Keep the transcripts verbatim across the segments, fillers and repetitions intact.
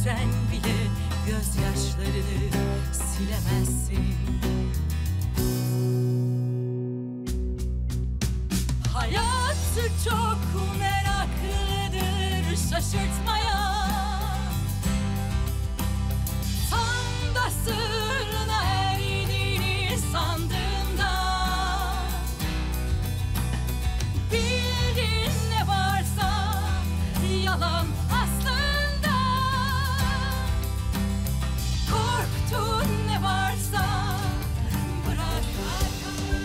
sen bile gözyaşlarını silemezsin. Hayatı çok meraklıdır şaşırtmaya. Tam da sırrına erdiğini sandığında bildiğin ne varsa yalan aslında. Korktuğun ne varsa bırak arkana.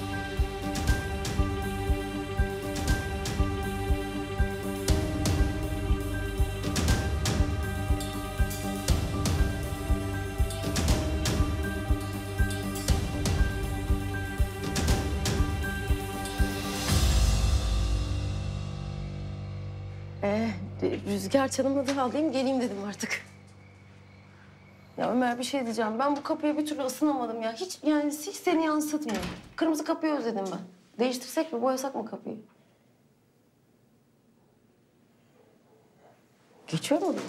Ee, Rüzgar çalınmadı, alayım geleyim dedim artık. Ya Ömer bir şey diyeceğim. Ben bu kapıya bir türlü ısınamadım ya. Hiç yani hiç seni yansıtmıyor. Kırmızı kapıyı özledim ben. Değiştirsek mi, boyasak mı kapıyı? Geçiyor mu?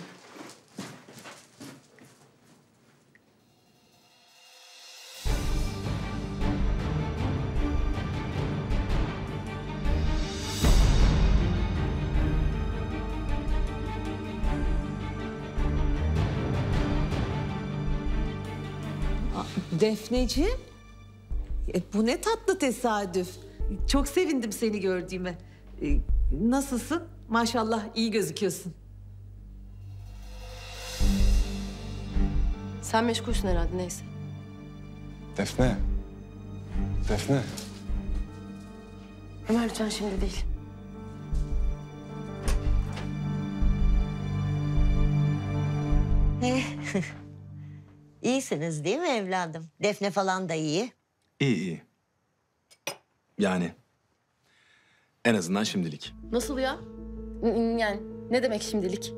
Defneciğim, e, bu ne tatlı tesadüf. Çok sevindim seni gördüğüme. E, nasılsın? Maşallah iyi gözüküyorsun. Sen meşgulsün herhalde, neyse. Defne. Defne. Ömer lütfen şimdi değil. İyisiniz değil mi evladım? Defne falan da iyi. İyi iyi. Yani en azından şimdilik. Nasıl ya? N- Yani ne demek şimdilik?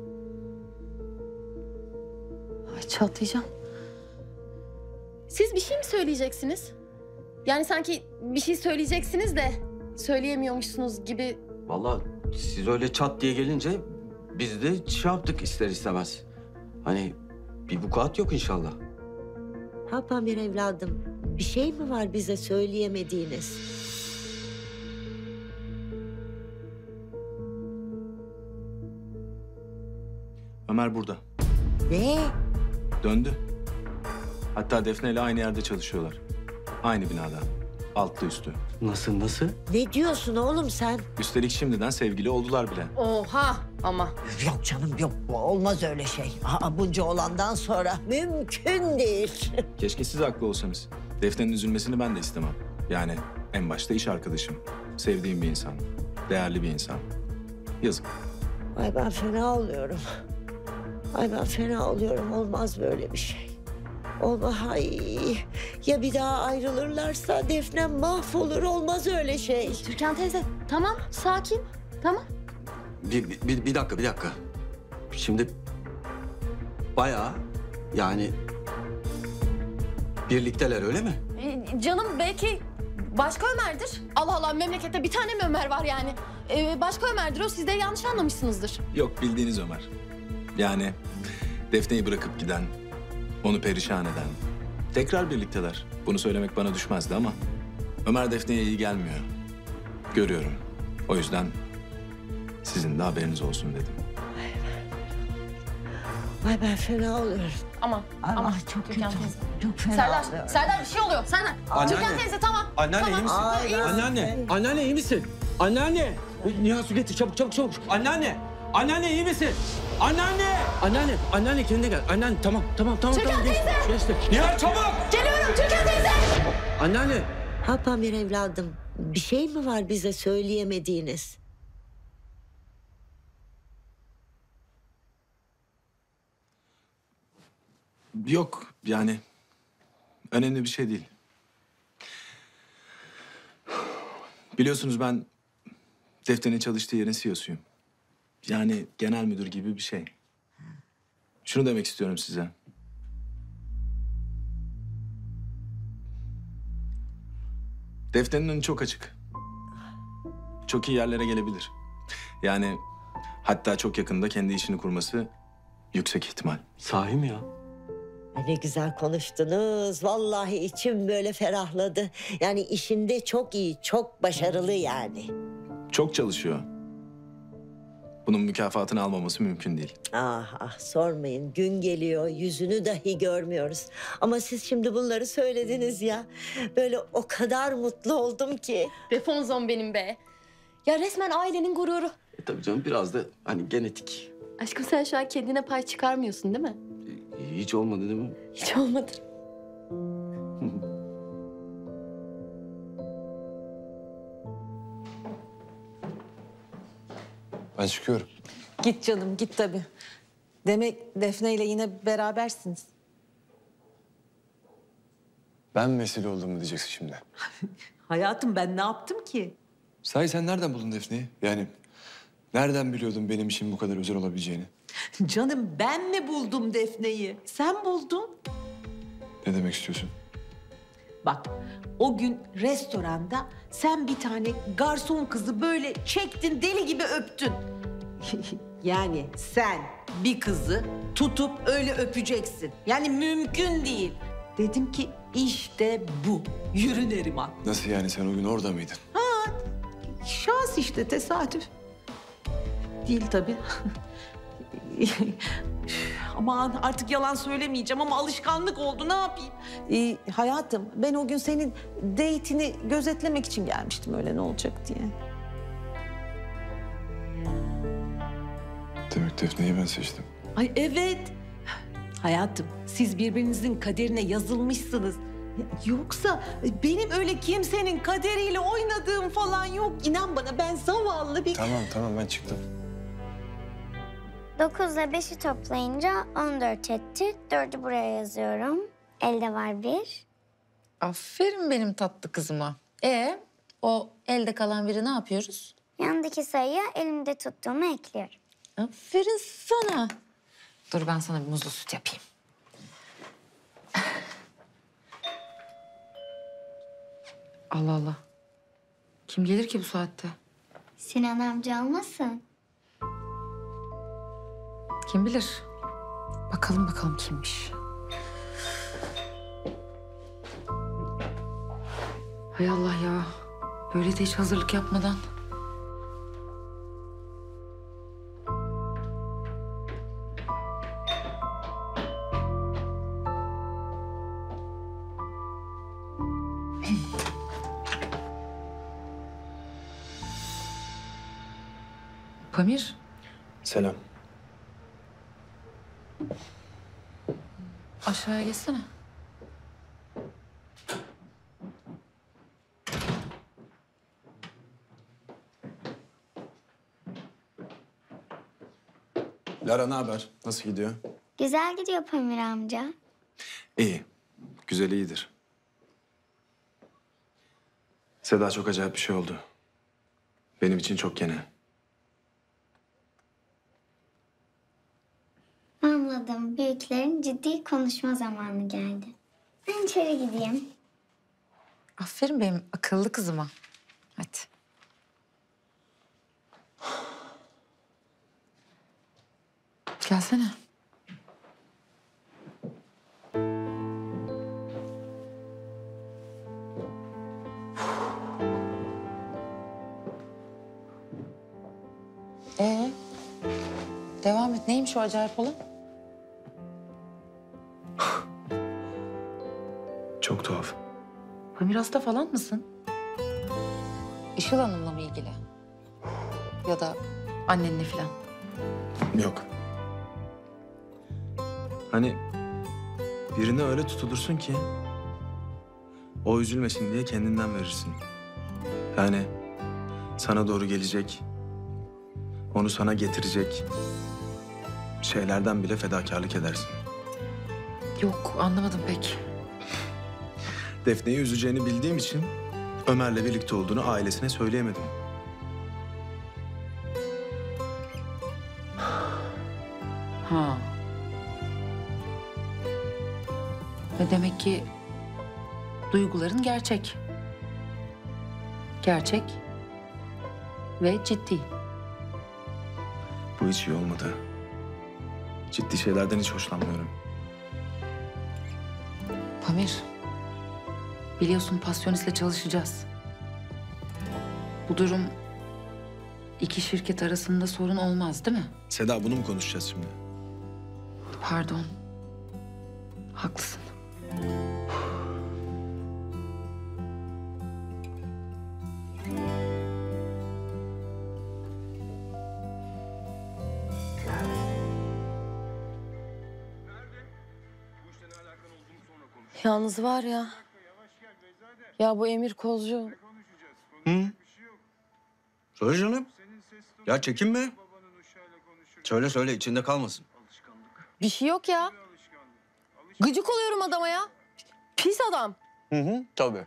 Ay çatlayacağım. Siz bir şey mi söyleyeceksiniz? Yani sanki bir şey söyleyeceksiniz de söyleyemiyormuşsunuz gibi. Vallahi siz öyle çat diye gelince biz de şey yaptık ister istemez. Hani bir vukuat yok inşallah. Ha Pamir evladım, bir şey mi var bize söyleyemediğiniz? Ömer burada. Ne? Döndü. Hatta Defne ile aynı yerde çalışıyorlar. Aynı binada. Altlı üstü. Nasıl nasıl? Ne diyorsun oğlum sen? Üstelik şimdiden sevgili oldular bile. Oha ama. Yok canım yok, olmaz öyle şey. Aa, bunca olandan sonra mümkün değil. Keşke siz haklı olsanız. Defne'nin üzülmesini ben de istemem. Yani en başta iş arkadaşım. Sevdiğim bir insan. Değerli bir insan. Yazık. Ay ben fena oluyorum. Ay ben fena oluyorum, olmaz böyle bir şey. Olmaz, ay. Ya bir daha ayrılırlarsa Defne mahvolur, olmaz öyle şey. Türkan teyze tamam sakin tamam. Bir, bir, bir, bir dakika bir dakika. Şimdi bayağı yani birlikteler öyle mi? Ee, canım belki başka Ömer'dir. Allah Allah memlekette bir tane mi Ömer var yani? Ee, başka Ömer'dir o, siz de yanlış anlamışsınızdır. Yok, bildiğiniz Ömer. Yani Defne'yi bırakıp giden, onu perişan eden. Tekrar birlikteler. Bunu söylemek bana düşmezdi ama Ömer Defne'ye iyi gelmiyor. Görüyorum. O yüzden sizin de haberiniz olsun dedim. Ay ben fena oluyorum. Aman Ay, aman ay, çok Türkan kötü. teyze. Çok fena Serdar, oluyorum. Serdar bir şey oluyor. Serdar. Anneanne. Türkan teyze tamam. Anneanne tamam. iyi misin? Ay, İyi misin? Anneanne, anneanne iyi misin? Anneanne. Nihat su getir çabuk çabuk çabuk. Anneanne, anneanne iyi misin? Anneanne. Anneanne, anneanne kendine gel. Anneanne tamam tamam tamam. Türkan tamam, teyze. Geçti, geçti. Nihat çabuk. Geliyorum Türkan teyze. Anneanne. Ha Pamir evladım, bir şey mi var bize söyleyemediğiniz? Yok yani önemli bir şey değil. Biliyorsunuz ben Defne'nin çalıştığı yerin C E O'suyum. Yani genel müdür gibi bir şey. Şunu demek istiyorum size. Defne'nin önü çok açık. Çok iyi yerlere gelebilir. Yani hatta çok yakında kendi işini kurması Yüksek ihtimal. Sahi mi ya? Ay, ne güzel konuştunuz. Vallahi içim böyle ferahladı. Yani işinde çok iyi, çok başarılı yani. Çok çalışıyor. Bunun mükafatını almaması mümkün değil. Ah ah sormayın. Gün geliyor, yüzünü dahi görmüyoruz. Ama siz şimdi bunları söylediniz ya. Böyle o kadar mutlu oldum ki. Befonzon benim be. Ya resmen ailenin gururu. E tabii canım biraz da hani genetik. Aşkım sen şu an kendine pay çıkarmıyorsun değil mi? E, hiç olmadı değil mi? Hiç olmadı. Ben çıkıyorum. Git canım git tabii. Demek Defne ile yine berabersiniz. Ben vesile oldum mu diyeceksin şimdi. Hayatım ben ne yaptım ki? Sahi sen nereden buldun Defne'yi? Yani nereden biliyordun benim için bu kadar özel olabileceğini? Canım ben mi buldum Defne'yi? Sen buldun. Ne demek istiyorsun? Bak o gün restoranda sen bir tane garson kızı böyle çektin deli gibi öptün. Yani sen bir kızı tutup öyle öpeceksin. Yani mümkün değil. Dedim ki işte bu. Yürü Neriman. Nasıl yani sen o gün orada mıydın? Şans işte tesadüf. Değil tabii. Aman artık yalan söylemeyeceğim ama alışkanlık oldu ne yapayım? Ee, hayatım ben o gün senin date'ini gözetlemek için gelmiştim öyle ne olacak diye. Demek Defne'yi ben seçtim. Ay evet. Hayatım siz birbirinizin kaderine yazılmışsınız. Ya, Yoksa benim öyle kimsenin kaderiyle oynadığım falan yok. İnan bana ben zavallı bir... Tamam tamam ben çıktım. dokuzla beşi toplayınca on dört etti. dördü buraya yazıyorum. Elde var bir. Aferin benim tatlı kızıma. E o elde kalan biri ne yapıyoruz? Yandaki sayıya elimde tuttuğumu ekliyorum. Aferin sana. Dur ben sana bir muzlu süt yapayım. Allah Allah. Kim gelir ki bu saatte? Sinan amca olmasın? Kim bilir? Bakalım bakalım kimmiş. Hay Allah ya. Böyle de hiç hazırlık yapmadan. Pamir, Selam. aşağıya geçsene. Lara ne haber? Nasıl gidiyor? Güzel gidiyor Pamir amca. İyi. Güzel iyidir. Seda çok acayip bir şey oldu. Benim için çok yeni. Anladım. Büyüklerin ciddi konuşma zamanı geldi. Ben içeri gideyim. Aferin benim akıllı kızıma. Hadi. Gelsene. Ee, devam et. Neymiş o acayip olan? Çok tuhaf. Pamir hasta falan mısın? Işıl Hanım'la mı ilgili? Ya da annenle falan. Yok. Hani birine öyle tutulursun ki o üzülmesin diye kendinden verirsin. Yani sana doğru gelecek, onu sana getirecek şeylerden bile fedakarlık edersin. Yok anlamadım pek. Defne'yi üzeceğini bildiğim için Ömer'le birlikte olduğunu ailesine söyleyemedim. Ha. Ve demek ki duyguların gerçek. Gerçek ve ciddi. Bu hiç iyi olmadı. Ciddi şeylerden hiç hoşlanmıyorum. Pamir, biliyorsun Pasyonis'le çalışacağız. Bu durum iki şirket arasında sorun olmaz değil mi? Seda, bunu mu konuşacağız şimdi? Pardon. Haklısın. Yalnız var ya. Ya bu Emir Kozcu. Hı? Söyle canım. Ya çekinme. Söyle söyle, içinde kalmasın. Bir şey yok ya. Gıcık oluyorum adama ya. Pis adam. Hı hı, tabii.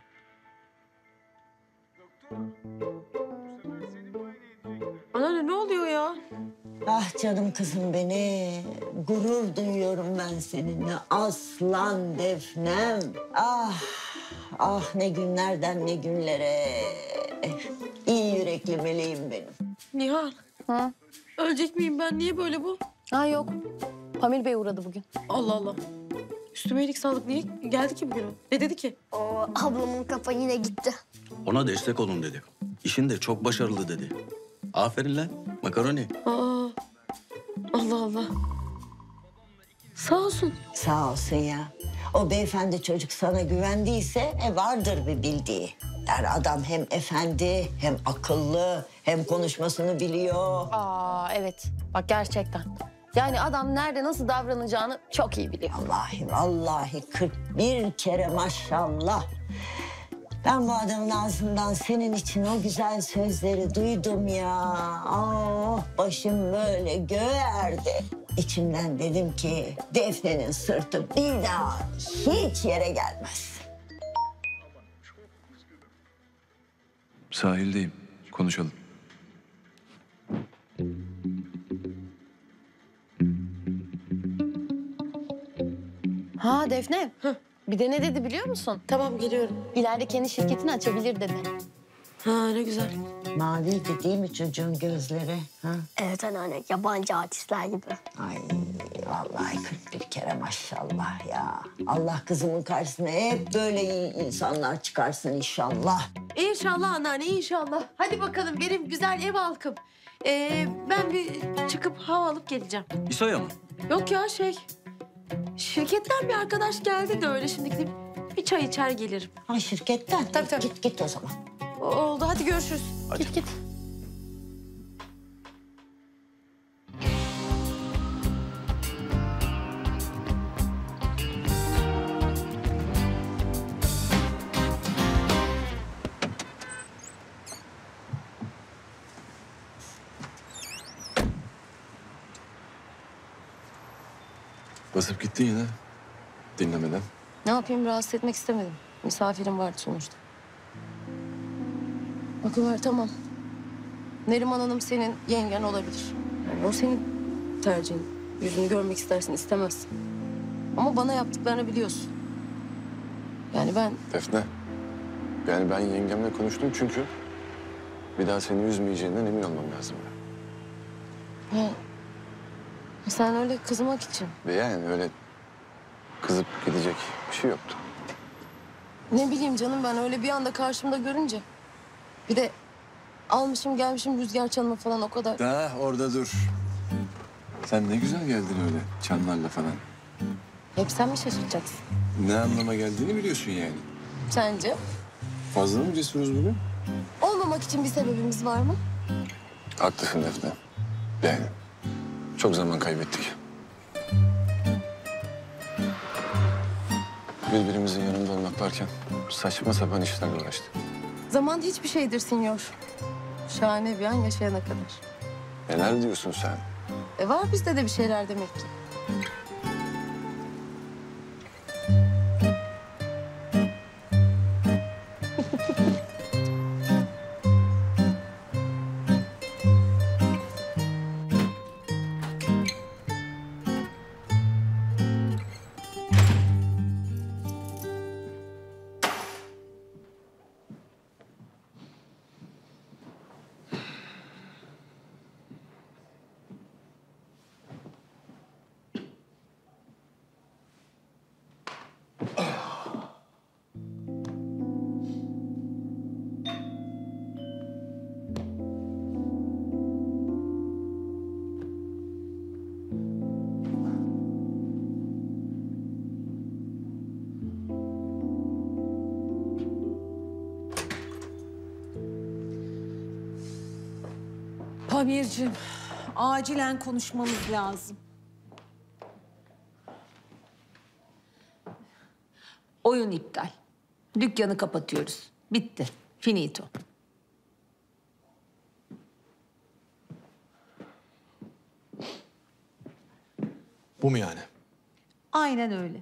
Anneanne ne oluyor ya? Ah canım kızım beni. Gurur duyuyorum ben seninle. Aslan Defnem. Ah, ah ne günlerden ne günlere. İyi yürekli meleğim benim. Nihal. Ha? Ölecek miyim ben? Niye böyle bu? Ha yok. Pamir Bey uğradı bugün. Allah Allah. Üstüme iyilik sağlık. Niye geldi ki bugün? Ne dedi ki? O ablamın kafa yine gitti. Ona destek olun dedi. İşin de çok başarılı dedi. Aferin lan, makaroni. Aa, Allah Allah. Sağ olsun. Sağ olsun ya. O beyefendi çocuk sana güvendiyse e, vardır bir bildiği. Yani adam hem efendi, hem akıllı, hem konuşmasını biliyor. Aa evet. Bak gerçekten. Yani adam nerede nasıl davranacağını çok iyi biliyor. Vallahi vallahi kırk bir kere maşallah. Ben bu adamın ağzından senin için o güzel sözleri duydum ya. Oh, başım böyle göğe erdi. İçimden dedim ki Defne'nin sırtı bir daha hiç yere gelmez. Sahildeyim. Konuşalım. Ha Defne. Bir de ne dedi biliyor musun? Tamam geliyorum. İleride kendi şirketini açabilir dedi. Ha ne güzel. Maviydi değil mi çocuğun gözleri? Ha? Evet anneanne, yabancı artistler gibi. Ay vallahi kırk bir kere maşallah ya. Allah kızımın karşısına hep böyle iyi insanlar çıkarsın inşallah. İnşallah anneanne inşallah. Hadi bakalım benim güzel ev halkım. Ee, ben bir çıkıp hava alıp geleceğim. İso'ya mı? Yok ya şey... Şirketten bir arkadaş geldi de öyle şimdi gidip bir çay içer gelirim. Ha şirketten? Tabii, tabii. Git git o zaman. O- oldu hadi görüşürüz. Hadi. Git git. Basıp gittin yine. Dinlemeden. Ne yapayım rahatsız etmek istemedim. Misafirim vardı sonuçta. Bakıver tamam. Neriman Hanım senin yengen olabilir. Yani o senin tercihin. Yüzünü görmek istersin istemezsin. Ama bana yaptıklarını biliyorsun. Yani ben Defne. Yani ben yengemle konuştum çünkü bir daha seni üzmeyeceğinden emin olmam lazım. ha, sen öyle kızmak için. Ve yani öyle kızıp gidecek bir şey yoktu. Ne bileyim canım ben öyle bir anda karşımda görünce. Bir de almışım gelmişim rüzgar çalımı falan o kadar. Daha orada dur. Sen ne güzel geldin öyle çanlarla falan. Hep sen mi şaşırtacaksın? Ne anlama geldiğini biliyorsun yani. Sence? Fazla mı cesuruz bugün? Olmamak için bir sebebimiz var mı? Haklısın Defne. Yani çok zaman kaybettik. Birbirimizin yanında olmak varken saçma sapan işlerle uğraştık. Zaman hiçbir şeydir sinyor. Şahane bir an yaşayana kadar. Neler diyorsun sen? E var bizde de bir şeyler demek ki. Pamir'cim, acilen konuşmamız lazım. Oyun iptal. Dükkanı kapatıyoruz. Bitti. Finito. Bu mu yani? Aynen öyle.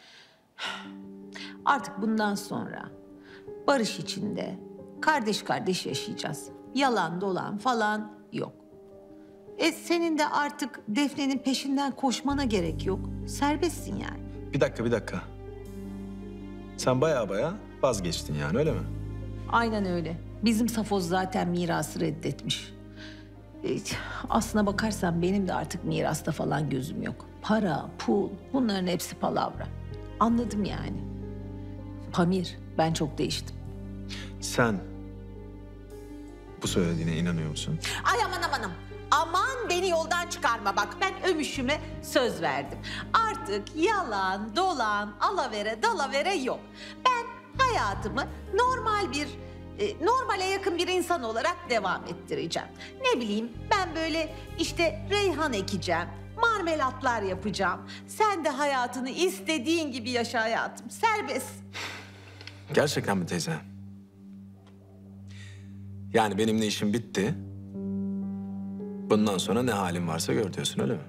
Artık bundan sonra barış içinde kardeş kardeş yaşayacağız. Yalan dolan falan yok. E senin de artık Defne'nin peşinden koşmana gerek yok. Serbestsin yani. Bir dakika, bir dakika. Sen baya baya vazgeçtin yani, öyle mi? Aynen öyle. Bizim Safoz zaten mirası reddetmiş. E, aslına bakarsan benim de artık mirasta falan gözüm yok. Para, pul, bunların hepsi palavra. Anladım yani. Pamir, ben çok değiştim. Sen bu söylediğine inanıyor musun? Ay aman amanım. Aman beni yoldan çıkarma bak. Ben ömüşüme söz verdim. Artık yalan, dolan, alavere, dalavere yok. Ben hayatımı normal bir, e, normale yakın bir insan olarak devam ettireceğim. Ne bileyim ben böyle işte reyhan ekeceğim, marmelatlar yapacağım. Sen de hayatını istediğin gibi yaşa hayatım. Serbest. Gerçekten mi teyze? Yani benimle işim bitti. Bundan sonra ne halin varsa gör diyorsun, öyle mi?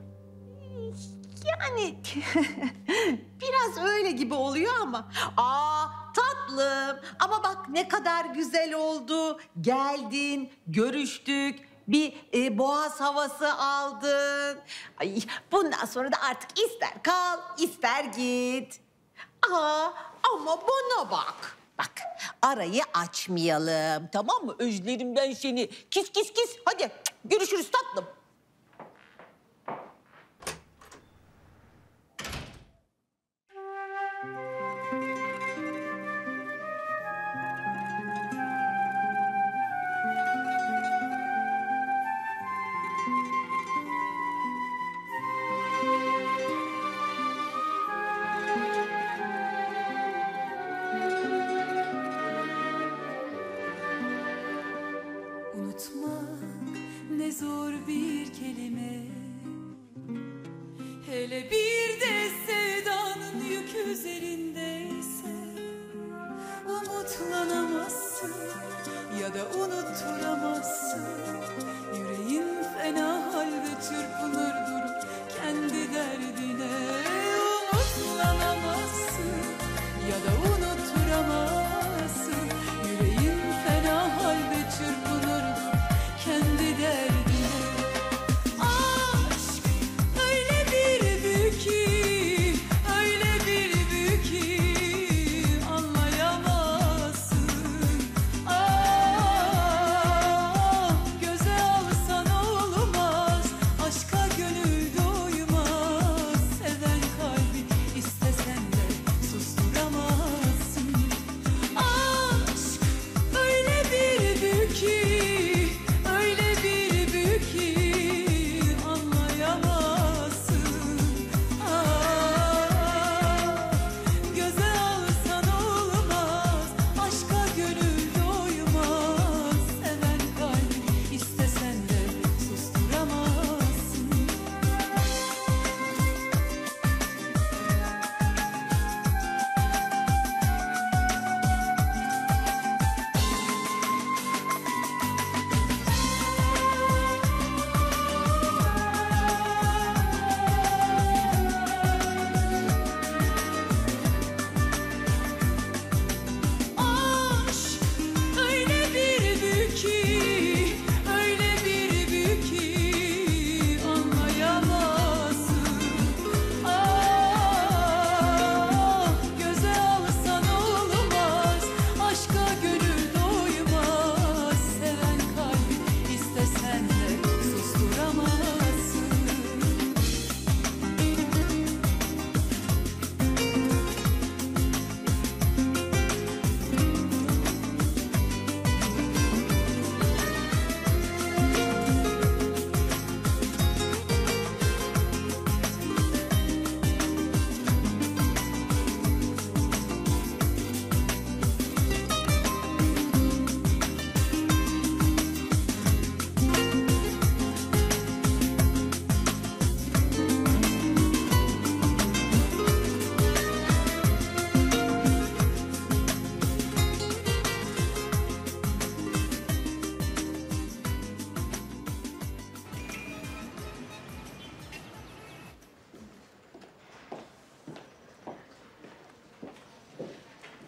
Yani biraz öyle gibi oluyor ama. Aa tatlım ama bak ne kadar güzel oldu. Geldin, görüştük, bir e, boğaz havası aldın. Ay bundan sonra da artık ister kal, ister git. Aa ama bana bak. Bak arayı açmayalım, tamam mı? Özlerim ben seni. Kis kis kis. Hadi görüşürüz tatlım. Unutmak ne zor bir kelime, hele bir de sevdanın yük üzerindeyse. Umutlanamazsın ya da unutturamazsın. Yüreğin fena halde çırpınır durur kendi derdine. Umutlanamazsın ya da unutturamazsın. Yüreğin fena halde çırpınır kendi derdine. Aşk öyle bir büyük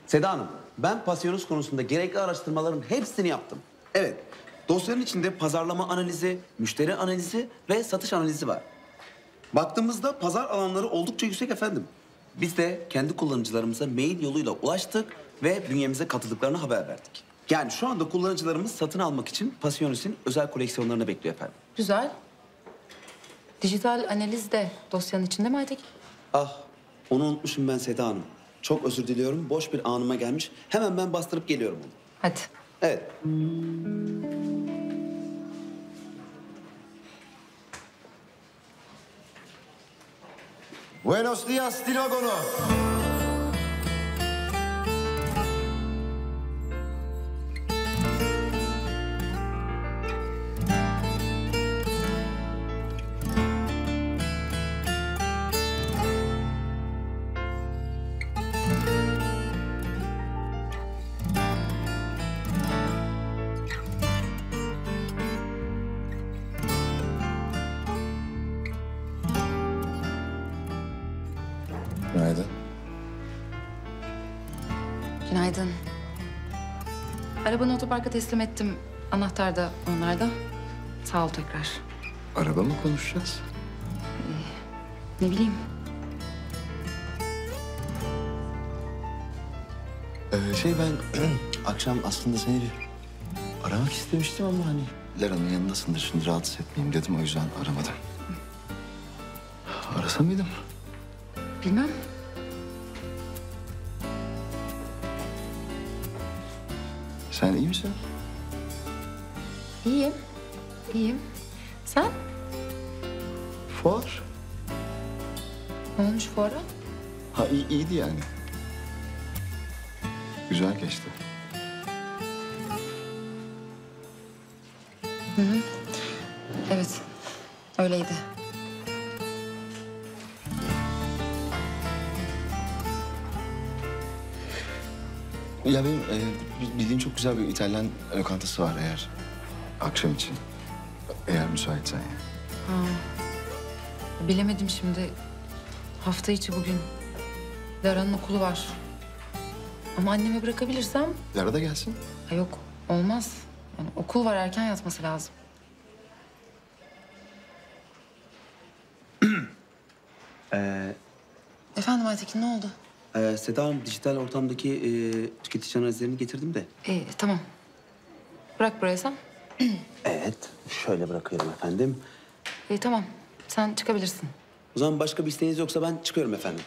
Seda Hanım, ben Pasiyonuz konusunda gerekli araştırmaların hepsini yaptım. Evet, dosyanın içinde pazarlama analizi, müşteri analizi ve satış analizi var. Baktığımızda pazar alanları oldukça yüksek efendim. Biz de kendi kullanıcılarımıza mail yoluyla ulaştık ve bünyemize katıldıklarını haber verdik. Yani şu anda kullanıcılarımız satın almak için Pasiyonuz'un özel koleksiyonlarını bekliyor efendim. Güzel. Dijital analiz de dosyanın içinde mi Aytekin? Ah, onu unutmuşum ben Seda Hanım. Çok özür diliyorum, boş bir anıma gelmiş. Hemen ben bastırıp geliyorum onu. Hadi. Evet. Buenos días, Tirógono. Günaydın. Günaydın. Arabanı otoparka teslim ettim. Anahtar da onlarda. Sağ ol tekrar. Araba mı konuşacağız? Ne bileyim. Ee, şey ben akşam aslında seni bir aramak istemiştim ama hani Lara'nın yanındasındır şimdi rahatsız etmeyeyim dedim o yüzden aramadım. Arasa mıydım? Bilmem. Sen iyi misin? İyiyim. İyiyim. Sen? Fuar. Ne olmuş fuara? Ha iyi, iyiydi yani. Güzel geçti. Hı hı. Evet. Öyleydi. Ya benim e, bildiğim çok güzel bir İtalyan lokantası var eğer akşam için. Eğer müsaitsen yani. Ha. Bilemedim şimdi. Hafta içi bugün. Lara'nın okulu var. Ama anneme bırakabilirsem... Lara da gelsin. Ha, yok, olmaz. Yani okul var, erken yatması lazım. Ee, Efendim Aytekin, ne oldu? e, Seda Hanım, dijital ortamdaki e, tüketici analizlerini getirdim de. Ee, tamam. Bırak buraya sen. Evet, şöyle bırakıyorum efendim. Ee, tamam, sen çıkabilirsin. O zaman başka bir isteğiniz yoksa ben çıkıyorum efendim.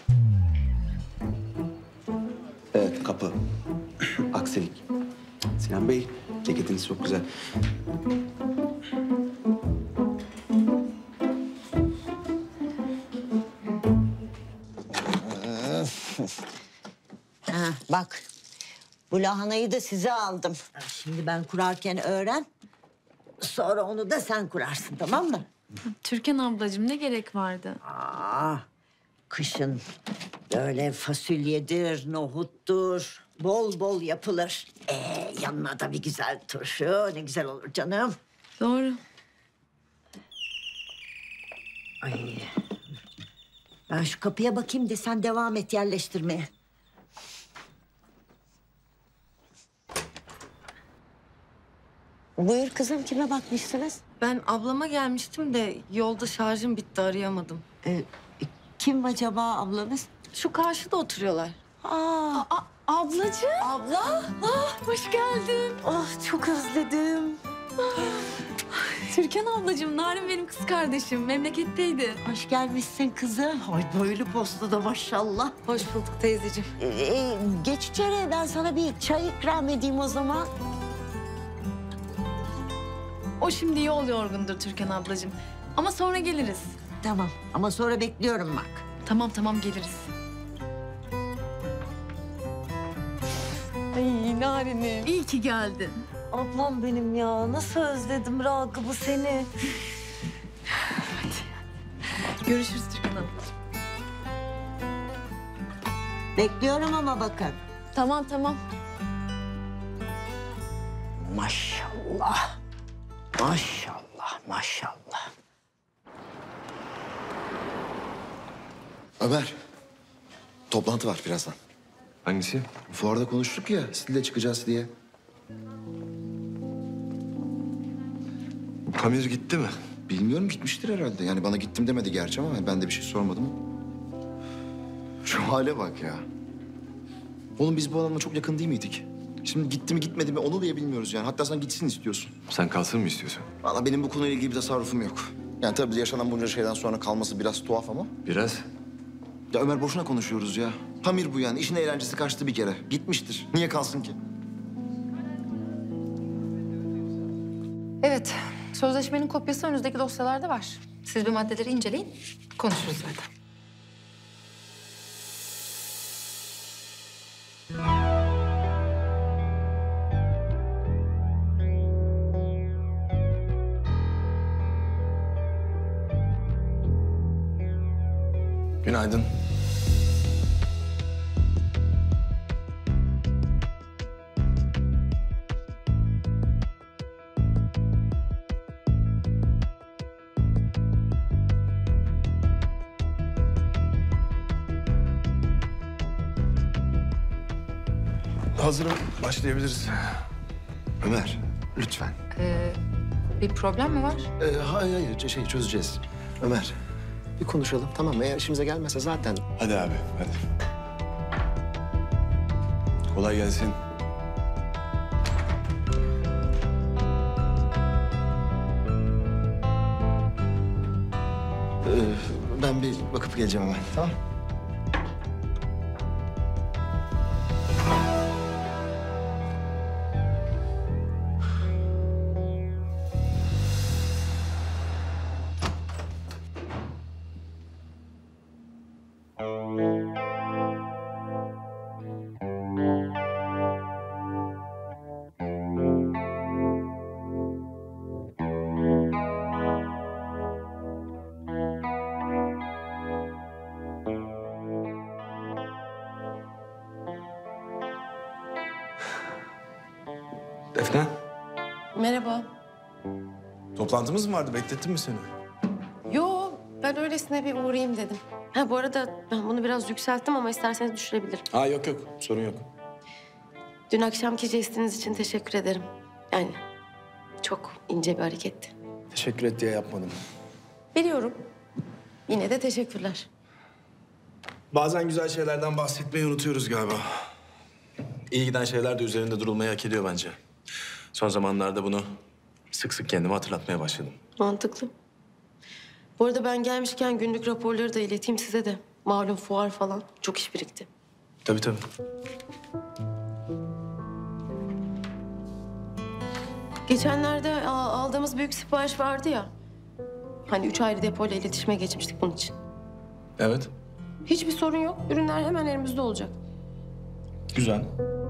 Evet, kapı. Aksilik. Sinan Bey, ceketiniz çok güzel. Ha, bak, bu lahanayı da size aldım. Şimdi ben kurarken öğren. Sonra onu da sen kurarsın, tamam mı? Türkan ablacığım ne gerek vardı? Aa, kışın böyle fasulyedir, nohuttur, bol bol yapılır. Ee, yanına da bir güzel turşu, ne güzel olur canım. Doğru. Ay, ben şu kapıya bakayım da sen devam et yerleştirmeye. Buyur kızım, kime bakmışsınız? Ben ablama gelmiştim de yolda şarjım bitti, arayamadım. Ee, kim acaba ablanız? Şu karşıda oturuyorlar. Aa, Aa, ablacığım. Abla. Ah, hoş geldin. Ah, çok özledim. Türkan ablacığım, Narin benim kız kardeşim. Memleketteydi. hoş gelmişsin kızım. Ay boylu postlu da maşallah. Hoş bulduk teyzeciğim. Ee, e, geç içeri, ben sana bir çay ikram edeyim o zaman. O şimdi yol yorgundur Türkan ablacığım. Ama sonra geliriz. Tamam ama sonra bekliyorum bak. Tamam tamam geliriz. Ay Narin'im. İyi ki geldin. Ablam benim ya. Nasıl özledim Ragıp'ı, seni. Görüşürüz Türkan ablacığım. Bekliyorum ama bakın. Tamam tamam. Maşallah. Maşallah, maşallah. Ömer, toplantı var birazdan. Hangisi? Fuarda konuştuk ya, stille çıkacağız diye. Pamir gitti mi? Bilmiyorum, gitmiştir herhalde. Yani bana gittim demedi gerçi ama ben de bir şey sormadım. Şu hale bak ya. Oğlum biz bu adamla çok yakın değil miydik? Şimdi gitti mi gitmedi mi onu bile bilmiyoruz yani. Hatta sen gitsin istiyorsun. Sen kalsın mı istiyorsun? Vallahi benim bu konuyla ilgili bir tasarrufum yok. Yani tabii yaşanan bunca şeyden sonra kalması biraz tuhaf ama. Biraz. Ya Ömer boşuna konuşuyoruz ya. Pamir bu yani. İşin eğlencesi kaçtı bir kere. Gitmiştir. Niye kalsın ki? Evet, sözleşmenin kopyası önünüzdeki dosyalarda var. Siz bir maddeleri inceleyin, konuşuruz zaten. Günaydın. Hazırım. Başlayabiliriz. Ömer, lütfen. Ee, bir problem mi var? Ee, hayır hayır şey çözeceğiz. Ömer, bir konuşalım tamam mı? Eğer işimize gelmezse zaten... Hadi abi, hadi. Kolay gelsin. Ee, ben bir bakıp geleceğim hemen, tamam? Defne, Merhaba. toplantımız mı vardı? Beklettin mi seni? Yo, ben öylesine bir uğrayayım dedim. Ha bu arada ben bunu biraz yükselttim ama isterseniz düşürebilirim. Ha yok yok, sorun yok. Dün akşamki jestiniz için teşekkür ederim. Yani çok ince bir hareketti. Teşekkür et diye yapmadım. Biliyorum. Yine de teşekkürler. Bazen güzel şeylerden bahsetmeyi unutuyoruz galiba. İyi giden şeyler de üzerinde durulmayı hak ediyor bence. Son zamanlarda bunu sık sık kendime hatırlatmaya başladım. Mantıklı. Bu arada ben gelmişken günlük raporları da ileteyim size de. Malum fuar falan. Çok iş birikti. Tabii tabii. Geçenlerde a- aldığımız büyük sipariş vardı ya. Hani üç ayrı depoyla iletişime geçmiştik bunun için. Evet. Hiçbir sorun yok. Ürünler hemen elimizde olacak. Güzel.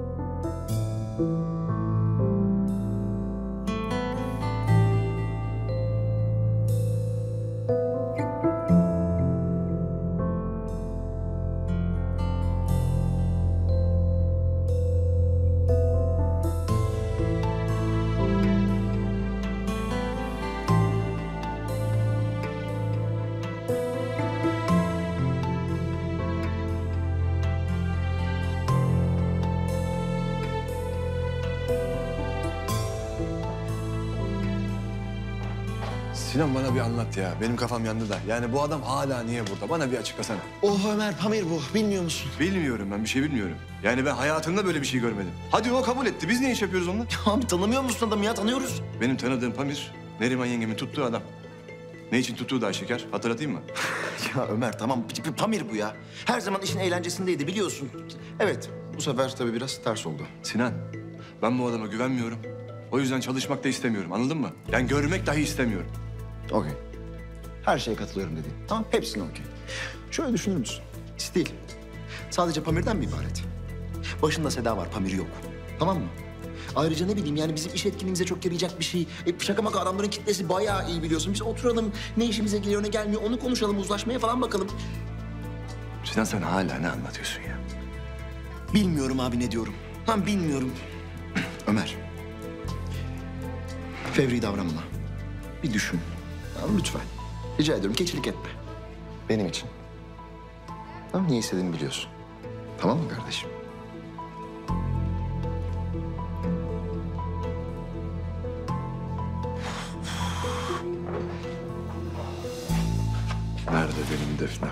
Sinan bana bir anlat ya. Benim kafam yandı da. Yani bu adam hala niye burada? Bana bir açıklasana. Oh Ömer, Pamir bu. Bilmiyor musun? Bilmiyorum ben, bir şey bilmiyorum. Yani ben hayatımda böyle bir şey görmedim. Hadi o kabul etti. Biz ne iş yapıyoruz onunla? Abi tanımıyor musun adamı ya? Tanıyoruz. Benim tanıdığım Pamir, Neriman yengemin tuttuğu adam. Ne için tuttuğu da Ayşeker? Hatırlatayım mı? Ya Ömer tamam, bir- bir Pamir bu ya. Her zaman işin eğlencesindeydi biliyorsun. Evet, bu sefer tabii biraz ters oldu. Sinan, ben bu adama güvenmiyorum. O yüzden çalışmak da istemiyorum, anladın mı? Yani görmek dahi istemiyorum. Okey. Her şeye katılıyorum dediğin. Tamam, hepsine okey. Şöyle düşünür müsün? Stil. Sadece Pamir'den mi ibaret? Başında Seda var, Pamir yok. Tamam mı? Ayrıca ne bileyim yani bizim iş etkinliğimize çok yarayacak bir şey. E, şaka maka adamların kitlesi bayağı iyi biliyorsun. Biz oturalım, ne işimize geliyor ne gelmiyor onu konuşalım, uzlaşmaya falan bakalım. Sinan sen hala ne anlatıyorsun ya? Bilmiyorum abi ne diyorum. Tam bilmiyorum. Ömer. Fevri davranma. Bir düşün. Tamam lütfen. Rica ediyorum keçilik etme. Benim için. Tamam niye istediğini biliyorsun. Tamam mı kardeşim? Defne.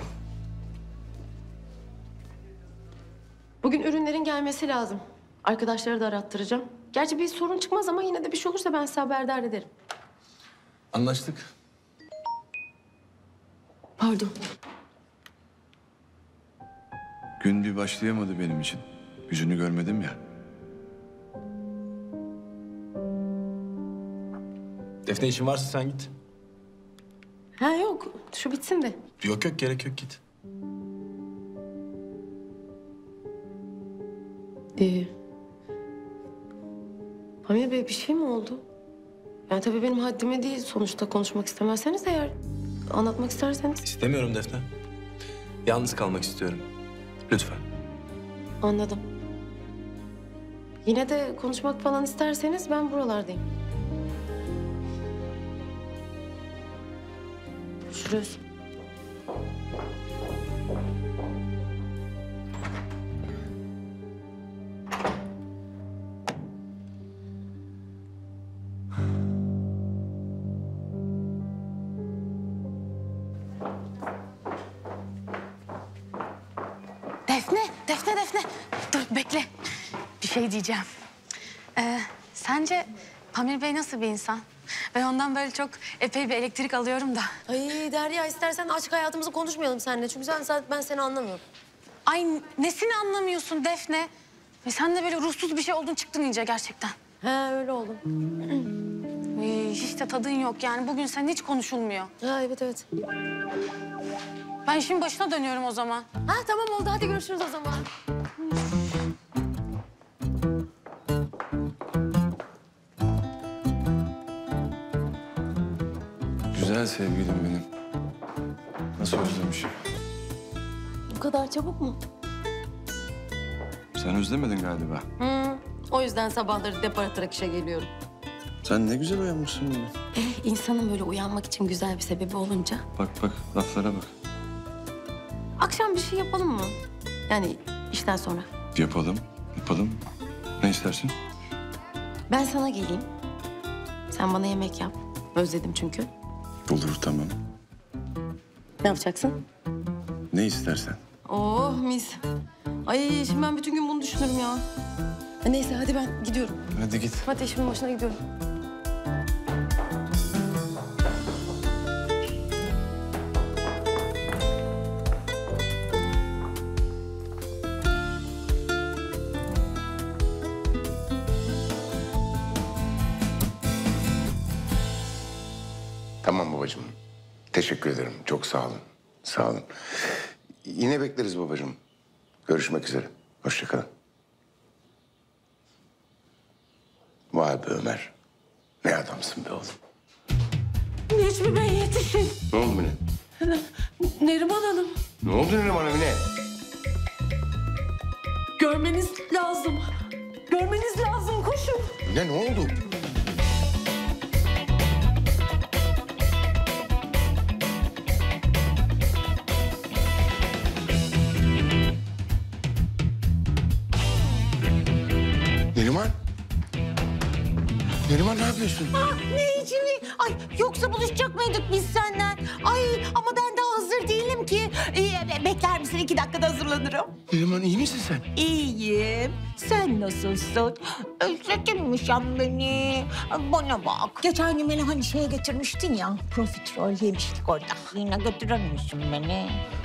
Bugün ürünlerin gelmesi lazım. Arkadaşları da arattıracağım. Gerçi bir sorun çıkmaz ama yine de bir şey olursa ben size haberdar ederim. Anlaştık. Pardon. Gün bir başlayamadı benim için. Yüzünü görmedim ya. Defne işin varsa sen git. Ha yok, şu bitsin de. Yok yok gerek yok git. Ee, Pamir Bey bir şey mi oldu? Yani tabii benim haddime değil sonuçta konuşmak istemezseniz eğer anlatmak isterseniz. İstemiyorum Defne. Yalnız kalmak istiyorum. Lütfen. Anladım. Yine de konuşmak falan isterseniz ben buralardayım. Görüşürüz. Defne, Defne, Defne. Dur bekle. Bir şey diyeceğim. Ee, sence Pamir Bey nasıl bir insan? Ben ondan böyle çok epey bir elektrik alıyorum da. Ay Derya istersen açık hayatımızı konuşmayalım seninle. Çünkü sen, sen ben seni anlamıyorum. Ay nesini anlamıyorsun Defne? Ve sen de böyle ruhsuz bir şey oldun çıktın iyice gerçekten. He öyle oldum. Ee, hiç de tadın yok yani. Bugün senin hiç konuşulmuyor. Ha evet evet. Ben işin başına dönüyorum o zaman. Ha tamam oldu hadi görüşürüz o zaman. Güzel sevgilim benim. Nasıl özlemişim. Bu kadar çabuk mu? Sen özlemedin galiba. Hı. O yüzden sabahları depar atarak işe geliyorum. Sen ne güzel uyanmışsın bugün. Eh, insanın böyle uyanmak için güzel bir sebebi olunca. Bak bak laflara bak. Akşam bir şey yapalım mı? Yani işten sonra. Yapalım, yapalım. Ne istersin? Ben sana geleyim. Sen bana yemek yap. Özledim çünkü. Olur tamam. Ne yapacaksın? Ne istersen. Oh mis. Ay şimdi ben bütün gün bunu düşünürüm ya. Ha, neyse hadi ben gidiyorum. Hadi git. Hadi işimin başına gidiyorum. Tamam babacığım. Teşekkür ederim. Çok sağ olun. Sağ olun. Yine bekleriz babacığım. Görüşmek üzere. Hoşça kalın. Vay be Ömer. Ne adamsın be oğlum. Necmi Bey yetişin. Ne oldu Mine? Neriman Hanım. Ne oldu Neriman Mine? Görmeniz lazım. Görmeniz lazım. Koşun. Mine ne oldu? Neriman? Neriman ne yapıyorsun? Ah, ne için? Ay yoksa buluşacak mıydık biz senden? Ay ama ben daha hazır değilim ki. Ee, bekler misin? İki dakikada hazırlanırım. Neriman iyi misin sen? İyiyim. Sen nasılsın? Özledin mi sen beni? Bana bak. Geçen gün beni hani şeye getirmiştin ya. Profiterol yemiştik orada. Yine götürür müsün beni?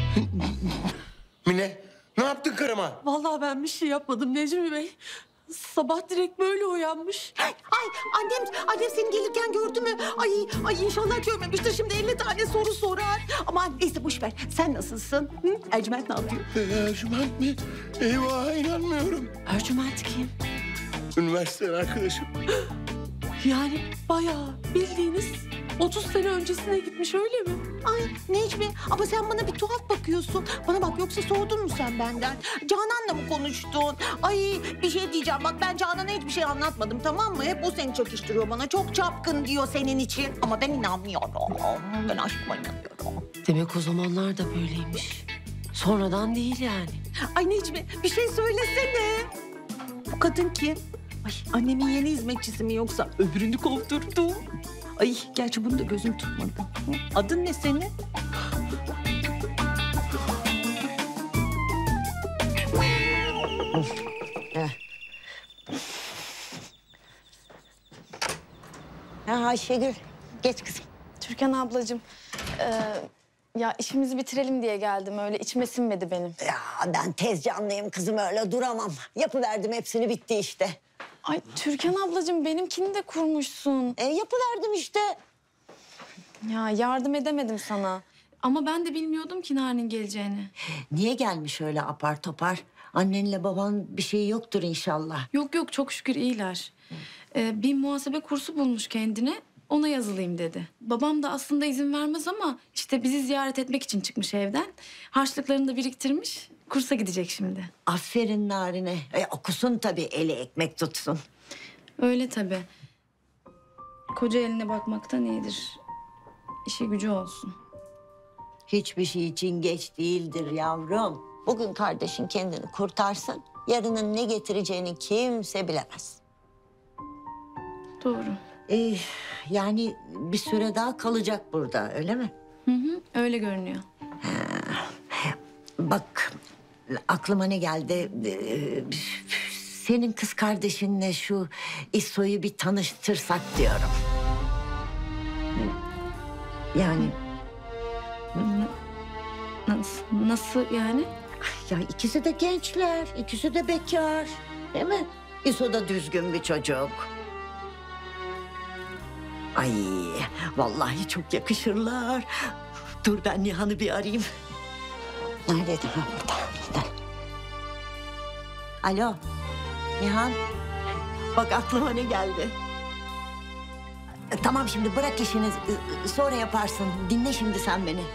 Mine ne yaptın karıma? Vallahi ben bir şey yapmadım Necmi Bey. Sabah direkt böyle uyanmış. Ay annem, annem seni gelirken gördü mü? Ay, ay inşallah görmemiştir. Şimdi elli tane soru sorar. Ama neyse boş ver. Sen nasılsın? Hı? Ercüment ne yapıyor? Ercüment mi? Eyvah inanmıyorum. Ercüment kim? Üniversiteden arkadaşım. Yani bayağı bildiğiniz otuz sene öncesine gitmiş öyle mi? Ay Necmi ama sen bana bir tuhaf bakıyorsun. Bana bak yoksa soğudun mu sen benden? Canan'la mı konuştun? Ay bir şey diyeceğim bak ben Canan'a hiçbir şey anlatmadım tamam mı? Hep o seni çekiştiriyor bana. Çok çapkın diyor senin için. Ama ben inanmıyorum. Ben aşkıma inanıyorum. Demek o zamanlar da böyleymiş. Sonradan değil yani. Ay Necmi bir şey söylesene. Bu kadın kim? Ay annemin yeni hizmetçisi mi yoksa öbürünü kovdurdu? Ay gerçi bunu da gözüm tutmadı. Adın ne senin? Ayşegül, geç kızım. Türkan ablacığım, e, ya işimizi bitirelim diye geldim. Öyle içime sinmedi benim. Ya ben tez canlıyım kızım, öyle duramam. Yapıverdim, hepsini, bitti işte. Ay Türkan ablacığım, benimkini de kurmuşsun. E yapıverdim işte. Ya yardım edemedim sana. Ama ben de bilmiyordum ki Narin geleceğini. Niye gelmiş öyle apar topar? Annenle baban bir şey yoktur inşallah. Yok yok, çok şükür iyiler. Ee, bir muhasebe kursu bulmuş kendine. Ona yazılayım dedi. Babam da aslında izin vermez ama işte bizi ziyaret etmek için çıkmış evden. Harçlıklarını da biriktirmiş. Kursa gidecek şimdi. Aferin Narin'e. E, okusun tabii, eli ekmek tutsun. Öyle tabii. Koca eline bakmaktan iyidir. İşi gücü olsun. Hiçbir şey için geç değildir yavrum. Bugün kardeşin kendini kurtarsın. Yarının ne getireceğini kimse bilemez. Doğru. Ee, yani bir süre daha kalacak burada, öyle mi? Hı hı, öyle görünüyor. Bak, aklıma ne geldi? Ee, senin kız kardeşinle şu İso'yu bir tanıştırsak diyorum. Yani... Nasıl, nasıl yani? Ya ikisi de gençler, ikisi de bekar. Değil mi? İso da düzgün bir çocuk. Ay vallahi çok yakışırlar. Dur ben Nihan'ı bir arayayım. Neredeydi? Ha, burada. Alo, Nihan. Bak aklıma ne geldi. E, Tamam şimdi bırak işini, e, sonra yaparsın. Dinle şimdi sen beni.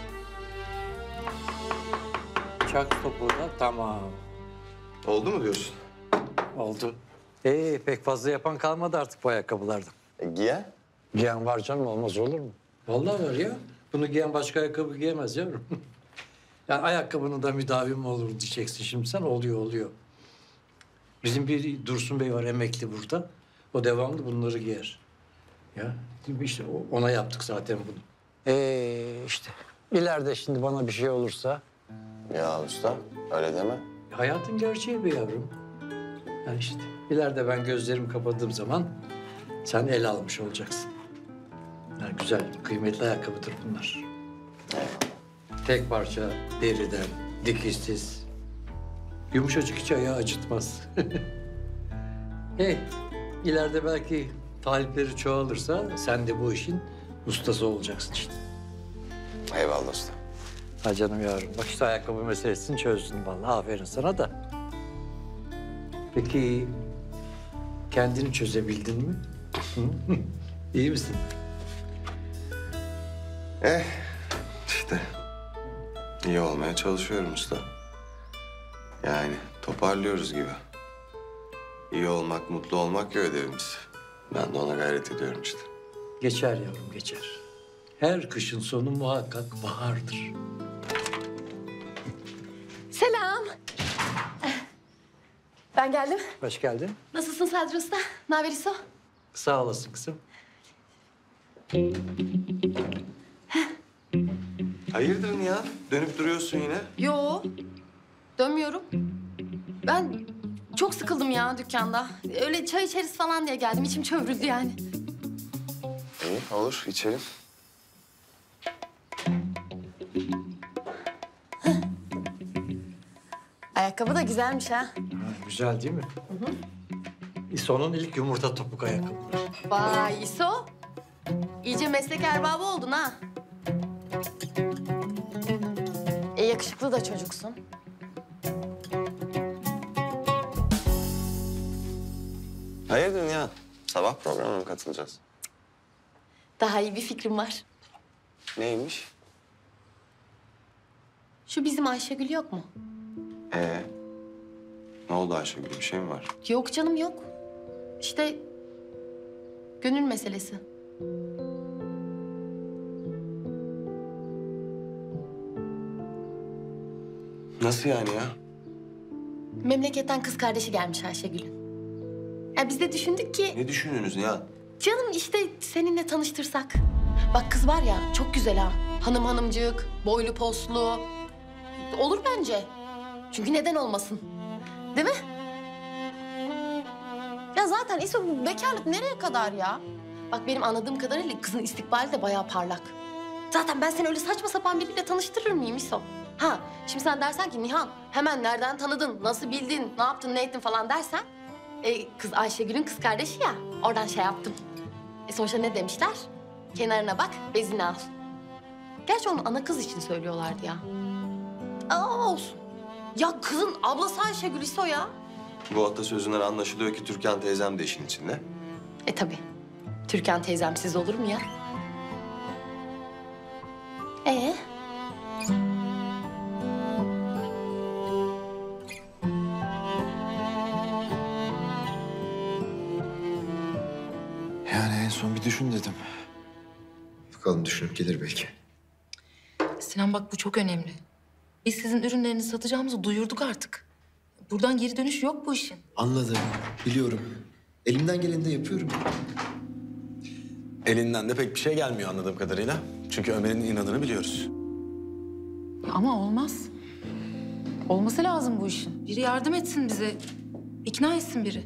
Çak topu da tamam. Oldu mu diyorsun? Oldu. Ee, pek fazla yapan kalmadı artık bu ayakkabılardan. E, giyen? Giyen var canım, olmaz olur mu? Vallahi var ya. Bunu giyen başka ayakkabı giyemez yavrum. Yani ayakkabının da müdavimi olur diyeceksin şimdi sen. Oluyor, oluyor. Bizim bir Dursun Bey var, emekli burada. O devamlı bunları giyer. Ya işte ona yaptık zaten bunu. Ee, işte ileride şimdi bana bir şey olursa... Ya usta, öyle deme. Hayatın gerçeği be yavrum. Yani işte ileride ben gözlerimi kapadığım zaman sen el almış olacaksın. Yani güzel, kıymetli ayakkabıdır bunlar. Tek parça deriden, dikişsiz. Yumuşacık, hiç ayağı acıtmaz. Hey, ileride belki talipleri çoğalırsa sen de bu işin ustası olacaksın işte. Eyvallah usta. Ha canım yavrum, bak işte ayakkabı meselesini çözdün vallahi. Aferin sana da. Peki kendini çözebildin mi? Hı? İyi misin? Eh, işte iyi olmaya çalışıyorum usta. Yani toparlıyoruz gibi. İyi olmak, mutlu olmak ya ödevimiz. Ben de ona gayret ediyorum işte. Geçer yavrum, geçer. Her kışın sonu muhakkak bahardır. Selam. Ben geldim. Hoş geldin. Nasılsın Sadri Usta? Ne haber İso? Sağ olasın kızım. Hayırdır Nihan? Dönüp duruyorsun yine. Yo, dönmüyorum. Ben çok sıkıldım ya dükkanda. Öyle çay içeriz falan diye geldim. İçim çövrüldü yani. İyi, olur. içelim. Ayakkabı da güzelmiş ha. Ha, güzel değil mi? Hı hı. İso'nun ilk yumurta topuk ayakkabıları. Vay İso. İyice meslek erbabı oldun ha. E yakışıklı da çocuksun. Hayırdır Nihan? Sabah programına mı katılacağız? Daha iyi bir fikrim var. Neymiş? Şu bizim Ayşegül yok mu? Ee, ne oldu Ayşegül? Bir şey mi var? Yok canım yok. İşte gönül meselesi. Nasıl yani ya? Memleketten kız kardeşi gelmiş Ayşegül'ün. Ya biz de düşündük ki Ne düşünüyorsunuz Nihan? canım işte seninle tanıştırsak. Bak kız var ya çok güzel ha. Hanım hanımcık, boylu poslu. Olur bence. Çünkü neden olmasın? Değil mi? Ya zaten İso bu bekarlık nereye kadar ya? Bak benim anladığım kadarıyla kızın istikbali de bayağı parlak. Zaten ben seni öyle saçma sapan biriyle tanıştırır mıyım İso? Ha, şimdi sen dersen ki Nihan hemen nereden tanıdın, nasıl bildin, ne yaptın, ne ettin falan dersen... E, kız Ayşegül'ün kız kardeşi ya, oradan şey yaptım. E sonuçta ne demişler? Kenarına bak, bezini al. Gerçi onu ana kız için söylüyorlardı ya. Aa olsun. Ya kızın ablası Ayşegül İso ya. Bu atasözünden anlaşılıyor ki Türkan teyzem de işin içinde. E tabii. Türkan teyzemsiz olur mu ya? Ee? Yani en son bir düşün dedim. Bakalım düşünüp gelir belki. Sinan bak bu çok önemli. Biz sizin ürünlerinizi satacağımızı duyurduk artık. Buradan geri dönüş yok bu işin. Anladım, biliyorum. Elimden geleni de yapıyorum. Elinden de pek bir şey gelmiyor anladığım kadarıyla. Çünkü Ömer'in inadını biliyoruz. Ya ama olmaz. Olması lazım bu işin. Biri yardım etsin bize. İkna etsin biri.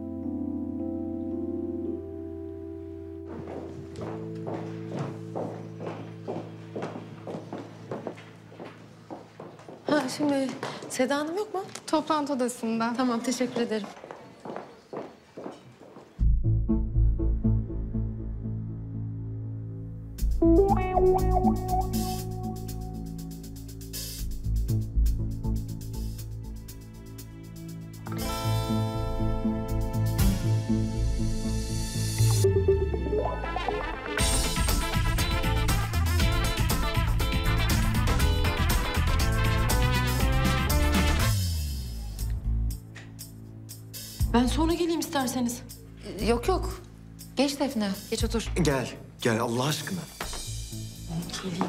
Ha şimdi Seda Hanım yok mu? Toplantı odasında. Tamam teşekkür ederim. Ben sonra geleyim isterseniz. Yok yok. Geç Defne. Geç otur. Gel, gel Allah aşkına. Geleyim.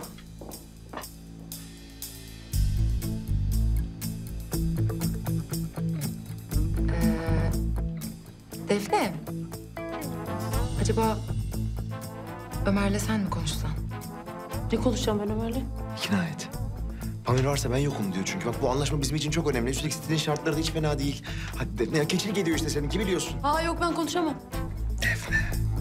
Ee, Defne. Acaba Ömer'le sen mi konuşsan? Ne konuşacağım ben Ömer'le? İkna et. Pamir varsa ben yokum diyor çünkü. Bak bu anlaşma bizim için çok önemli. Üstelik istediğin şartları da hiç fena değil. Hadi Defne ya keçilik ediyor işte seninki biliyorsun. Aa yok ben konuşamam. Defne.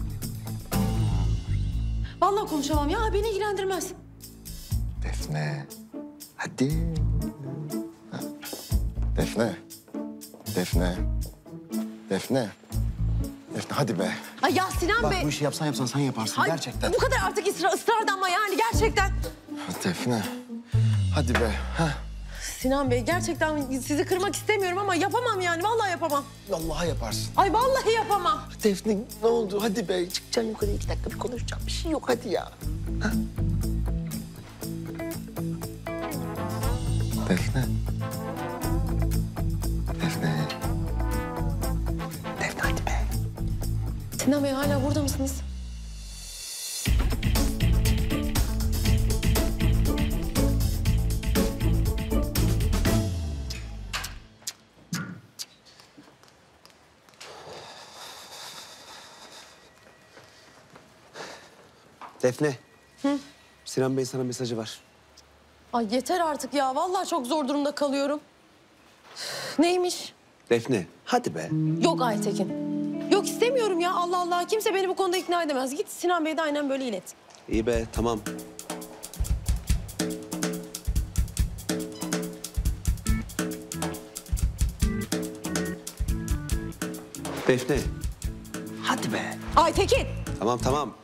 Vallahi konuşamam ya beni ilgilendirmez. Defne. Hadi. Ha. Defne. Defne. Defne. Defne hadi be. Ay ya Sinan Bak Bey. bu işi yapsan yapsan sen yaparsın Ay, gerçekten. Bu kadar artık ısrar, ısrardı ama yani gerçekten. Defne. Hadi be. Ha. Sinan Bey gerçekten sizi kırmak istemiyorum ama yapamam yani vallahi yapamam. Vallahi yaparsın. Ay vallahi yapamam. Defne ne oldu? Hadi be. Çıkacağım yukarı iki dakika bir konuşacağım. Bir şey yok hadi ya. Ha? Defne. Defne. Defne hadi be. Sinan Bey hala burada mısınız? Defne. Hı? Sinan Bey sana mesajı var. Ay yeter artık ya. Vallahi çok zor durumda kalıyorum. Neymiş? Defne hadi be. Yok Aytekin. Yok istemiyorum ya. Allah Allah. Kimse beni bu konuda ikna edemez. Git Sinan Bey'e de aynen böyle ilet. İyi be tamam. Defne. Hadi be. Aytekin. Tamam tamam.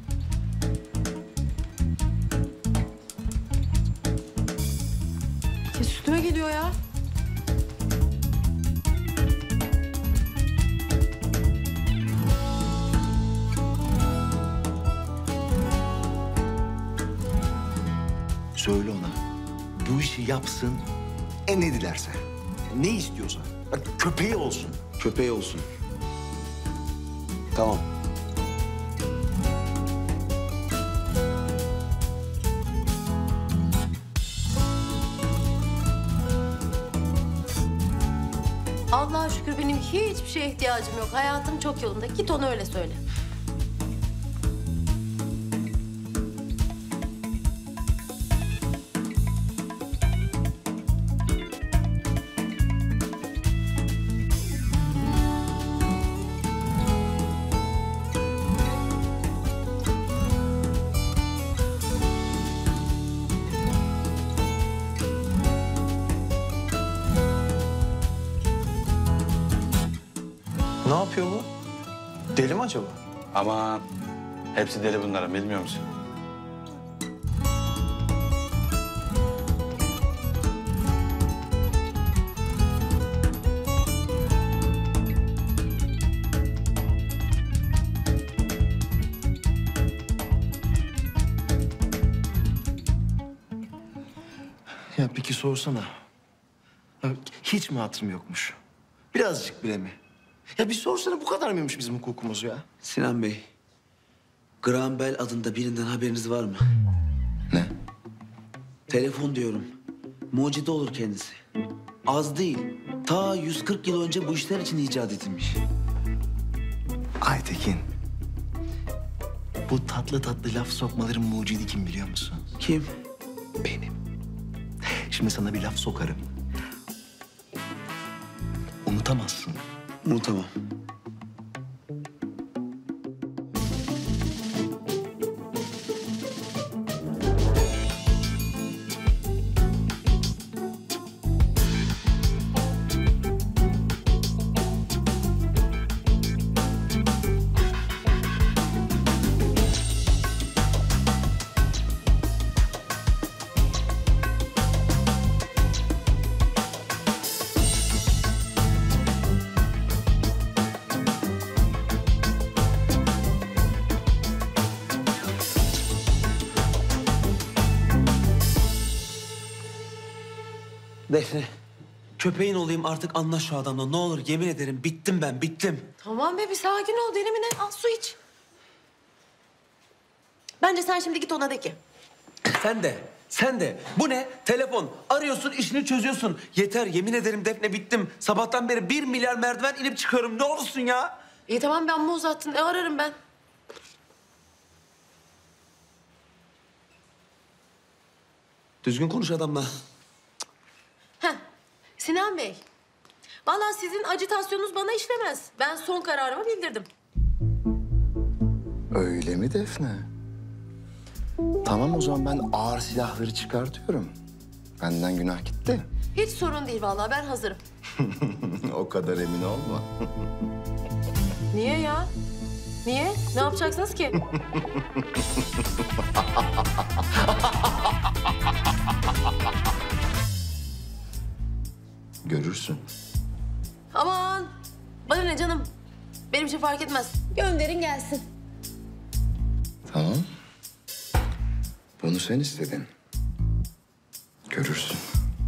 Kes üstüme geliyor ya. Söyle ona. Bu işi yapsın. E ne dilerse. Ne istiyorsa. Bak, köpeği olsun. Köpeği olsun. Tamam. Allah'a şükür benim hiçbir şeye ihtiyacım yok. Hayatım çok yolunda. Git ona öyle söyle. Ne yapıyor bu? Deli mi acaba? Aman hepsi deli bunların bilmiyor musun? Ya peki sorsana. Ya hiç mi hatırım yokmuş? Birazcık bile mi? Ya bir sorsana bu kadar mıymış bizim hukukumuz ya? Sinan Bey, Graham Bell adında birinden haberiniz var mı? Ne? Telefon diyorum. Mucide olur kendisi. Az değil. Ta yüz kırk yıl önce bu işler için icat edilmiş. Aytekin. Bu tatlı tatlı laf sokmaların mucidi kim biliyor musun? Kim? Benim. Şimdi sana bir laf sokarım. Unutamazsın. Unutamam. Defne, köpeğin olayım artık anla şu adamla. Ne olur yemin ederim bittim ben, bittim. Tamam be bir sakin ol deli mi ne? Al su iç. Bence sen şimdi git ona de ki. Sen de, sen de. Bu ne? Telefon. Arıyorsun, işini çözüyorsun. Yeter, yemin ederim Defne bittim. Sabahtan beri bir milyar merdiven inip çıkıyorum. Ne olursun ya? İyi tamam ben mi uzattın? E ararım ben. Düzgün konuş adamla. Heh. Sinan Bey. Vallahi sizin acitasyonunuz bana işlemez. Ben son kararımı bildirdim. Öyle mi Defne? Tamam o zaman ben ağır silahları çıkartıyorum. Benden günah gitti. Hiç sorun değil vallahi ben hazırım. O kadar emin olma. Niye ya? Niye? Ne yapacaksınız ki? Görürsün. Aman. Bana ne canım? Benim için fark etmez. Gönderin gelsin. Tamam. Bunu sen istedin. Görürsün.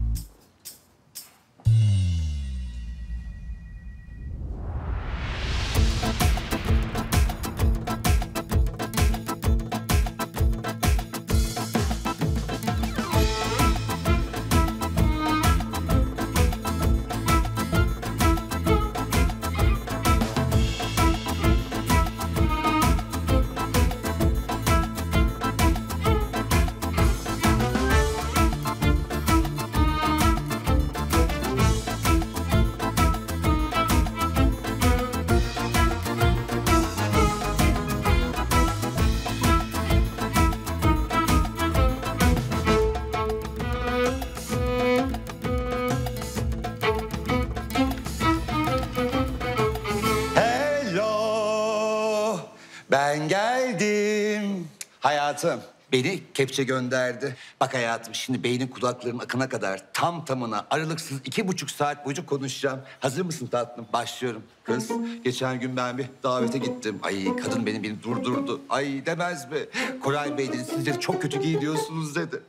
Hello, ben geldim. Hayatım beni kepçe gönderdi. Bak hayatım şimdi beynin kulaklarının akına kadar tam tamına aralıksız iki buçuk saat boyunca konuşacağım. Hazır mısın tatlım? Başlıyorum. Kız geçen gün ben bir davete gittim. Ay kadın benim beni durdurdu. Ay demez mi? Koray Bey dedi siz de çok kötü giyiniyorsunuz dedi.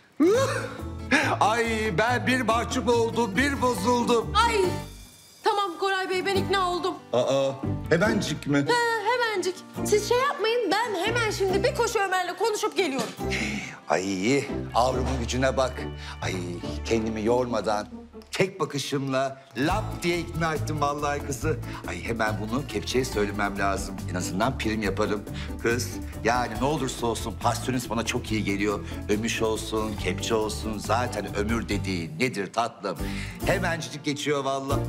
Ay ben bir mahcup oldum, bir bozuldum. Ay. Tamam Koray Bey ben ikna oldum. Aa hemencik mi? He, hemencik. Siz şey yapmayın ben hemen şimdi bir koşu Ömer'le konuşup geliyorum. Ay avrumun gücüne bak. Ay kendimi yormadan tek bakışımla lap diye ikna ettim vallahi kızı. Ay hemen bunu kepçeye söylemem lazım. En azından prim yaparım. Kız yani ne olursa olsun pastörünüz bana çok iyi geliyor. Ömüş olsun, kepçe olsun zaten ömür dediği nedir tatlım? Hemencik geçiyor vallahi.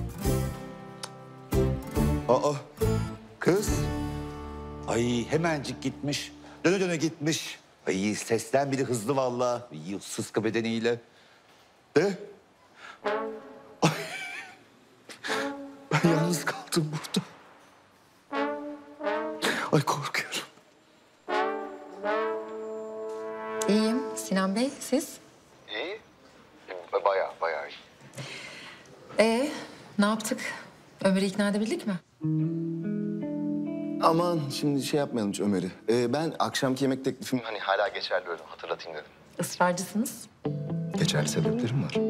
Aa kız. Ay hemencik gitmiş. Döne döne gitmiş. Ay sesten bile hızlı vallahi. Ay, sıska bedeniyle. De. Ay. Ben yalnız kaldım burada. Siz? İyi. Bayağı, bayağı iyi. Ee, ne yaptık? Ömer'i ikna edebildik mi? Aman şimdi şey yapmayalım hiç Ömer'i. Ee, ben akşamki yemek teklifim hani hala geçerli öyle hatırlatayım dedim. Israrcısınız. Geçerli sebeplerim var.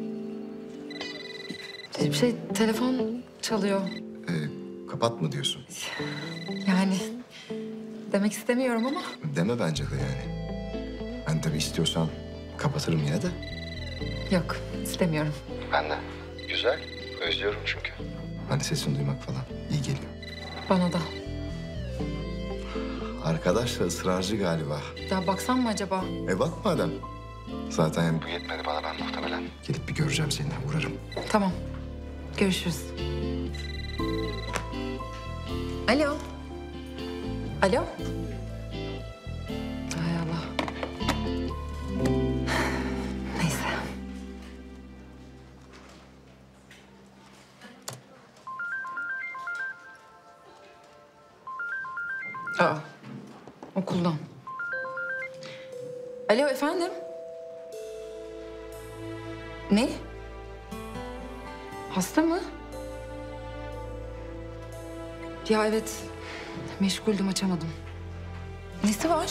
Bir şey, telefon çalıyor. Ee, kapatma diyorsun. Yani demek istemiyorum ama. Deme bence de yani. Ben tabii istiyorsan kapatırım yine de. Yok, istemiyorum. Ben de. Güzel. Özlüyorum çünkü. Hani sesini duymak falan iyi geliyor. Bana da. Arkadaş da ısrarcı galiba. Ya baksam mı acaba? E bak madem. Zaten yani bu yetmedi bana, ben muhtemelen gelip bir göreceğim seni, uğrarım. Tamam. Görüşürüz. Alo. Alo. Hay Allah. Neyse. Aa. Okuldan. Alo efendim. Ne? Hasta mı? Ya evet. Meşguldüm, açamadım. Nesi var?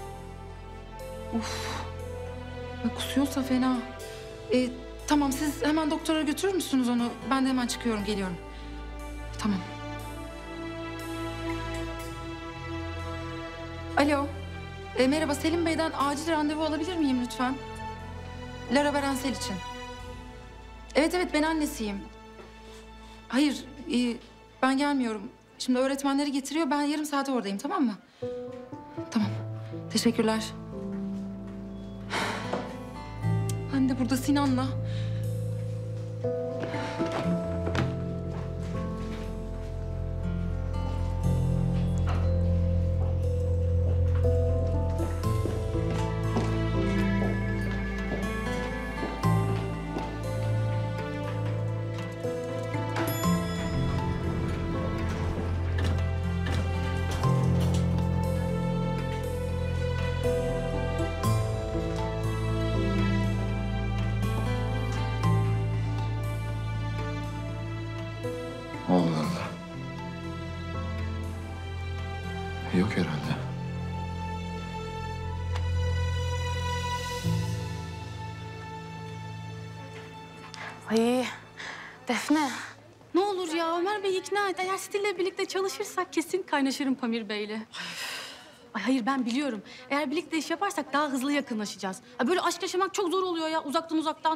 Uf. Ya kusuyorsa fena. Ee, tamam, siz hemen doktora götürür müsünüz onu? Ben de hemen çıkıyorum, geliyorum. Tamam. Alo. Ee, merhaba, Selim Bey'den acil randevu alabilir miyim lütfen? Lara Berensel için. Evet evet, ben annesiyim. Hayır, e, ben gelmiyorum. Şimdi öğretmenleri getiriyor, ben yarım saate oradayım, tamam mı? Tamam, teşekkürler. Ben de burada Sinan'la. Allah Allah. Yok herhalde. Ay Defne. Ne olur ya Ömer Bey ikna et. Eğer Stil'le birlikte çalışırsak kesin kaynaşırım Pamir Bey'le. Ay hayır, ben biliyorum. Eğer birlikte iş yaparsak daha hızlı yakınlaşacağız. Ay böyle aşk yaşamak çok zor oluyor ya, uzaktan uzaktan.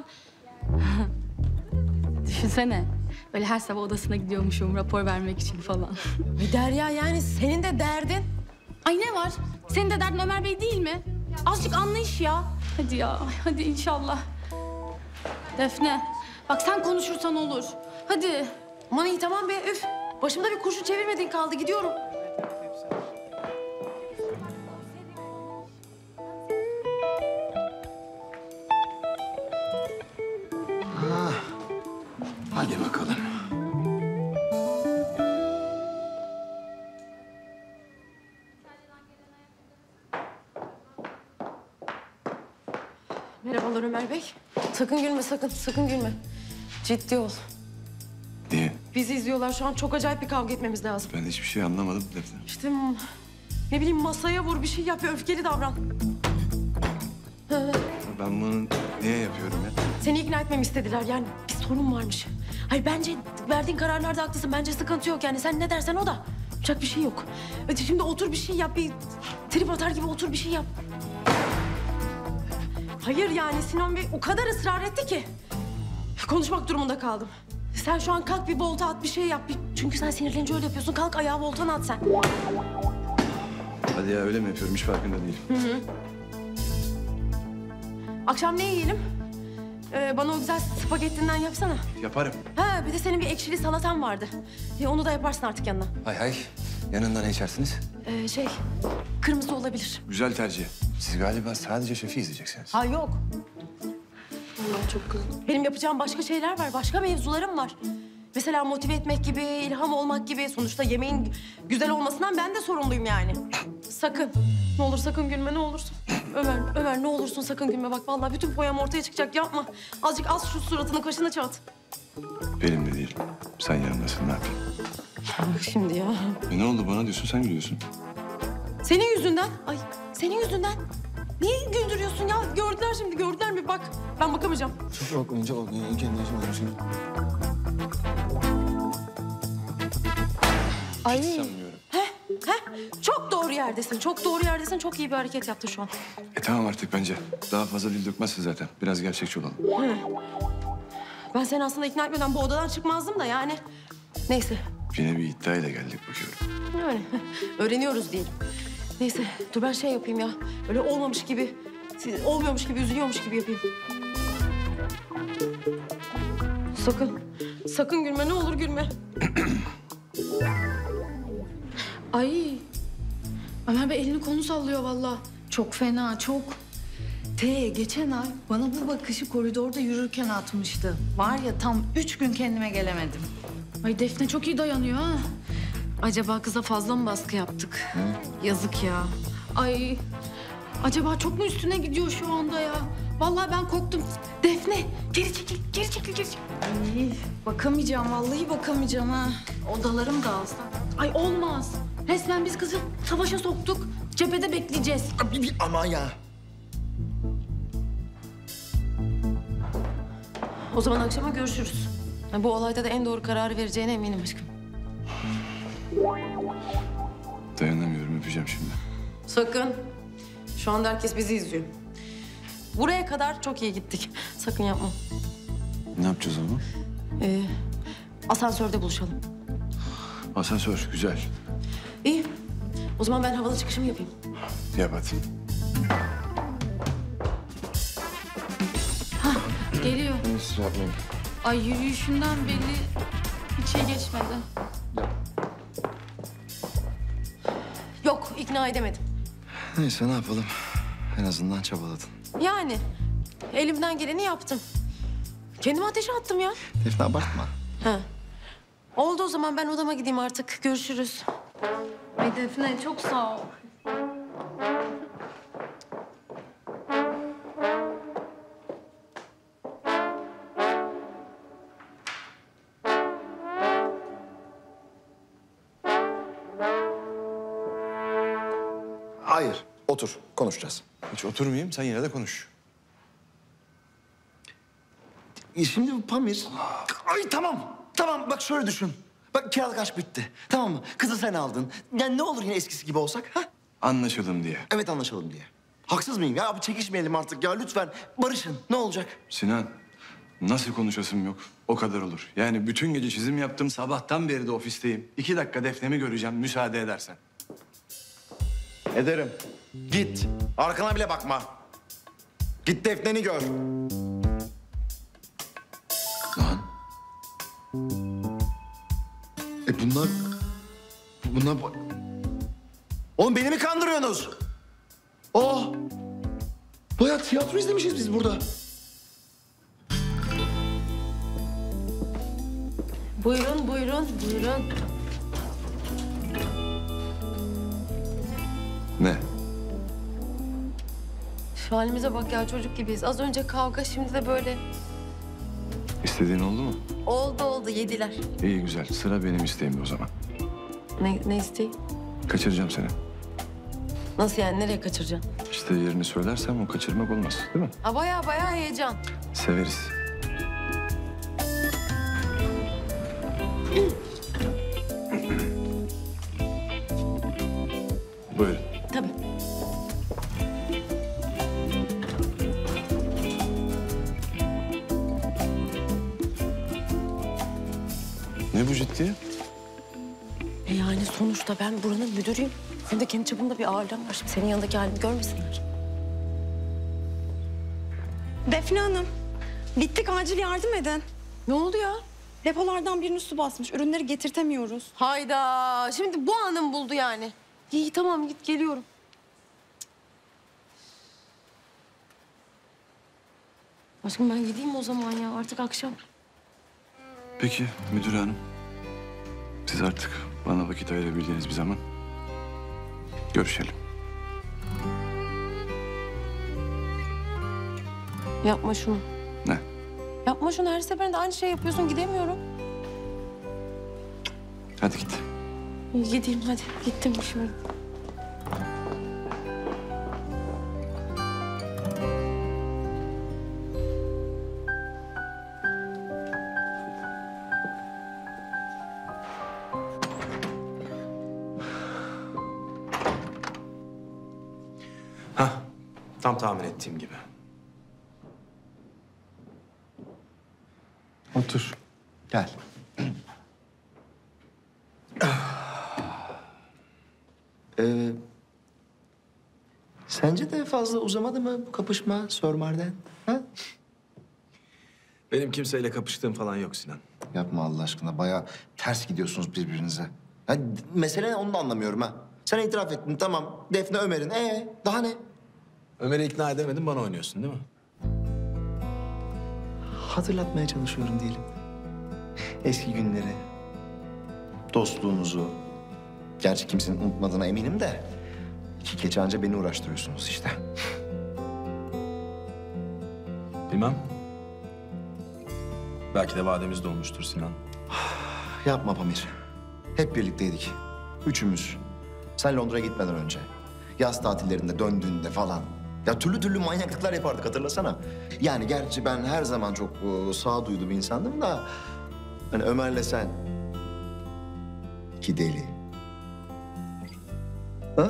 Düşünsene. Böyle her sabah odasına gidiyormuşum rapor vermek için falan. Derya, yani senin de derdin. Ay ne var? Senin de derdin Ömer Bey değil mi? Azıcık anlayış ya. Hadi ya, ay hadi inşallah. Defne, bak sen konuşursan olur. Hadi. Aman iyi tamam be, üf. Başımda bir kurşun çevirmedin kaldı, gidiyorum. Ha. Hadi bakalım. Merhabalar Ömer Bey. Sakın gülme, sakın, sakın gülme. Ciddi ol. Niye? Bizi izliyorlar şu an, çok acayip bir kavga etmemiz lazım. Ben hiçbir şey anlamadım Defne. İşte hmm, ne bileyim, masaya vur, bir şey yap, öfkeli davran. Ben bunu niye yapıyorum ya? Seni ikna etmemi istediler, yani bir sorun varmış. Hayır, bence verdiğin kararlarda haklısın, bence sıkıntı yok yani. Sen ne dersen o da. Yapacak bir şey yok. Hadi şimdi otur, bir şey yap, bir trip atar gibi otur, bir şey yap. Hayır yani Sinan Bey o kadar ısrar etti ki konuşmak durumunda kaldım. Sen şu an kalk, bir volta at, bir şey yap. Bir... Çünkü sen sinirlenince öyle yapıyorsun. Kalk ayağa voltanı at sen. Hadi ya, öyle mi yapıyorum? Hiç farkında değilim. Hı hı. Akşam ne yiyelim? Ee, bana o güzel spagettinden yapsana. Yaparım. Ha, bir de senin bir ekşili salatan vardı. Ee, onu da yaparsın artık yanına. Hay hay. Yanında ne içersiniz? Ee, şey, kırmızı olabilir. Güzel tercih. Siz galiba sadece şefi izleyeceksiniz. Ha yok. Allah çok kızdım. Benim yapacağım başka şeyler var, başka mevzularım var. Mesela motive etmek gibi, ilham olmak gibi. Sonuçta yemeğin güzel olmasından ben de sorumluyum yani. Sakın. Ne olur sakın gülme, ne olursun. Ömer, Ömer ne olursun sakın gülme. Bak vallahi bütün foyam ortaya çıkacak. Yapma. Azıcık az şu suratını, kaşını çat. Benim de değil. Sen yanındasın, ne yapayım? Bak şimdi ya. E ne oldu bana diyorsun, sen gülüyorsun. Senin yüzünden. Ay senin yüzünden. Niye güldürüyorsun ya? Gördüler şimdi, gördüler mi? Bak ben bakamayacağım. Çok korkmayın, çok korkmayın. Kendine yaşamadım şimdi. Ay. Heh, heh. Çok doğru yerdesin. Çok doğru yerdesin. Çok iyi bir hareket yaptın şu an. E tamam artık bence. Daha fazla dil dökmezsin zaten. Biraz gerçekçi olalım. Hı. Ben seni aslında ikna etmeden bu odadan çıkmazdım da yani. Neyse. Yine bir iddiayla geldik bakıyorum. Yani öğreniyoruz diyelim. Neyse dur ben şey yapayım ya. Öyle olmamış gibi, olmuyormuş gibi, üzülüyormuş gibi yapayım. Sakın, sakın gülme. Ne olur gülme. Ay. Ömer Bey elini kolunu sallıyor vallahi. Çok fena, çok. T geçen ay bana bu bakışı koridorda yürürken atmıştı. Var ya tam üç gün kendime gelemedim. Ay Defne çok iyi dayanıyor ha. Acaba kıza fazla mı baskı yaptık? Yazık ya. Ay acaba çok mu üstüne gidiyor şu anda ya? Vallahi ben korktum. Defne geri çekil, geri çekil, geri çekil. Ay bakamayacağım, vallahi bakamayacağım ha. Odalarım dağılsa. Ay olmaz. Resmen biz kızı savaşa soktuk. Cephede bekleyeceğiz. Aman ya. O zaman akşama görüşürüz. Yani bu olayda da en doğru kararı vereceğine eminim aşkım. Dayanamıyorum, öpeceğim şimdi. Sakın. Şu anda herkes bizi izliyor. Buraya kadar çok iyi gittik. Sakın yapma. Ne yapacağız ama? Ee, asansörde buluşalım. Asansör, güzel. İyi. O zaman ben havalı çıkışımı yapayım. Yap hadi. Geliyor. Siz yapmayın. Ay yürüyüşünden belli hiç şey geçmedi. Yok, ikna edemedim. Neyse ne yapalım? En azından çabaladın. Yani elimden geleni yaptım. Kendimi ateşe attım ya. Defne abartma. Ha. Oldu o zaman ben odama gideyim artık. Görüşürüz. Ay Defne çok sağ ol. Hayır, otur. Konuşacağız. Hiç oturmayayım, sen yine de konuş. E şimdi bu Pamir... Ay tamam, tamam. Bak şöyle düşün. Bak kiralık aşk bitti. Tamam mı? Kızı sen aldın. Yani ne olur yine eskisi gibi olsak? Ha? Anlaşalım diye. Evet anlaşalım diye. Haksız mıyım ya? Abi çekişmeyelim artık ya. Lütfen barışın. Ne olacak? Sinan, nasıl konuşasım yok? O kadar olur. Yani bütün gece çizim yaptım, sabahtan beri de ofisteyim. İki dakika Defne'mi göreceğim, müsaade edersen. Ederim. Git. Arkana bile bakma. Git Defne'ni gör. Lan. E bunlar... Bunlar... Oğlum beni mi kandırıyorsunuz? Oh! Bayağı tiyatro izlemişiz biz burada. Buyurun, buyurun, buyurun. Ne? Şu halimize bak ya, çocuk gibiyiz. Az önce kavga, şimdi de böyle. İstediğin oldu mu? Oldu oldu, yediler. İyi güzel. Sıra benim isteğimde o zaman. Ne, ne isteği? Kaçıracağım seni. Nasıl yani, nereye kaçıracaksın? İşte yerini söylersem o kaçırmak olmaz, değil mi? Ha bayağı bayağı heyecan. Severiz. Buyurun. Tabii. Ne bu ciddi? E yani sonuçta ben buranın müdürüyüm. Hem de kendi çapımda bir ailem var. Şimdi senin yanındaki halimi görmesinler. Defne Hanım, bittik, acil yardım edin. Ne oldu ya? Depolardan birini su basmış, ürünleri getirtemiyoruz. Hayda, şimdi bu anım buldu yani. İyi tamam, git geliyorum. Aşkım ben gideyim o zaman ya, artık akşam. Peki müdür hanım. Siz artık bana vakit ayırabildiğiniz bir zaman görüşelim. Yapma şunu. Ne? Yapma şunu, her seferinde aynı şey yapıyorsun, gidemiyorum. Hadi git. İyi, gideyim hadi. Gittim şimdi. Hah, tam tahmin ettiğim gibi. Otur. Gel. Ee, sence de fazla uzamadı mı bu kapışma Sörmer'den? Ha? Benim kimseyle kapıştığım falan yok Sinan. Yapma Allah aşkına. Bayağı ters gidiyorsunuz birbirinize. Ya, mesele onu da anlamıyorum ha. Sen itiraf ettin tamam. Defne Ömer'in. Ee daha ne? Ömer'i ikna edemedin, bana oynuyorsun değil mi? Hatırlatmaya çalışıyorum diyelim. Eski günleri. Dostluğunuzu. Gerçi kimsenin unutmadığına eminim de. İki keçi anca beni uğraştırıyorsunuz işte. Bilmem. Belki de vademiz dolmuştur Sinan. Yapma Pamir. Hep birlikteydik. Üçümüz. Sen Londra'ya gitmeden önce. Yaz tatillerinde döndüğünde falan. Ya türlü türlü manyaklıklar yapardık hatırlasana. Yani gerçi ben her zaman çok e, sağduyulu bir insandım da... Hani Ömer'le sen... İki deli. Ha?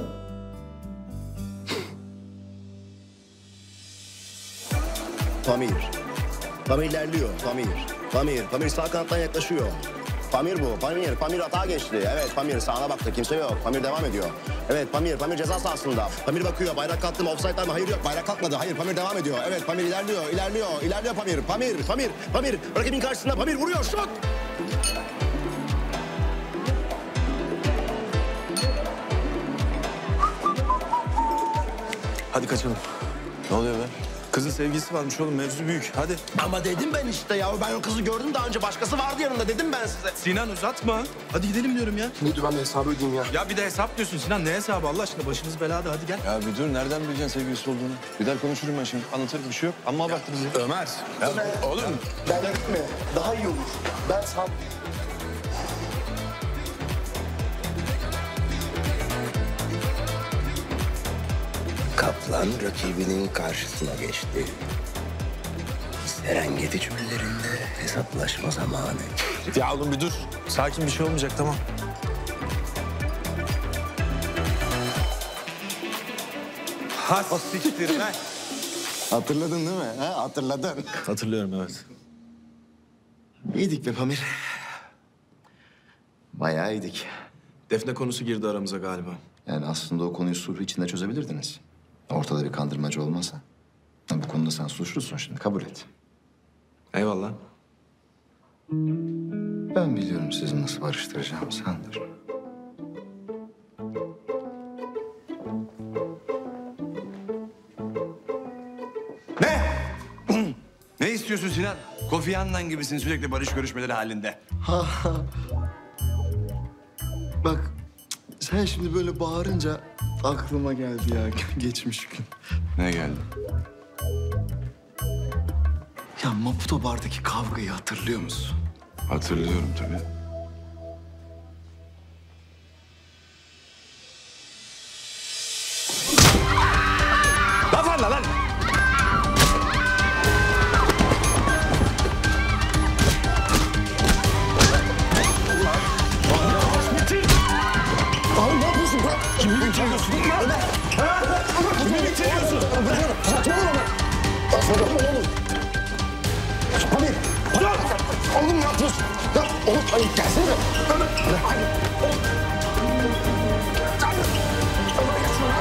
Pamir. Pamir ilerliyor. Pamir. Pamir. Pamir sağ kanattan yaklaşıyor. Pamir bu. Pamir. Pamir atağa geçti. Evet Pamir sağına baktı. Kimse yok. Pamir devam ediyor. Evet Pamir. Pamir ceza sahasında. Pamir bakıyor. Bayrak kalktı mı? Offside mı? Hayır yok. Bayrak kalkmadı. Hayır Pamir devam ediyor. Evet Pamir ilerliyor. İlerliyor. İlerliyor Pamir. Pamir. Pamir. Pamir. Rakibin karşısında Pamir vuruyor. Şut! Hadi kaçalım. Ne oluyor be? Kızın sevgilisi varmış oğlum. Mevzu büyük. Hadi. Ama dedim ben işte ya. Ben o kızı gördüm daha önce. Başkası vardı yanında. Dedim ben size. Sinan uzatma. Hadi gidelim diyorum ya. Müdür ben de hesabı ödeyeyim ya. Ya bir de hesap diyorsun Sinan. Ne hesabı Allah aşkına? Başımız belada. Hadi gel. Ya bir dur. Nereden bileceksin sevgilisi olduğunu? Bir daha konuşurum ben şimdi. Anlatırım bir şey yok. Ama abarttınız ya. Ömer. Ya, Ömer. oğlum. Ben gitme. Daha iyi olur. Ben sağ... Kaplan rakibinin karşısına geçti. Serengeti çöllerinde hesaplaşma zamanı. Ya oğlum bir dur. Sakin bir şey olmayacak tamam. Ha siktir lan. Hatırladın değil mi? Ha, hatırladın. Hatırlıyorum evet. İyiydik be Pamir. Bayağı iyiydik. Defne konusu girdi aramıza galiba. Yani aslında o konuyu sulh içinde çözebilirdiniz. Ortada bir kandırmacı olmasa. Ha, bu konuda sen suçlusun şimdi, kabul et. Eyvallah. Ben biliyorum sizi nasıl barıştıracağım, sen dur. Ne istiyorsun Sinan? Kofi Annan gibisin sürekli barış görüşmeleri halinde. Ha, ha. Bak sen şimdi böyle bağırınca aklıma geldi ya geçmiş gün. Ne geldi? Ya Maputo bardaki kavgayı hatırlıyor musun? Hatırlıyorum tabii. Lan var lan! Abi ne yapıyorsun? Bırak. Kimi bitiriyorsun? Ömer. Kimi bitiriyorsun? Bırak. Saçmalama Ömer. Saçmalama oğlum. Pamir. Bırak. Oğlum ne yapıyorsun? Ya oğlum hayır gelsene. Ömer. Hayır. Oğlum. Ömer gelsene.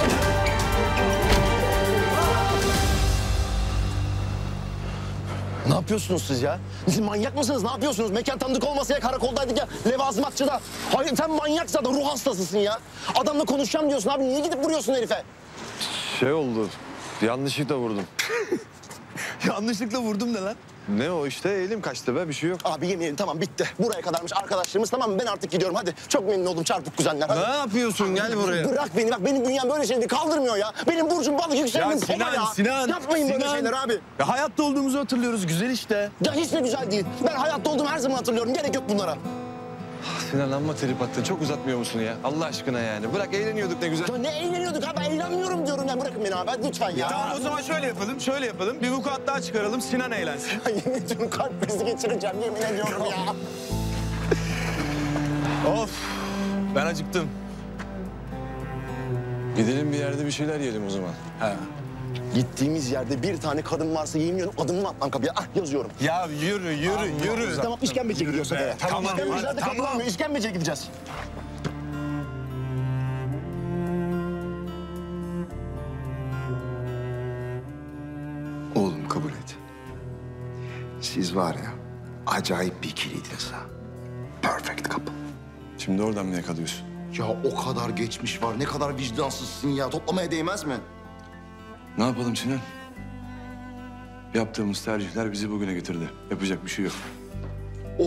Ne yapıyorsunuz siz ya? Siz manyak mısınız? Ne yapıyorsunuz? Mekan tanıdık olmasa ya karakoldaydık ya levazımatçıda. Hayır sen manyak zaten ruh hastasısın ya. Adamla konuşacağım diyorsun abi. Niye gidip vuruyorsun herife? Şey oldu. Yanlışlıkla vurdum. Yanlışlıkla vurdum ne lan? Ne o işte? Elim kaçtı be. Bir şey yok. Abi yemin ederim tamam bitti. Buraya kadarmış arkadaşlarımız, tamam mı? Ben artık gidiyorum hadi. Çok memnun oldum çarpık kuzenler. Hadi. Ne yapıyorsun? Gel buraya. Bırak beni bak, benim dünyam böyle şeyleri kaldırmıyor ya. Benim burcum balık, yükselenim Ya kova Sinan, ya. Sinan. Yapmayın böyle Sinan. şeyler abi. Ya hayatta olduğumuzu hatırlıyoruz. Güzel işte. Ya hiç de güzel değil. Ben hayatta olduğumu her zaman hatırlıyorum. Gerek yok bunlara. Sinan amma trip attın. Çok uzatmıyor musun ya? Allah aşkına yani. Bırak eğleniyorduk ne güzel. Ya ne eğleniyorduk abi? Eğlenmiyorum diyorum ya. Bırakın beni abi. Hadi lütfen ya. Ya tamam o zaman şöyle yapalım. Şöyle yapalım. Bir vukuat daha çıkaralım. Sinan eğlensin. Ya yemin ediyorum kalp krizi geçireceğim. Yemin ediyorum ya. Of. Ben acıktım. Gidelim bir yerde bir şeyler yiyelim o zaman. He. Gittiğimiz yerde bir tane kadın varsa yemin ediyorum adımımı atmam kapıya. Ah yazıyorum. Ya yürü yürü yürü. Tamam işkembeciye gidiyorsak eğer. Tamam, İşkembecilerde hadi, tamam. kapılanmıyor. İşkembeciye gideceğiz. Oğlum kabul et. Siz var ya acayip bir ikiliydiniz ha. Perfect couple. Şimdi oradan mı yakalıyorsun? Ya o kadar geçmiş var. Ne kadar vicdansızsın ya. Toplamaya değmez mi? Ne yapalım Sinan? Yaptığımız tercihler bizi bugüne getirdi. Yapacak bir şey yok. Oh.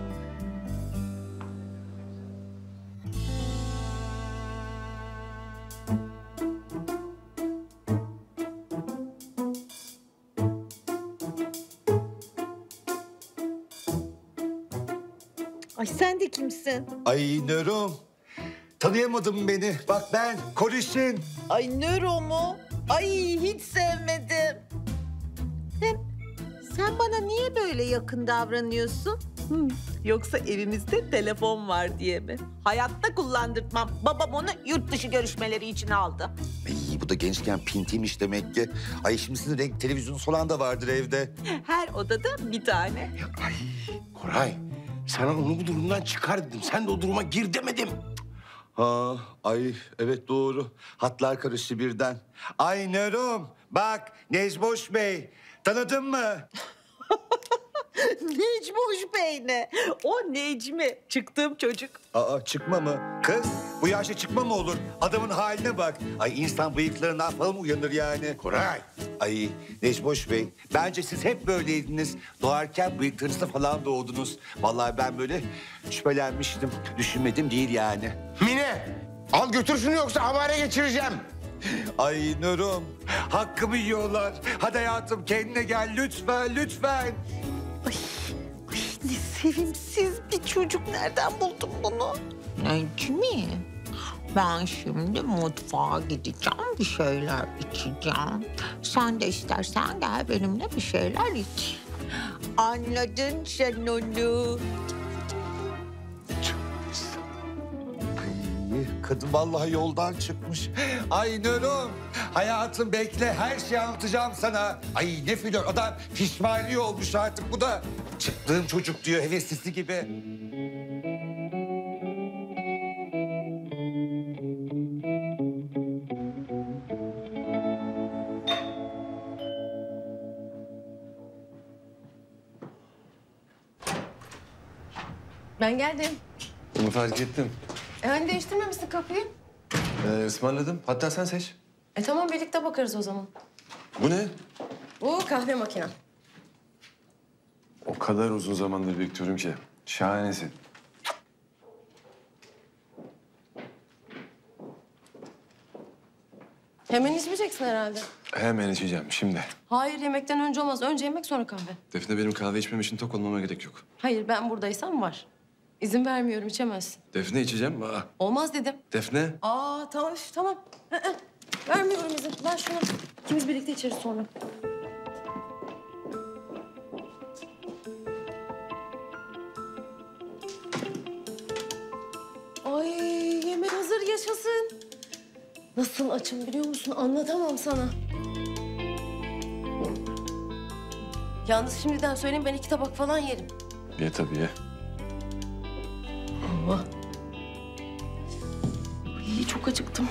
Ay sen de kimsin? Ay Nörum. Tanıyamadın beni. Bak ben Koriş'in. Ay nöro mu? Ay hiç sevmedim. Hem sen bana niye böyle yakın davranıyorsun? Hı, yoksa evimizde telefon var diye mi? Hayatta kullandırtmam. Babam onu yurt dışı görüşmeleri için aldı. Ay bu da gençken pintiymiş demek ki. Ay şimdi sizin renk televizyonu falan da vardır evde. Her odada bir tane. Koray, sana onu bu durumdan çıkar dedim. Sen de o duruma gir demedim. Ha, ay evet doğru. Hatlar karıştı birden. Ay Nörum bak Necmoş Bey. Tanıdın mı? Necmoş Bey ne? O Necmi. Çıktığım çocuk. Aa çıkma mı? Kız bu yaşta çıkma mı olur? Adamın haline bak. Ay insan bıyıklarına falan uyanır yani. Koray. Ay Necmoş Bey bence siz hep böyleydiniz. Doğarken bıyıklarınızda falan doğdunuz. Vallahi ben böyle şüphelenmiştim. Düşünmedim değil yani. Mine, al götür şunu yoksa havale geçireceğim. Ay Nur'um hakkımı yiyorlar. Hadi hayatım kendine gel lütfen lütfen. Ne sevimsiz bir çocuk. Nereden buldun bunu? Necmi, ben şimdi mutfağa gideceğim, bir şeyler içeceğim. Sen de istersen gel benimle bir şeyler iç. Anladın sen onu. Ay, kadın vallahi yoldan çıkmış. Ay Nur'um hayatım bekle her şeyi anlatacağım sana. Ay ne flör adam pişmaniye olmuş artık bu da. Çıktığım çocuk diyor heveslisi gibi. Ben geldim. Bunu fark ettim. E hani değiştirmemişsin kapıyı? Ee, ısmarladım. Hatta sen seç. E tamam birlikte bakarız o zaman. Bu ne? Bu kahve makinem. O kadar uzun zamandır bekliyorum ki. Şahanesin. Hemen içmeyeceksin herhalde. Hemen içeceğim şimdi. Hayır yemekten önce olmaz. Önce yemek sonra kahve. Defne benim kahve içmem için tok olmama gerek yok. Hayır ben buradaysam var. İzin vermiyorum içemezsin. Defne içeceğim. Aa, Olmaz dedim. Defne. Aa tamam üf, tamam. Hı hı. Vermiyorum izin. Ver şunu. İkimiz birlikte içeriz sonra. Ay yemek hazır yaşasın. Nasıl açım biliyor musun? Anlatamam sana. Yalnız şimdiden söyleyeyim ben iki tabak falan yerim. Ye tabii ye. Allah. Ay, çok acıktım.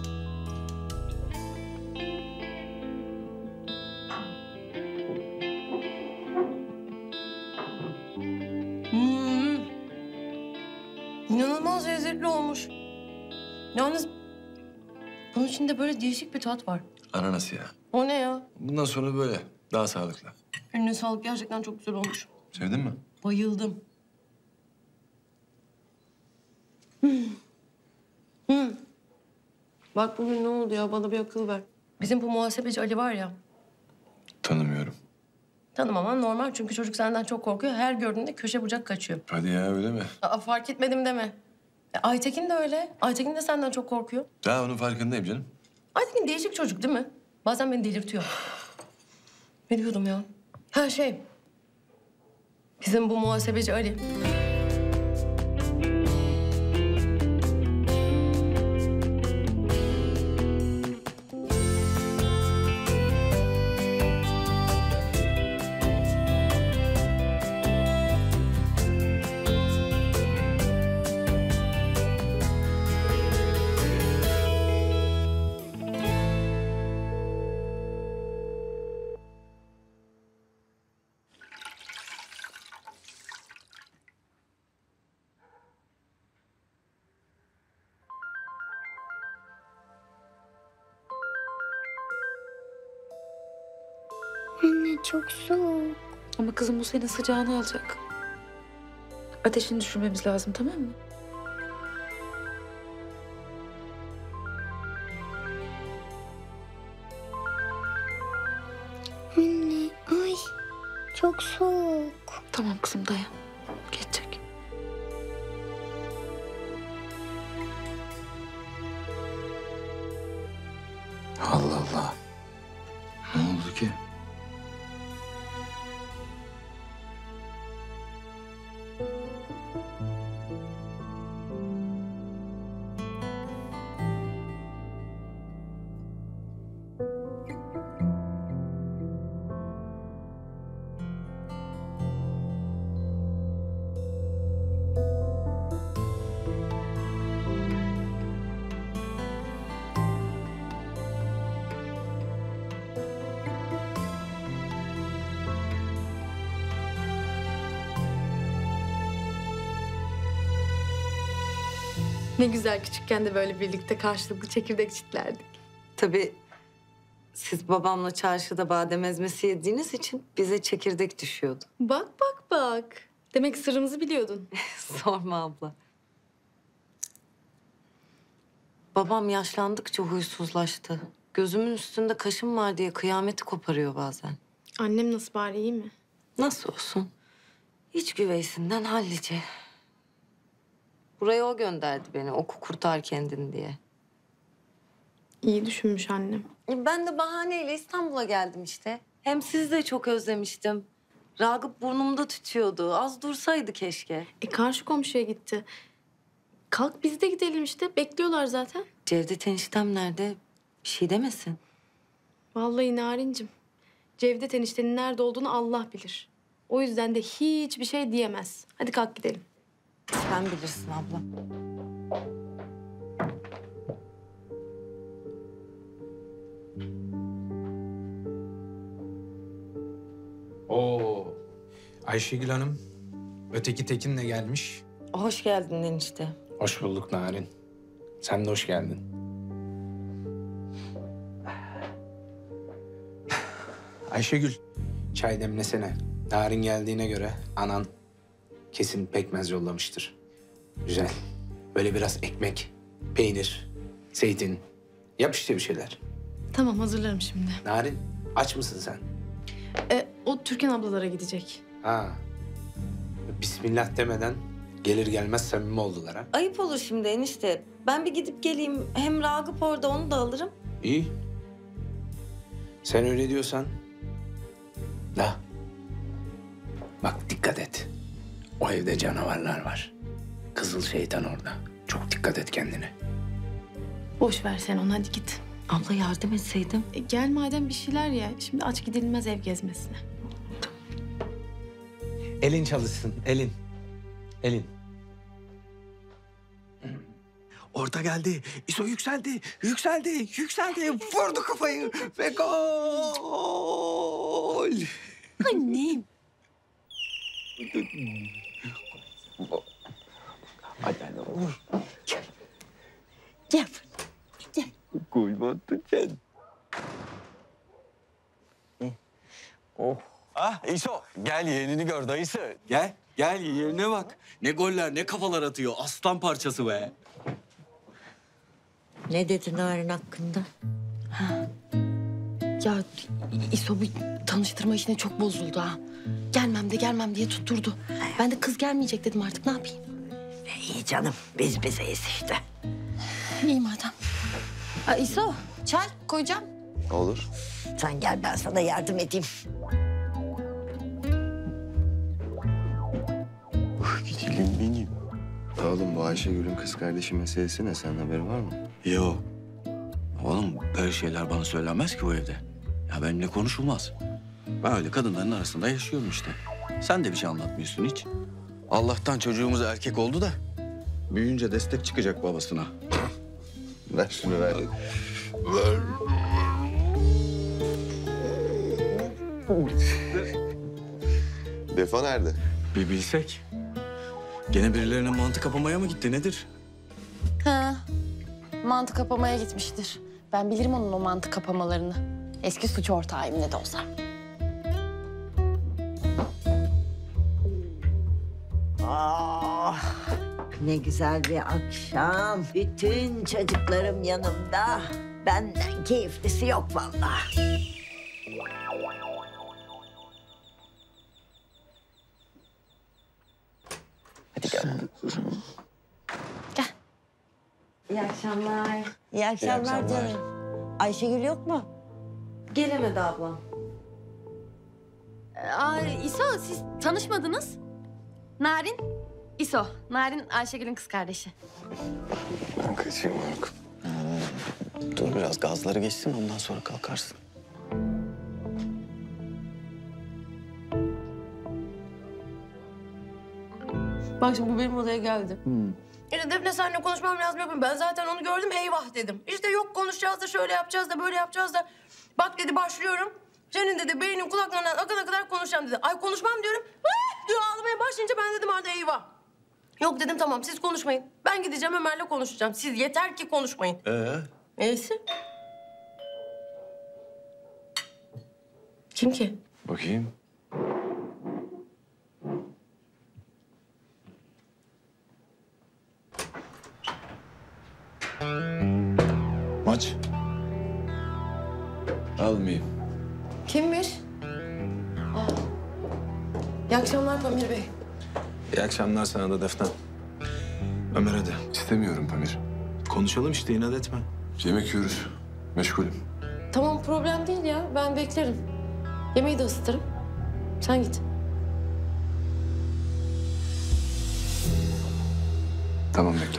Hmm. İnanılmaz lezzetli olmuş. Yalnız bunun içinde böyle değişik bir tat var. Ananas ya. O ne ya? Bundan sonra böyle. Daha sağlıklı. Eline sağlık, gerçekten çok güzel olmuş. Sevdin mi? Bayıldım. Hmm. Hmm. Bak bugün ne oldu ya, bana bir akıl ver. Bizim bu muhasebeci Ali var ya. Tanımıyorum. Tanımaman normal çünkü çocuk senden çok korkuyor. Her gördüğünde köşe bucak kaçıyor. Hadi ya, öyle mi? Aa, fark etmedim deme. E, Aytekin de öyle. Aytekin de senden çok korkuyor. Daha onun farkındayım canım. Aytekin değişik çocuk değil mi? Bazen beni delirtiyor. Ne diyordum ya? Ha şey. Bizim bu muhasebeci Ali. Anne çok soğuk. Ama kızım bu senin sıcağını alacak. Ateşini düşürmemiz lazım, tamam mı? Anne ay çok soğuk. Tamam kızım, dayan. Geçecek. Allah Allah. Ne oldu ki? Ne güzel küçükken de böyle birlikte karşılıklı çekirdek çitlerdik. Tabii siz babamla çarşıda badem ezmesi yediğiniz için bize çekirdek düşüyordu. Bak bak bak. Demek sırrımızı biliyordun. Sorma abla. Babam yaşlandıkça huysuzlaştı. Gözümün üstünde kaşım var diye kıyameti koparıyor bazen. Annem nasıl bari, iyi mi? Nasıl olsun? İç güveysinden hallice. Buraya o gönderdi beni, oku kurtar kendini diye. İyi düşünmüş annem. Ben de bahaneyle İstanbul'a geldim işte. Hem sizi de çok özlemiştim. Ragıp burnumda tütüyordu. Az dursaydı keşke. E karşı komşuya gitti. Kalk biz de gidelim işte. Bekliyorlar zaten. Cevdet eniştem nerede? Bir şey demesin. Vallahi Narincim. Cevdet eniştenin nerede olduğunu Allah bilir. O yüzden de hiçbir şey diyemez. Hadi kalk gidelim. Sen bilirsin abla. Oo. Ayşegül Hanım, öteki Tekin de gelmiş. Hoş geldin enişte. Hoş bulduk Narin. Sen de hoş geldin. Ayşegül, çay demlesene. Narin geldiğine göre anan kesin pekmez yollamıştır. Güzel. Böyle biraz ekmek, peynir, zeytin. Yap işte bir şeyler. Tamam, hazırlarım şimdi. Narin, aç mısın sen? E, o Türkan ablalara gidecek. Ha. Bismillah demeden gelir gelmez samimi oldular ha. Ayıp olur şimdi enişte. Ben bir gidip geleyim. Hem Ragıp orada, onu da alırım. İyi. Sen öyle diyorsan. Da. Bak dikkat et. O evde canavarlar var. Kızıl şeytan orada. Çok dikkat et kendine. Boş ver sen onu, hadi git. Abla yardım etseydim. E, gel madem bir şeyler ya. Şimdi aç gidilmez ev gezmesine. Elin çalışsın, elin. Elin. Orta geldi. İso yükseldi. Yükseldi. Yükseldi. Vurdu kafayı. Ve gol. Annem. Hadi anne vur. Gel. Gel. Gol mü attın sen? Oh. Ah İso gel yeğenini gör dayısı. Gel gel yeğenine bak. Ne goller ne kafalar atıyor. Aslan parçası be. Ne dedi Narin hakkında? Ya İso bir tanıştırma işine çok bozuldu ha. Gelmem de gelmem diye tutturdu. Ben de kız gelmeyecek dedim, artık ne yapayım? İyi canım, biz bizeyiz işte. İyi madem. Aa, İso, çay koyacağım. Olur. Sen gel, ben sana yardım edeyim. Gidelim benim. Oğlum bu Ayşegül'ün kız kardeşi meselesi ne? Senin haberin var mı? Yok. Oğlum böyle şeyler bana söylenmez ki bu evde. Ya benimle konuşulmaz. Ben öyle kadınların arasında yaşıyorum işte. Sen de bir şey anlatmıyorsun hiç. Allah'tan çocuğumuz erkek oldu da büyüyünce destek çıkacak babasına. Ver şunu ver. Ver. Defo nerede? Bir bilsek. Gene birilerine mantı kapamaya mı gitti nedir? Ha, mantı kapamaya gitmiştir. Ben bilirim onun o mantı kapamalarını. Eski suç ortağıyım ne de olsa. Ah, ne güzel bir akşam. Bütün çocuklarım yanımda. Benden keyiflisi yok vallahi. Hadi gel. İyi akşamlar. İyi akşamlar, akşamlar. canım. Ayşegül yok mu? Gelemedi ablam. Aa, İso, siz tanışmadınız. Narin, İso. Narin Ayşegül'ün kız kardeşi. Ben kaçayım Maruk. Dur biraz gazları geçsin ondan sonra kalkarsın. Bak şimdi bu benim odaya geldi. Hmm. İşte Defne seninle konuşmam lazım yapayım. Ben zaten onu gördüm, eyvah dedim. İşte yok konuşacağız da şöyle yapacağız da böyle yapacağız da. Bak dedi başlıyorum. Senin dedi beynin kulaklarından akana kadar konuşacağım dedi. Ay konuşmam diyorum. "Ah!" diyor ağlamaya başlayınca ben dedim arada eyvah. Yok dedim tamam siz konuşmayın. Ben gideceğim Ömer'le konuşacağım. Siz yeter ki konuşmayın. Ee? Neyse. Kim ki? Bakayım. Maç. Almayayım. Kimmiş? Aa. İyi akşamlar Pamir Bey. İyi akşamlar sana da Defne. Ömer hadi. İstemiyorum Pamir. Konuşalım işte, inat etme. Yemek yiyoruz. Meşgulüm. Tamam problem değil ya. Ben beklerim. Yemeği de ısıtırım. Sen git. Tamam bekle.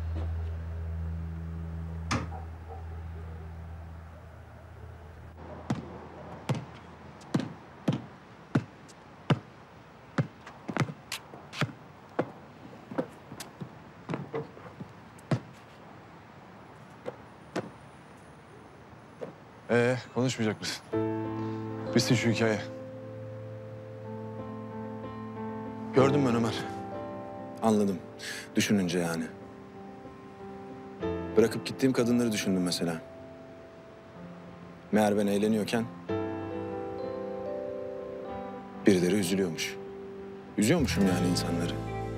Ee, konuşmayacak mısın? Bitsin şu hikaye. Gördüm ben Ömer. Anladım. Düşününce yani. Bırakıp gittiğim kadınları düşündüm mesela. Meğer ben eğleniyorken birileri üzülüyormuş. Üzüyormuşum yani insanları.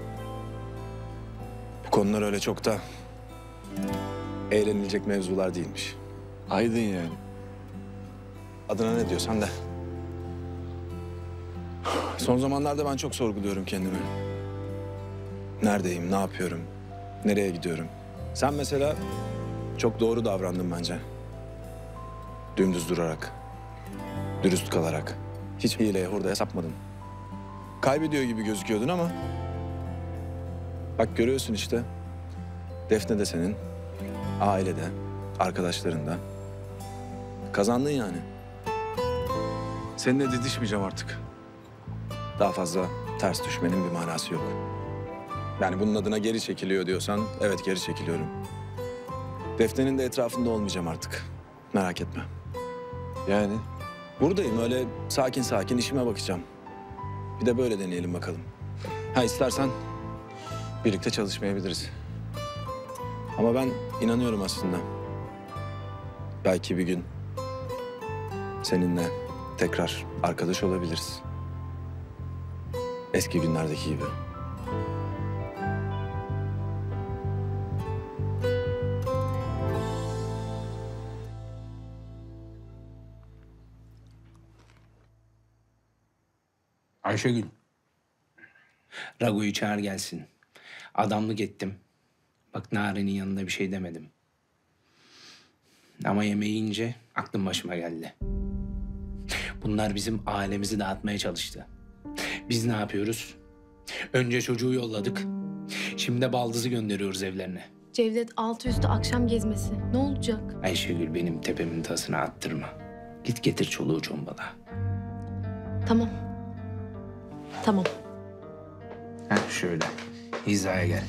Bu konular öyle çok da eğlenilecek mevzular değilmiş. Aydın yani. Adına ne diyorsan de. Son zamanlarda ben çok sorguluyorum kendimi. Neredeyim, ne yapıyorum, nereye gidiyorum? Sen mesela çok doğru davrandın bence. Dümdüz durarak, dürüst kalarak. Hiç hileye hurdaya sapmadın. Kaybediyor gibi gözüküyordun ama... Bak görüyorsun işte. Defne de senin, ailede, arkadaşlarında. Kazandın yani. Seninle didişmeyeceğim artık. Daha fazla ters düşmenin bir manası yok. Yani bunun adına geri çekiliyor diyorsan, evet geri çekiliyorum. Defne'nin de etrafında olmayacağım artık. Merak etme. Yani? Buradayım, öyle sakin sakin işime bakacağım. Bir de böyle deneyelim bakalım. Ha istersen birlikte çalışmayabiliriz. Ama ben inanıyorum aslında. Belki bir gün seninle tekrar arkadaş olabiliriz. Eski günlerdeki gibi. Ayşegül. Rago'yu çağır gelsin. Adamlık ettim. Bak Nare'nin yanında bir şey demedim. Ama yemeği yiyince aklım başıma geldi. Bunlar bizim ailemizi dağıtmaya çalıştı. Biz ne yapıyoruz? Önce çocuğu yolladık. Şimdi de baldızı gönderiyoruz evlerine. Cevdet altı üstü akşam gezmesi. Ne olacak? Ayşegül benim tepemin tasını attırma. Git getir çoluğu çombala. Tamam. Tamam. Heh, şöyle. Hizaya gel.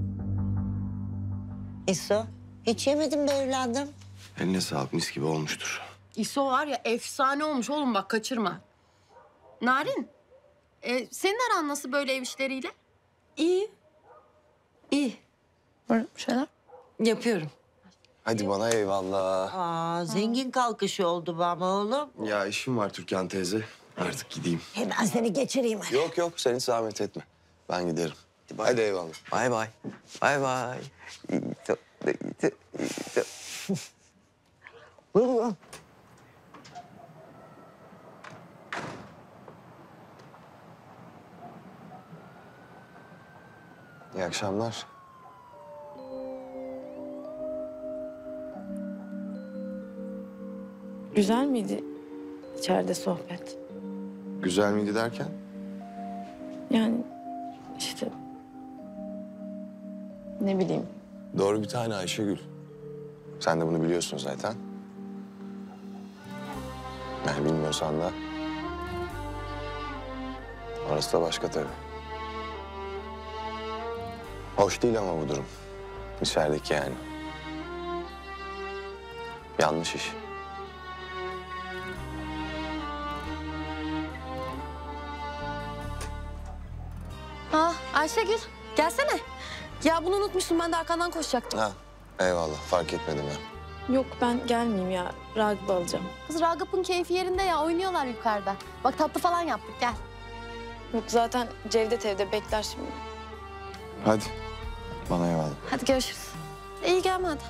İso, hiç yemedim be evladım. Eline sağlık, mis gibi olmuştur. İso var ya efsane olmuş oğlum bak kaçırma. Narin, e, senin aran nasıl böyle ev işleriyle? İyi. İyi. Var bir şeyler? Yapıyorum. Hadi bana eyvallah. Aa, zengin kalkışı oldu bu ama oğlum. Ya işim var Türkan teyze. Artık gideyim. Hemen seni geçireyim. Yok yok, sen hiç zahmet etme. Ben giderim. Hadi eyvallah. Bay bay. Bay bay. İyi akşamlar. Güzel miydi içeride sohbet? Güzel miydi derken? Yani işte ne bileyim. Doğru bir tane Ayşegül. Sen de bunu biliyorsun zaten. Yani bilmiyorsan da... orası da başka tabii. Hoş değil ama bu durum. İçerideki yani. Yanlış iş. Ha Ayşegül gelsene. Ya bunu unutmuşsun ben de arkandan koşacaktım. Ha, eyvallah. Fark etmedim ya. Yok ben gelmeyeyim ya. Ragıp'ı alacağım. Kız Ragıp'ın keyfi yerinde ya oynuyorlar yukarıda. Bak tatlı falan yaptık gel. Yok zaten Cevdet evde bekler şimdi. Hadi. Bana eyvallah. Hadi görüşürüz. İyi gelme hadi.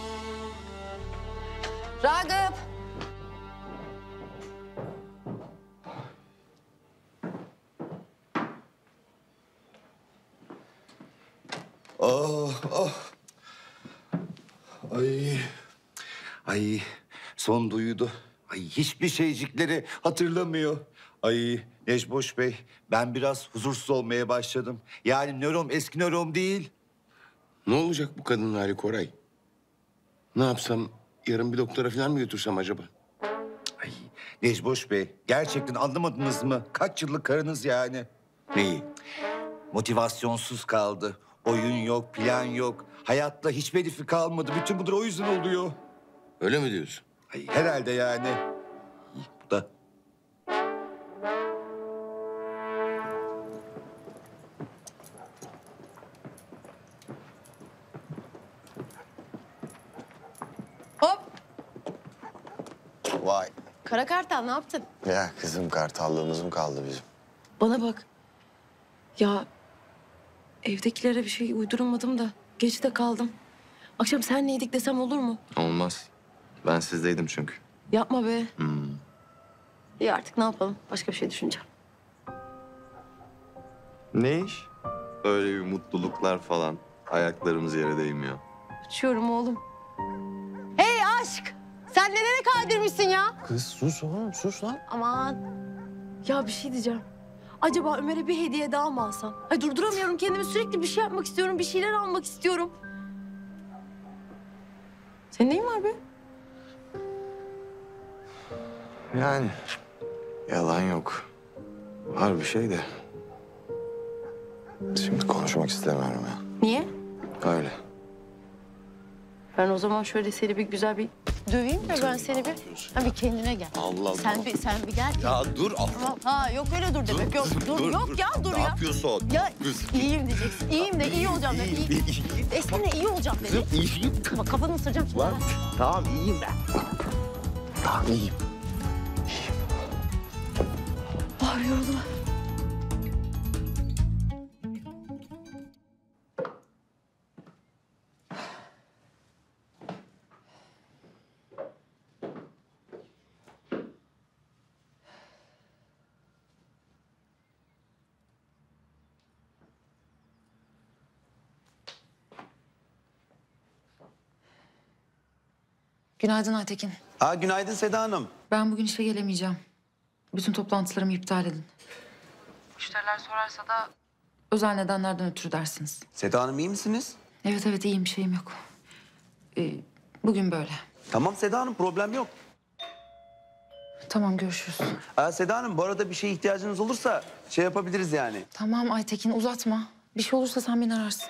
Ragıp. Oh, oh. Ay. Ay, son duydu. Ay, hiçbir şeycikleri hatırlamıyor. Ay, Necboş Bey, ben biraz huzursuz olmaya başladım. Yani nörom eski nörom değil. Ne olacak bu kadının hali Koray? Ne yapsam, yarın bir doktora falan mı götürsem acaba? Ay, Necboş Bey, gerçekten anlamadınız mı? Kaç yıllık karınız yani. Neyi? Motivasyonsuz kaldı. Oyun yok, plan yok. Hayatta hiçbir hedefi kalmadı. Bütün bunlar o yüzden oluyor. Öyle mi diyorsun? Ay, herhalde yani. İyi, bu da. Hop. Vay. Kara Kartal ne yaptın? Ya kızım, kartallığımız mı kaldı bizim? Bana bak. Ya evdekilere bir şey uyduramadım da geç de kaldım. Akşam senleydik desem olur mu? Olmaz. Ben sizdeydim çünkü. Yapma be. Hmm. İyi artık ne yapalım? Başka bir şey düşüneceğim. Ne iş? Öyle bir mutluluklar falan. Ayaklarımız yere değmiyor. Uçuyorum oğlum. Hey aşk! Sen nelere kaydırmışsın ya? Kız sus oğlum, sus lan. Aman. Ya bir şey diyeceğim. Acaba Ömer'e bir hediye daha mı alsam? Ay durduramıyorum kendimi. Sürekli bir şey yapmak istiyorum. Bir şeyler almak istiyorum. Senin neyin var be? Yani yalan yok. Var bir şey de. Şimdi konuşmak istemiyorum ya. Niye? Öyle. Ben o zaman şöyle seni bir güzel bir döveyim de ben seni bir... Ha bir kendine gel. Allah Sen Allah. bir sen bir gel. Ya dur. Ha, ha yok öyle dur demek. Yok dur, dur, yok dur. ya dur Ne ya. yapıyorsun? Ya iyiyim diyeceksin. İyiyim de iyi olacağım de. İyi. Desene iyi olacağım dedi. İyiyim. Bak kafanı ısıracağım şimdi. Lan tamam iyiyim ben. Tamam iyiyim. Ah yoruldum. Günaydın Aytekin. Aa, günaydın Seda Hanım. Ben bugün işe gelemeyeceğim. Bütün toplantılarımı iptal edin. Müşteriler sorarsa da özel nedenlerden ötürü dersiniz. Seda Hanım iyi misiniz? Evet evet iyiyim, bir şeyim yok. Ee, bugün böyle. Tamam Seda Hanım, problem yok. Tamam, görüşürüz. Aa, Seda Hanım, bu arada bir şeye ihtiyacınız olursa şey yapabiliriz yani. Tamam Aytekin, uzatma. Bir şey olursa sen beni ararsın.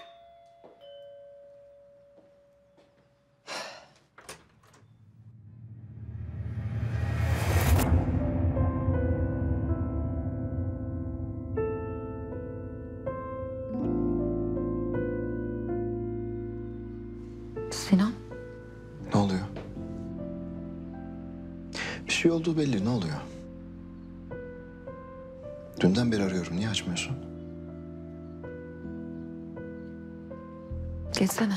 Sinan. Ne oluyor? Bir şey olduğu belli. Ne oluyor? Dünden beri arıyorum. Niye açmıyorsun? Geçsene.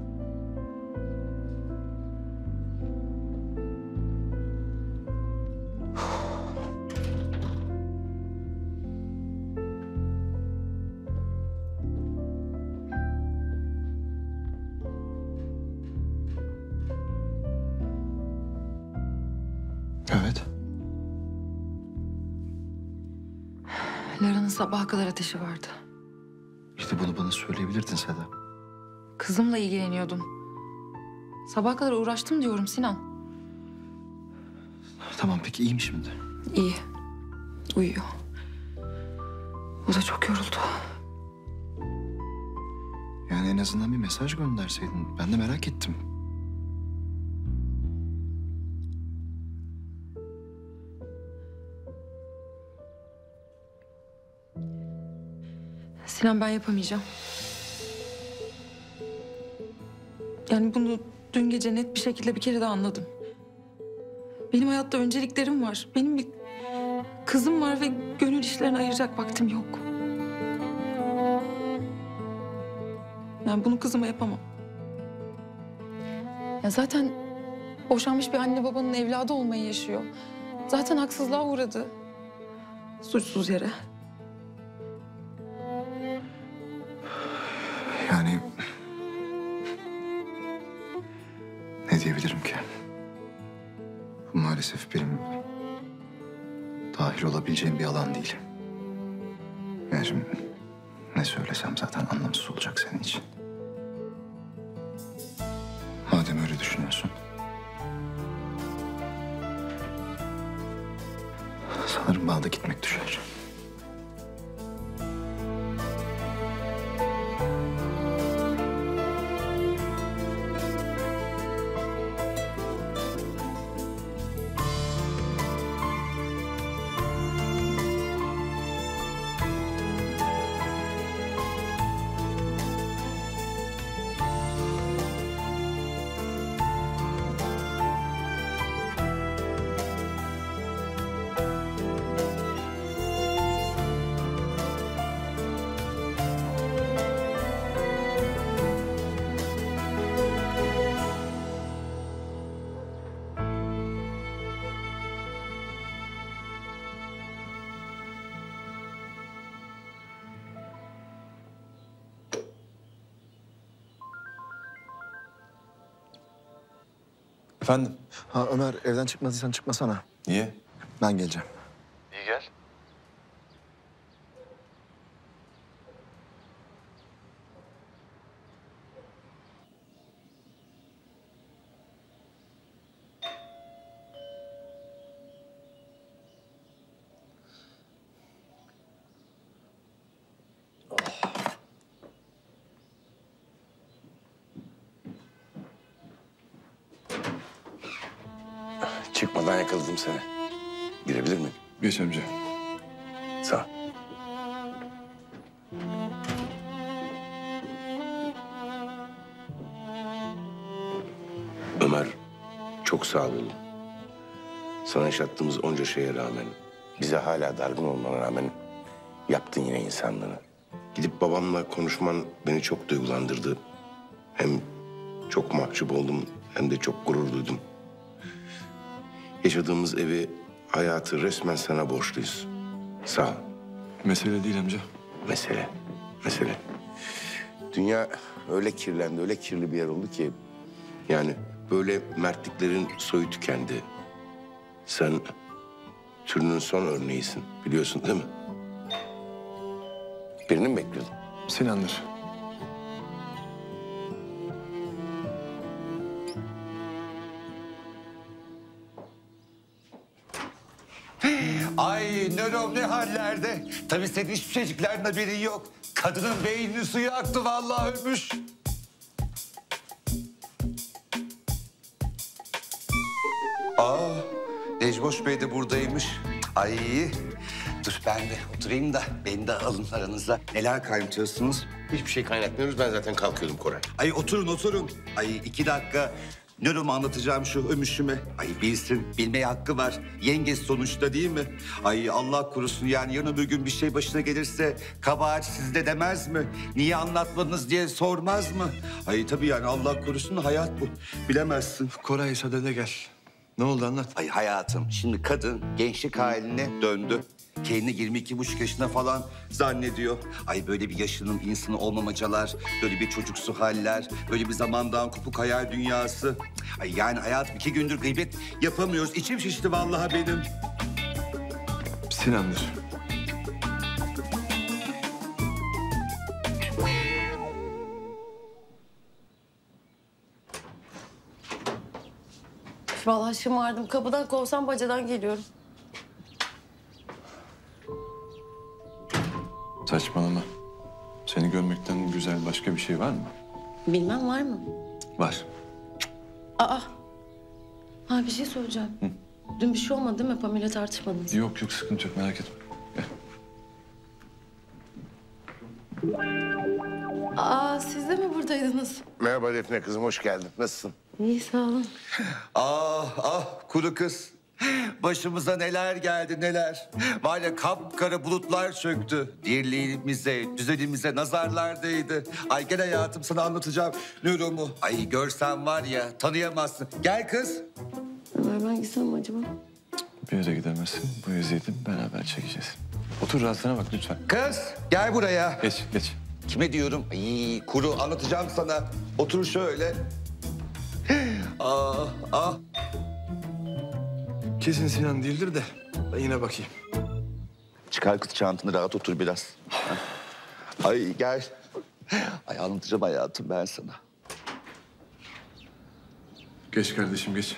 Evet. Lara'nın sabaha kadar ateşi vardı. İşte bunu bana söyleyebilirdin Seda. Kızımla ilgileniyordum. Sabaha kadar uğraştım diyorum Sinan. Tamam, peki iyi mi şimdi? İyi. Uyuyor. O da çok yoruldu. Yani en azından bir mesaj gönderseydin. Ben de merak ettim. Sinan, ben yapamayacağım. Yani bunu dün gece net bir şekilde bir kere daha anladım. Benim hayatta önceliklerim var. Benim bir kızım var ve gönül işlerine ayıracak vaktim yok. Yani bunu kızıma yapamam. Ya zaten boşanmış bir anne babanın evladı olmayı yaşıyor. Zaten haksızlığa uğradı. Suçsuz yere. Yani... Ne diyebilirim ki? Bu maalesef benim dahil olabileceğim bir alan değil. Yani şimdi ne söylesem zaten anlamsız olacak senin için. Madem öyle düşünüyorsun... Sanırım bana da gitmek düşer. Efendim? Ha Ömer, evden çıkmadıysan çıkmasana. Niye? Ben geleceğim. İyi gel. Çıkmadan yakaladım seni. Girebilir miyim? Geç amca. Sağ ol. Ömer çok sağ olun. Sana yaşattığımız onca şeye rağmen Bize hala dargın olmana rağmen yaptın yine insanlığını. Gidip babamla konuşman beni çok duygulandırdı. Hem çok mahcup oldum hem de çok gurur duydum. Yaşadığımız evi, hayatı resmen sana borçluyuz. Sağ ol. Mesele değil amca. Mesele, mesele. Dünya öyle kirlendi, öyle kirli bir yer oldu ki... yani böyle mertliklerin soyu tükendi. Sen türünün son örneğisin, biliyorsun değil mi? Birini mi bekliyordun? Sinan'dır. Ay nörom ne hallerde. Tabii senin hiçbir şeyciklerden haberin yok. Kadının beyninin suyu aktı vallahi ölmüş. Aa, Necmoş Bey de buradaymış. Ay dur ben de oturayım da beni de alın aranıza. Neler kaynatıyorsunuz? Hiçbir şey kaynatmıyoruz. Ben zaten kalkıyordum Koray. Ay oturun oturun. Ay iki dakika. Nöromu anlatacağım şu ömüşüme. Ay bilsin, bilmeye hakkı var. Yengesi sonuçta değil mi? Ay Allah korusun yani yarın öbür gün bir şey başına gelirse kabahat sizde demez mi? Niye anlatmadınız diye sormaz mı? Ay tabii yani Allah korusun hayat bu. Bilemezsin. Koray sadede gel. Ne oldu anlat. Ay hayatım şimdi kadın gençlik haline döndü. Kendini yirmi iki buçuk yaşında falan zannediyor. Ay böyle bir yaşının insanı olmamacalar, böyle bir çocuksu haller, böyle bir zamandan kopuk hayal dünyası. Ay yani hayatım iki gündür gıybet yapamıyoruz. İçim şişti vallahi benim. Sinan'dır. Vallahi şımardım. Kapıdan kovsam bacadan geliyorum. Saçmalama. Seni görmekten güzel başka bir şey var mı? Bilmem var mı? Var. Aa. Ha bir şey soracağım. Hı? Dün bir şey olmadı değil mi? Pamir'le tartışmadınız. Yok yok sıkıntı yok merak etme. Gel. Aa siz de mi buradaydınız? Merhaba Defne kızım, hoş geldin. Nasılsın? İyi sağ olun. Ah ah kuru kız. Başımıza neler geldi neler. Var ya kapkara bulutlar çöktü. Dirliğimize, düzenimize nazarlar değdi. Ay gel hayatım sana anlatacağım Nurum'u. Ay görsen var ya tanıyamazsın. Gel kız. Ömer ben gitsem mi acaba? Bir yere gidemezsin. Bu eziyeti beraber çekeceğiz. Otur rahatına bak lütfen. Kız gel buraya. Geç geç. Kime diyorum? Ay kuru anlatacağım sana. Otur şöyle. Ah ah. Kesin Sinan değildir de ben yine bakayım. Çıkar kız çantanı rahat otur biraz. Ay gel. Ay anlatacağım hayatım ben sana. Geç kardeşim geç.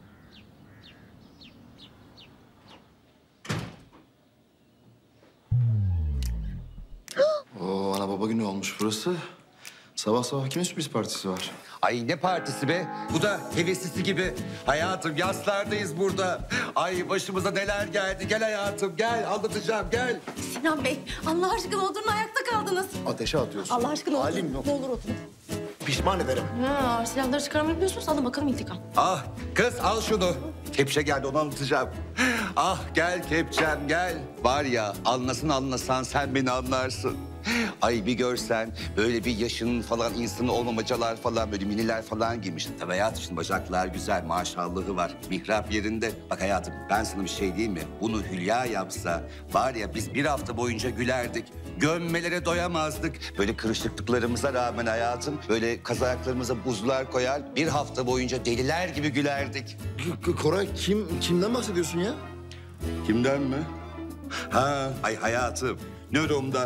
Oo, ana baba günü olmuş burası. Sabah sabah kimin sürpriz partisi var? Ay ne partisi be? Bu da heveslisi gibi. Hayatım yaslardayız burada. Ay başımıza neler geldi. Gel hayatım gel anlatacağım gel. Sinan Bey Allah aşkına oturun ayakta kaldınız. Ateşe atıyorsun. Allah aşkına oturun. Halim yok. Ne olur oturun. Pişman ederim. Ha silahları çıkarmayı biliyorsunuz. Alın bakalım intikam. Ah kız al şunu. Kepçe geldi onu anlatacağım. Ah gel kepçem gel. Var ya anlasın anlasan sen beni anlarsın. Ay bir görsen böyle bir yaşının falan insanı olmamacalar falan böyle miniler falan giymiş. Tabii hayatım şimdi bacaklar güzel maşallahı var. Mihrap yerinde. Bak hayatım ben sana bir şey diyeyim mi? Bunu Hülya yapsa var ya biz bir hafta boyunca gülerdik. Gömmelere doyamazdık. Böyle kırışıklıklarımıza rağmen hayatım böyle kazaklarımıza buzlar koyar. Bir hafta boyunca deliler gibi gülerdik. Koray kim kimden bahsediyorsun ya? Kimden mi? Ha, ay hayatım, Nörom'dan.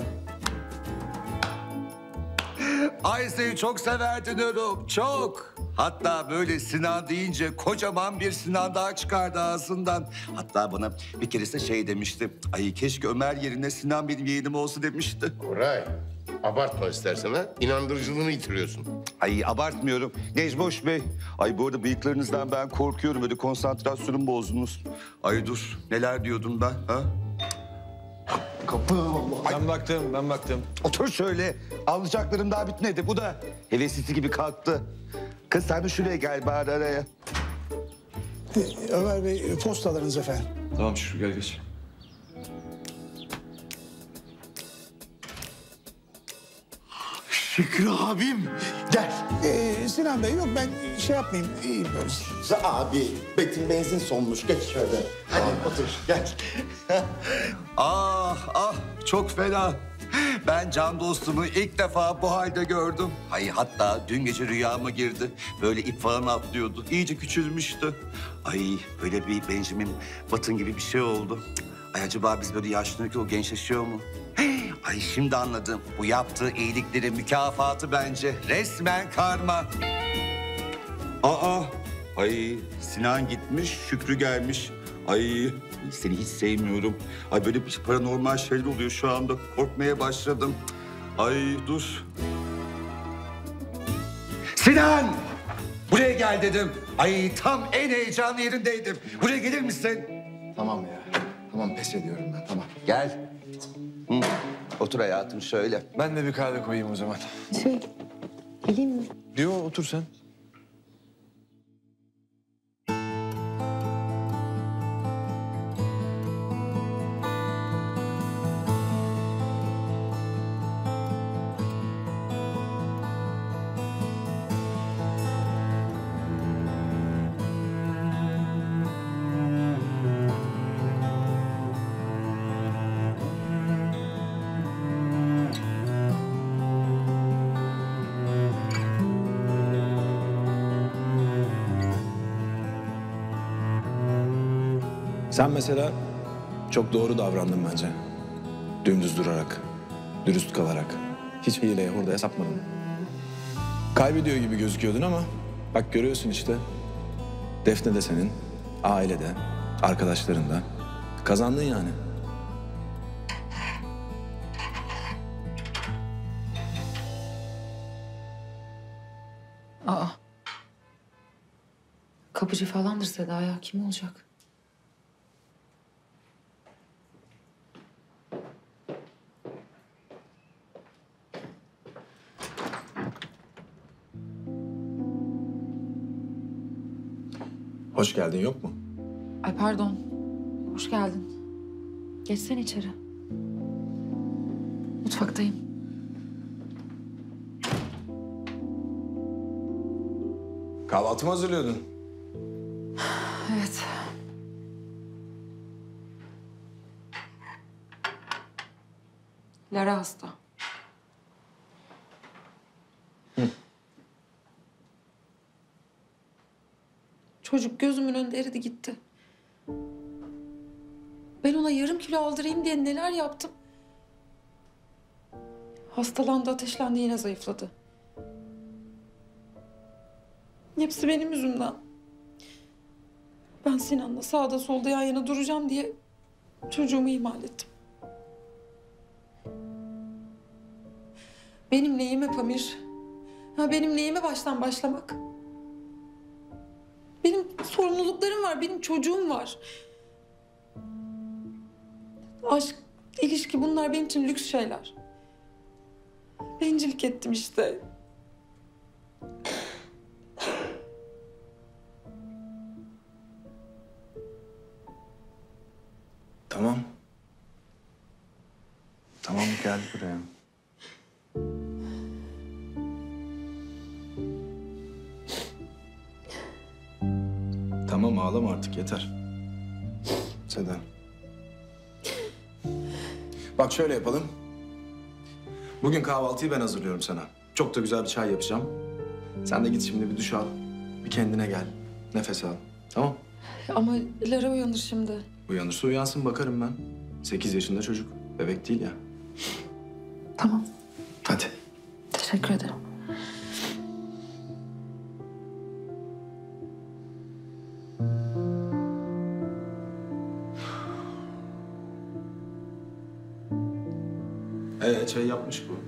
Ay seni çok severdi Nörom, çok. Hatta böyle Sinan deyince kocaman bir Sinan daha çıkardı ağzından. Hatta bana bir keresinde şey demişti. Ay keşke Ömer yerine Sinan benim yeğenim olsun demişti. Koray, abartma istersen ha. İnandırıcılığını yitiriyorsun. Ay abartmıyorum. Necmoş Bey. Ay bu arada bıyıklarınızdan ben korkuyorum. Böyle konsantrasyonumu bozdunuz. Ay dur. Neler diyordum ben ha? Kapı vallahi. Ben baktım ben baktım. Otur şöyle. Alacaklarım daha bitmedi. Bu da heveslisi gibi kalktı. Kız sen de şuraya gel bari araya. Ömer Bey postalarınız efendim. Tamam Şükrü gel geç. Şükrü abim gel. Ee, Sinan Bey yok ben şey yapmayayım. İyiyim böyle. Abi Betim benzin sonmuş. Geç şöyle. Hadi otur gel. Ah ah çok fena. Ben can dostumu ilk defa bu halde gördüm. Ay hatta dün gece rüyama girdi. Böyle ip falan atlıyordu. İyice küçülmüştü. Ay böyle bir Benjamin Button gibi bir şey oldu. Ay acaba biz böyle yaşlanırken o gençleşiyor mu? Ay şimdi anladım. Bu yaptığı iyiliklerin mükafatı bence. Resmen karma. Aa, ay Sinan gitmiş, Şükrü gelmiş. Ay seni hiç sevmiyorum. Ay böyle bir paranormal şeyler oluyor şu anda. Korkmaya başladım. Ay dur. Sinan! Buraya gel dedim. Ay tam en heyecanlı yerindeydim. Buraya gelir misin? Tamam ya. Tamam pes ediyorum ben tamam. Gel. Hı. Otur hayatım şöyle. Ben de bir kahve koyayım o zaman. Şey, geleyim mi? Yo otur sen. Sen mesela çok doğru davrandın bence. Dümdüz durarak, dürüst kalarak. Hiç hileye hurdaya sapmadın. Kaybediyor gibi gözüküyordun ama bak görüyorsun işte. Defne de senin, ailede, arkadaşların da. Kazandın yani. Aa. Kapıcı falandır Seda ya. Kim olacak? Hoş geldin yok mu? Ay pardon. Hoş geldin. Geçsene içeri. Mutfaktayım. Kahvaltı mı hazırlıyordun? Evet. Lara hasta. Çocuk gözümün önünde eridi gitti. Ben ona yarım kilo aldırayım diye neler yaptım. Hastalandı, ateşlendi, yine zayıfladı. Hepsi benim yüzümden. Ben Sinan'la sağda solda yan yana duracağım diye çocuğumu ihmal ettim. Benim neyime Pamir? Ha, benim neyime baştan başlamak? Benim sorumluluklarım var, benim çocuğum var. Aşk, ilişki bunlar benim için lüks şeyler. Bencillik ettim işte. Tamam. Tamam gel buraya. Tamam ağlama artık yeter. Seda. Bak şöyle yapalım. Bugün kahvaltıyı ben hazırlıyorum sana. Çok da güzel bir çay yapacağım. Sen de git şimdi bir duş al. Bir kendine gel. Nefes al. Tamam? Ama Lara uyanır şimdi. Uyanırsa uyansın bakarım ben. Sekiz yaşında çocuk. Bebek değil ya. Tamam. Hadi. Teşekkür ederim. Ee çay yapmış bu.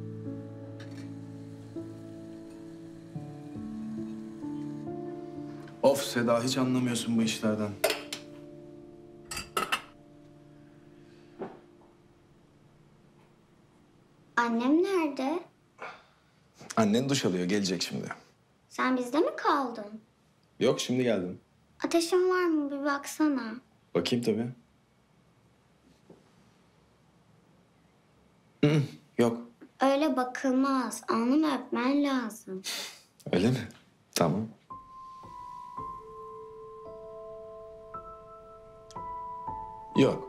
Of Seda hiç anlamıyorsun bu işlerden. Annem nerede? Annen duş alıyor gelecek şimdi. Sen bizde mi kaldın? Yok şimdi geldim. Ateşin var mı bir baksana. Bakayım tabii. Hı, yok. Öyle bakılmaz. Alnımı öpmen lazım. Öyle mi? Tamam. Yok.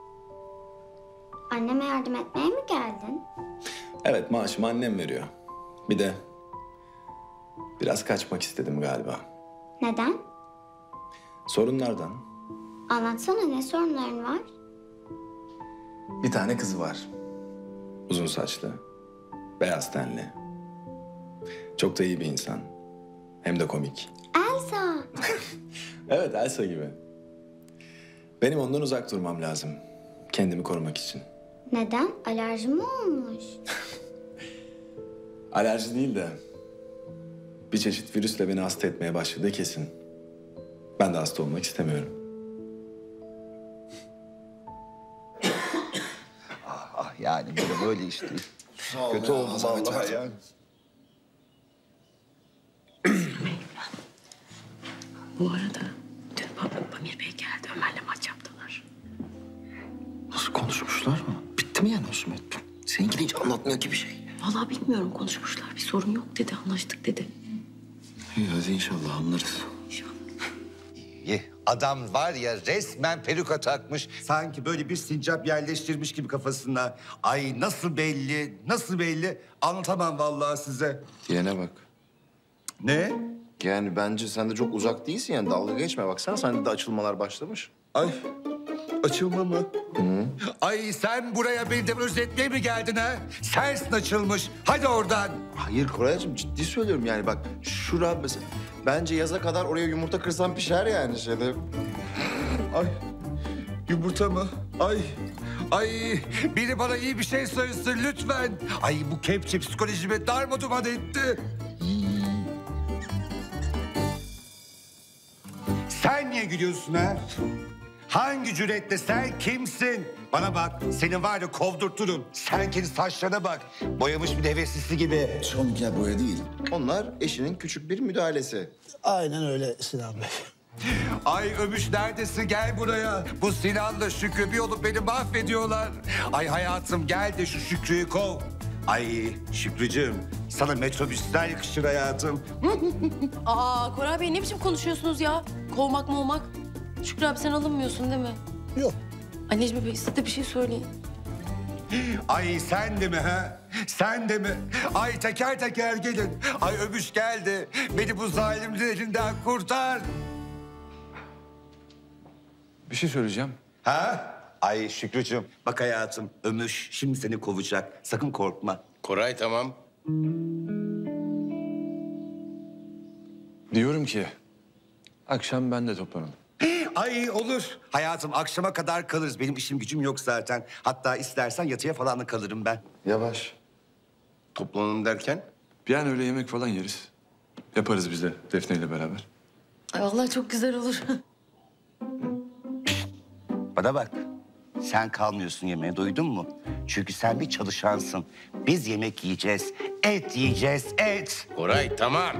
Anneme yardım etmeye mi geldin? Evet, maaşımı annem veriyor. Bir de biraz kaçmak istedim galiba. Neden? Sorunlardan. Anlatsana, ne sorunların var? Bir tane kızı var. Uzun saçlı, beyaz tenli. Çok da iyi bir insan. Hem de komik. Elsa. Evet, Elsa gibi. Benim ondan uzak durmam lazım. Kendimi korumak için. Neden? Alerji mi olmuş? Alerji değil de bir çeşit virüsle beni hasta etmeye başladığı kesin. Ben de hasta olmak istemiyorum. Ah, ah yani böyle böyle işte. Kötü ya, oldu Azam vallahi etme. yani. Bu arada dün Pam- Pamir Bey geldi. Ömer'le maç yaptılar. Nasıl konuşmuşlar mı? Bitti mi yani o Sümet? Seninki de hiç anlatmıyor ki bir şey. Vallahi bilmiyorum, konuşmuşlar. Bir sorun yok dedi, anlaştık dedi. İyi hadi inşallah anlarız. İyi. Adam var ya resmen peruka takmış. Sanki böyle bir sincap yerleştirmiş gibi kafasına. Ay nasıl belli, nasıl belli anlatamam vallahi size. Diyene bak. Ne? Yani bence sen de çok uzak değilsin yani dalga geçme. Baksana sende de açılmalar başlamış. Ay açılma mı? Hı. Ay sen buraya beni de özetmeye mi geldin ha? Sensin açılmış. Hadi oradan. Hayır Koraycığım ciddi söylüyorum yani bak şura mesela. Bence yaza kadar oraya yumurta kırsan pişer yani şeyde. Ay yumurta mı? Ay ay biri bana iyi bir şey söylesin lütfen. Ay bu kepçe psikolojimi darmaduman etti. Sen niye gülüyorsun ha? Hangi cüretle, sen kimsin? Bana bak, senin var ya kovdurturum. Sen kendi saçlarına bak. Boyamış bir heveslisi gibi. Onunkiler boya değil. Onlar eşinin küçük bir müdahalesi. Aynen öyle Sinan Bey. Ay Ömüş neredesin? Gel buraya. Bu Sinan'la Şükrü bir olup beni mahvediyorlar. Ay hayatım gel de şu Şükrü'yü kov. Ay Şükrücüğüm, sana metrobüsler yakışır hayatım. Aa Koray Bey, ne biçim konuşuyorsunuz ya? Kovmak mı olmak? Şükrü abi sen alınmıyorsun değil mi? Yok. Ay Necmi Bey, siz de bir şey söyleyin. Ay sen de mi ha? Sen de mi? Ay teker teker gelin. Ay Ömüş geldi. Beni bu zalimlerin elinden kurtar. Bir şey söyleyeceğim. Ha? Ay Şükrücüğüm, bak hayatım Ömüş şimdi seni kovacak. Sakın korkma. Koray tamam. Diyorum ki akşam ben de toplanalım. Ay olur. Hayatım akşama kadar kalırız. Benim işim gücüm yok zaten. Hatta istersen yatıya falan da kalırım ben. Yavaş. Toplanalım derken? Bir an öyle yemek falan yeriz. Yaparız biz de Defne ile beraber. Ay vallahi çok güzel olur. Bana bak. Sen kalmıyorsun yemeğe, duydun mu? Çünkü sen bir çalışansın. Biz yemek yiyeceğiz. Et yiyeceğiz, et. Koray tamam.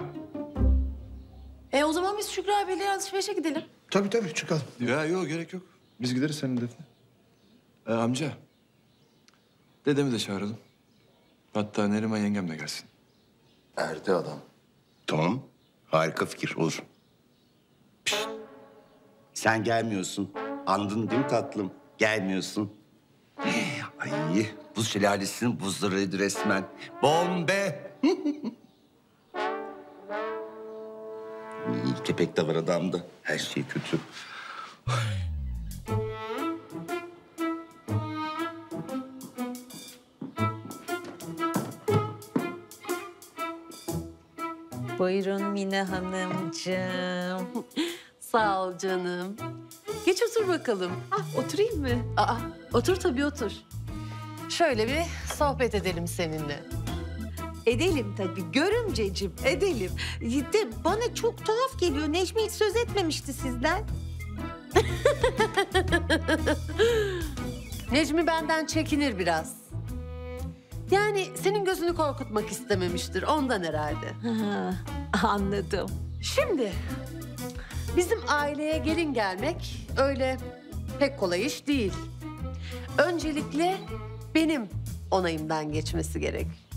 E o zaman biz Şükrü abiyle alışverişe gidelim. Tabii tabii çıkalım. Ya yok gerek yok. Biz gideriz senin Defne. Ee, amca. Dedemi de çağıralım. Hatta Neriman yengem de gelsin. Erdi adam. Tamam. Harika fikir, olur. Pişt. Sen gelmiyorsun. Andın değil mi tatlım? Gelmiyorsun. Ay, buz şelalesinin buzlarıydı resmen. Bombe! İyi, kepek de var adamda. Her şey kötü. Buyurun Mine Hanımcığım. Sağ ol canım. Geç otur bakalım. Ah, oturayım mı? Aa, otur tabii otur. Şöyle bir sohbet edelim seninle. Edelim tabii görümceciğim, edelim. De bana çok tuhaf geliyor. Necmi hiç söz etmemişti sizden. Necmi benden çekinir biraz. Yani senin gözünü korkutmak istememiştir ondan herhalde. Ha, anladım. Şimdi bizim aileye gelin gelmek öyle pek kolay iş değil. Öncelikle benim onayımdan geçmesi gerek.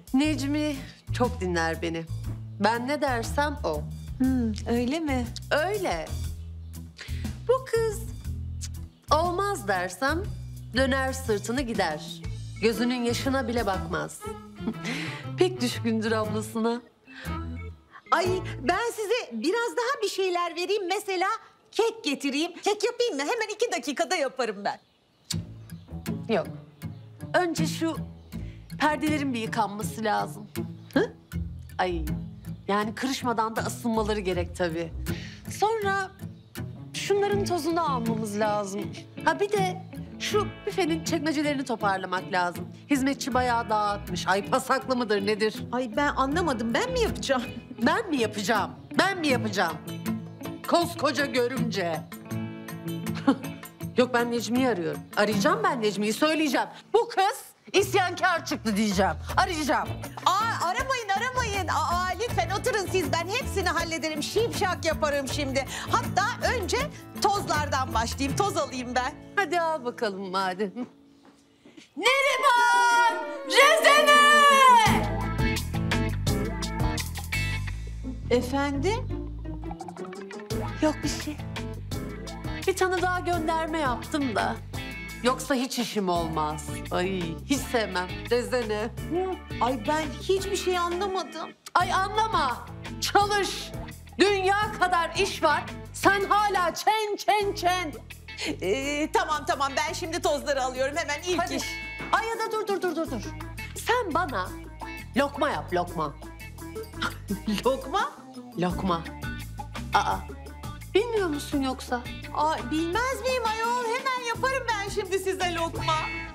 Necmi çok dinler beni. Ben ne dersem o. Hmm, öyle mi? Öyle. Bu kız olmaz dersem döner sırtını gider. Gözünün yaşına bile bakmaz. Pek düşkündür ablasına. Ay ben size biraz daha bir şeyler vereyim. Mesela kek getireyim. Kek yapayım mı? Hemen iki dakikada yaparım ben. Yok. Önce şu perdelerin bir yıkanması lazım. Hı? Ay yani kırışmadan da ısınmaları gerek tabii. Sonra şunların tozunu almamız lazım. Ha bir de şu büfenin çekmecelerini toparlamak lazım. Hizmetçi bayağı dağıtmış. Ay pasaklı mıdır nedir? Ay ben anlamadım. Ben mi yapacağım? Ben mi yapacağım? Ben mi yapacağım? Koskoca görümce. Yok ben Necmi'yi arıyorum. Arayacağım ben Necmi'yi söyleyeceğim. Bu kız isyankar çıktı diyeceğim. Arayacağım. Aa aramayın aramayın. Aa lütfen oturun siz. Ben hepsini hallederim. Şimşak yaparım şimdi. Hatta önce tozlardan başlayayım. Toz alayım ben. Hadi al bakalım madem. Neriman! Rezene! Efendim? Yok bir şey. Bir tane daha gönderme yaptım da. Yoksa hiç işim olmaz. Ay hiç sevmem. Rezene. Ay ben hiçbir şey anlamadım. Ay anlama. Çalış. Dünya kadar iş var. Sen hala çen çen çen. Ee, tamam tamam ben şimdi tozları alıyorum hemen ilk Hadi. iş. Ay ya da dur dur dur dur dur. Sen bana lokma yap lokma. Lokma? Lokma. Aa. Bilmiyor musun yoksa? Aa, bilmez miyim ayol? Hemen yaparım ben şimdi size lokma.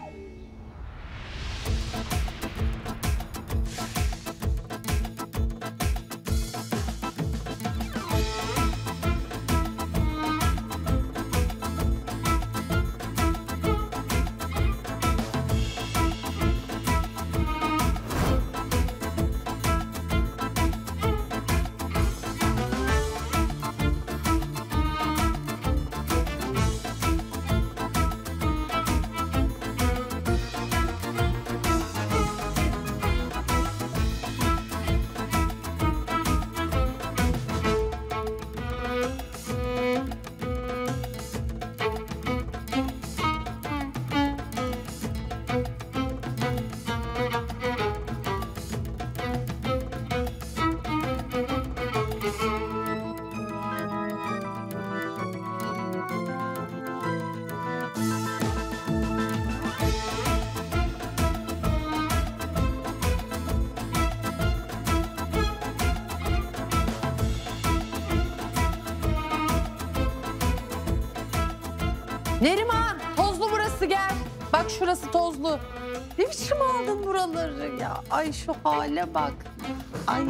Neriman, tozlu burası gel. Bak şurası tozlu. Ne biçim aldın buraları ya? Ay şu hale bak. Ay.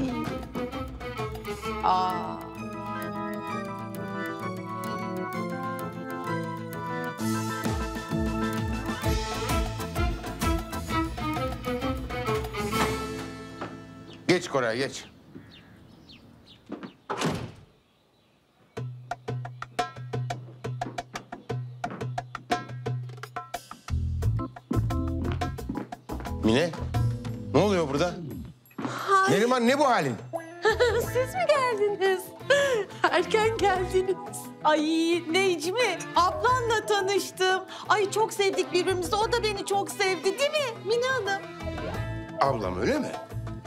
Aa. Geç Koray, geç. Mine, ne oluyor burada? Ay. Neriman ne bu halin? Siz mi geldiniz? Erken geldiniz. Ay Necmi, ablanla tanıştım. Ay çok sevdik birbirimizi. O da beni çok sevdi değil mi Mine Hanım? Ablam öyle mi?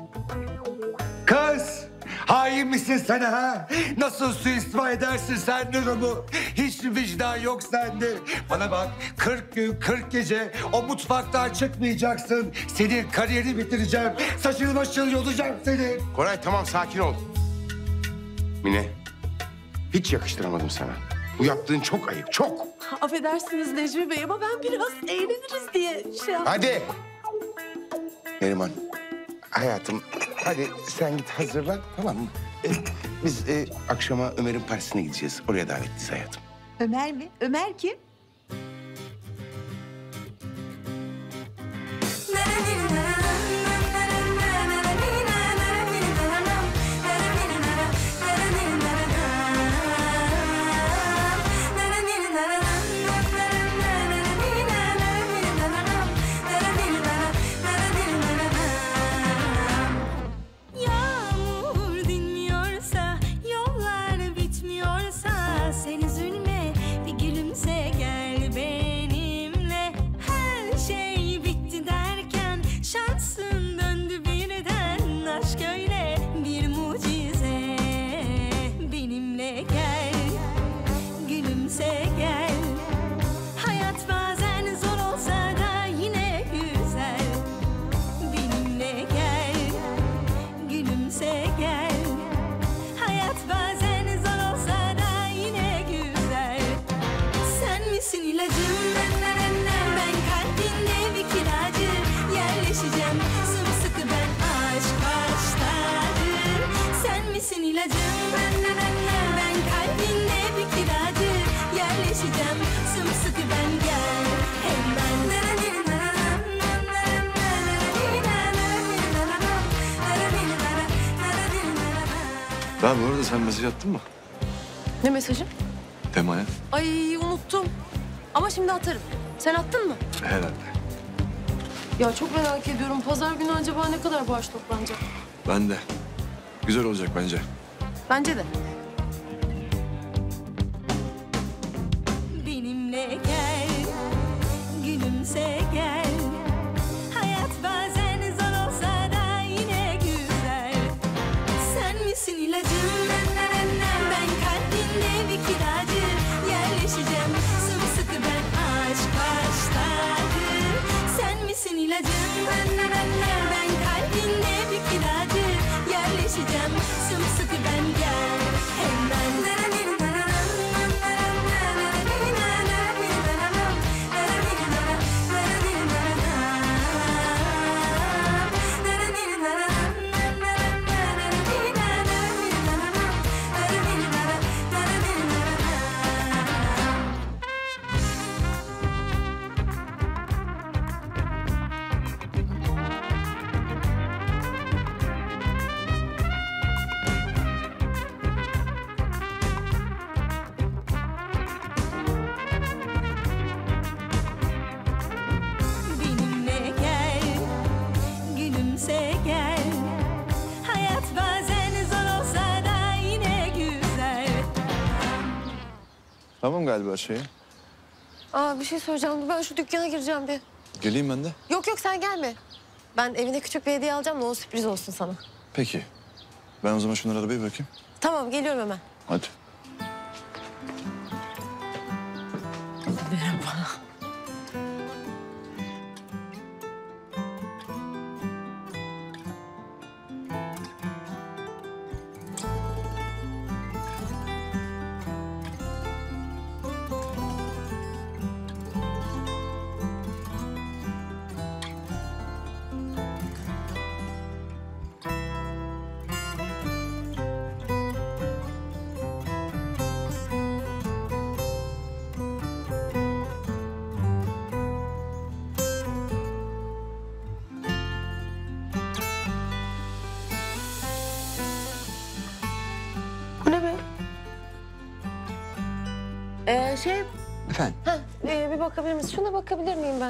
Kız! Hain misin sen ha? Nasıl suistimal edersin sen Nurum'u? Hiç vicdan yok sende. Bana bak, kırk gün, kırk gece o mutfaktan çıkmayacaksın. Senin kariyerini bitireceğim. Saçını başını yolacağım seni. Koray tamam sakin ol. Mine, hiç yakıştıramadım sana. Bu yaptığın çok ayıp, çok. Affedersiniz Necmi Bey ama ben biraz eğleniriz diye şey yaptım. Hadi. Neriman, hayatım hadi sen git hazırlan tamam mı? Ee, biz e, akşama Ömer'in partisine gideceğiz. Oraya davetliyiz hayatım. Ömer mi? Ömer kim? misin ilacım? Ben kalbinde bir kiracı, yerleşeceğim sımsıkı ben gel. Hem ben Ben bu arada sen mesaj attın mı? Ne mesajı? Tema'ya. Ay unuttum. Ama şimdi atarım. Sen attın mı? Herhalde. Ya çok merak ediyorum. Pazar günü acaba ne kadar bağış toplanacak? Ben de. Güzel olacak bence. Bence de. benimle gel, gülümse gel. Hayat bazen zor olsa da yine güzel. Sen misin ilacım? Ben kalbinde bir kiracı, yerleşeceğim sımsıkı ben aşk başladı. Sen misin ilacım? Ben kalbinde bir kiracı, yerleşeceğim sımsıkı ben gel. Hem ben benimle gel, gülümse gel. Hayat bazen zor olsa da yine güzel. Tamam galiba şey. Aa bir şey söyleyeceğim. Ben şu dükkana gireceğim bir. Geleyim ben de. Yok yok sen gelme. Ben evine küçük bir hediye alacağım da o sürpriz olsun sana. Peki. Ben o zaman şunları arabaya bırakayım. Tamam geliyorum hemen. Hadi. Merhaba. Bu ne be? Ee, şey... Efendim? Ha, e, bir bakabilir misin? Şuna bakabilir miyim ben?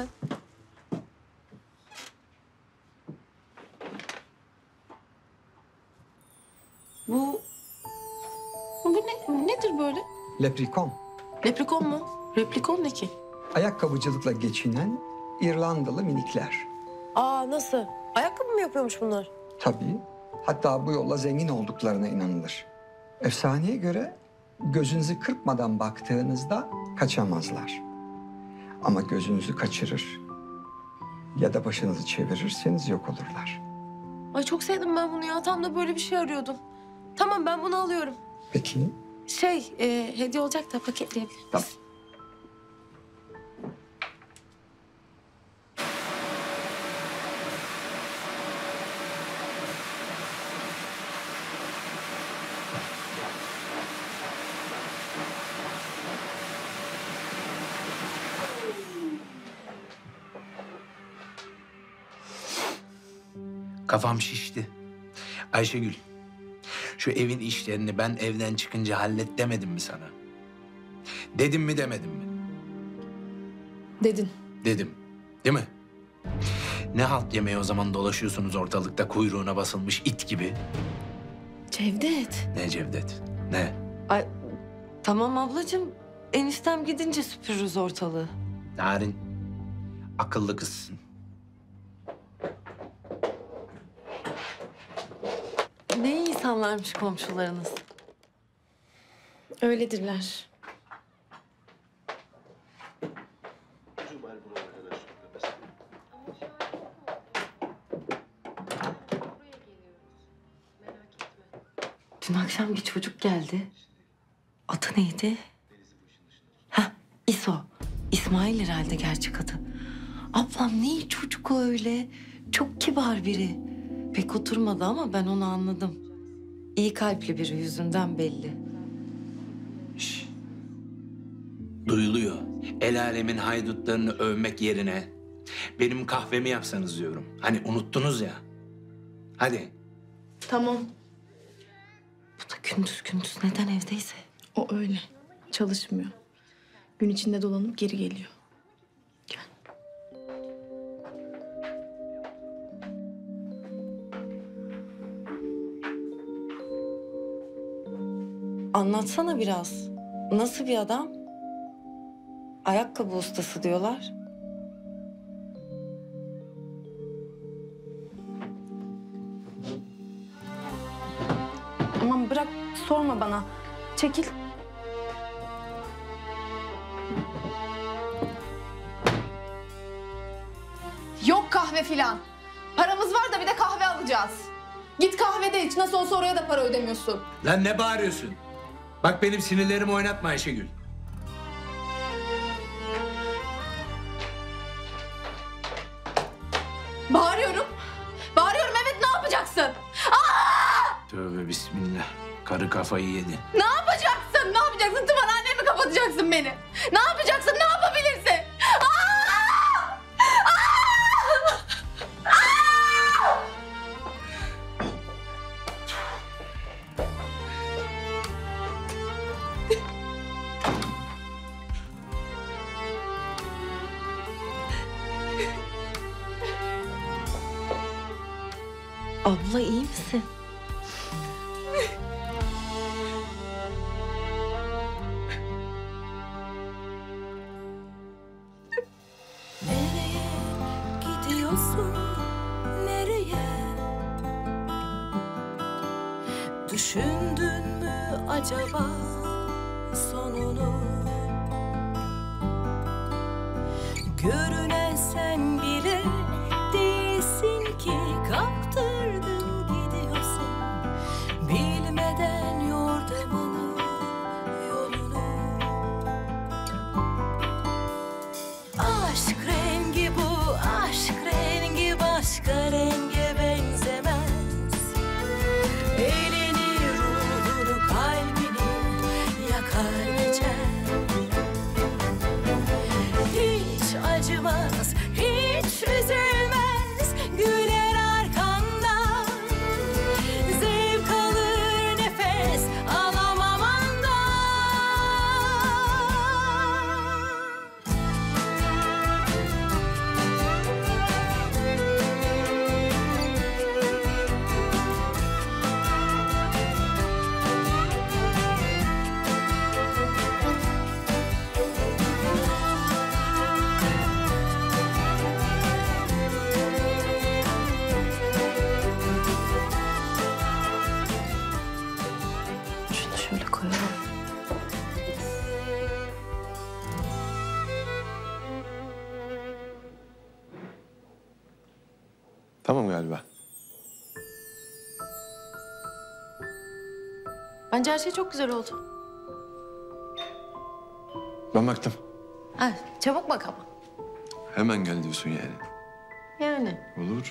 Bu... Bu ne, nedir böyle? Leprikon. Leprikon mu? Replikon ne ki? Ayakkabıcılıkla geçinen İrlandalı minikler. Aa nasıl? Ayakkabı mı yapıyormuş bunlar? Tabii. Hatta bu yolla zengin olduklarına inanılır. Efsaneye göre gözünüzü kırpmadan baktığınızda kaçamazlar. Ama gözünüzü kaçırır ya da başınızı çevirirseniz yok olurlar. Ay çok sevdim ben bunu ya. Tam da böyle bir şey arıyordum. Tamam ben bunu alıyorum. Peki. Şey e, hediye olacak da paketleyebilir miyiz? Tamam. Kafam şişti. Ayşegül, şu evin işlerini ben evden çıkınca hallet demedim mi sana? Dedim mi demedim mi? Dedin. Dedim. Değil mi? Ne halt yemeği o zaman dolaşıyorsunuz ortalıkta kuyruğuna basılmış it gibi? Cevdet. Ne Cevdet? Ne? Ay tamam ablacığım. Eniştem gidince süpürürüz ortalığı. Narin, akıllı kızsın. Ne iyi insanlarmış komşularınız. Öyledirler. Dün akşam bir çocuk geldi. Adı neydi? Hah, İso. İsmail herhalde gerçek adı. Ablam ne iyi çocuk o öyle. Çok kibar biri. Pek oturmadı ama ben onu anladım. iyi kalpli biri yüzünden belli. Duyuluyor. El alemin haydutlarını övmek yerine benim kahvemi yapsanız diyorum. Hani unuttunuz ya. Hadi. Tamam. Bu da gündüz gündüz neden evdeyse? O öyle. Çalışmıyor. Gün içinde dolanıp geri geliyor. Anlatsana biraz. Nasıl bir adam? Ayakkabı ustası diyorlar. Aman bırak, sorma bana. Çekil. Yok kahve filan. Paramız var da bir de kahve alacağız. Git kahvede iç. Nasıl olsa oraya da para ödemiyorsun. Lan ne bağırıyorsun? Bak benim sinirlerimi oynatma Ayşegül. Bağırıyorum. Bağırıyorum, evet, ne yapacaksın? Aa! Tövbe bismillah. Karı kafayı yedi. Ne yapacaksın? Ne yapacaksın? Tımarhaneye mi kapatacaksın beni? Ne yapacaksın? Ne yapabilirsin? Aa! Aa! Aa! Abla iyi misin? Gidiyorsun nereye? Düşündün mü acaba sonunu? Görünen sen bile değilsin ki, kaptırdın gidiyorsun bilmeden yordamını, yolunu. Aşk rengi bu, aşk rengi başka renge benzemez. Elini, ruhunu, kalbini yakar geçer. Hiç acımaz, hiç üzülmez, güler arkandan. Zevk alır nefes alamamandan. Şunu şöyle koyalım. Tamam galiba. Bence her şey çok güzel oldu. Ben baktım. Ha, çabuk bak ama. Hemen gel diyorsun yani. Yani. Olur.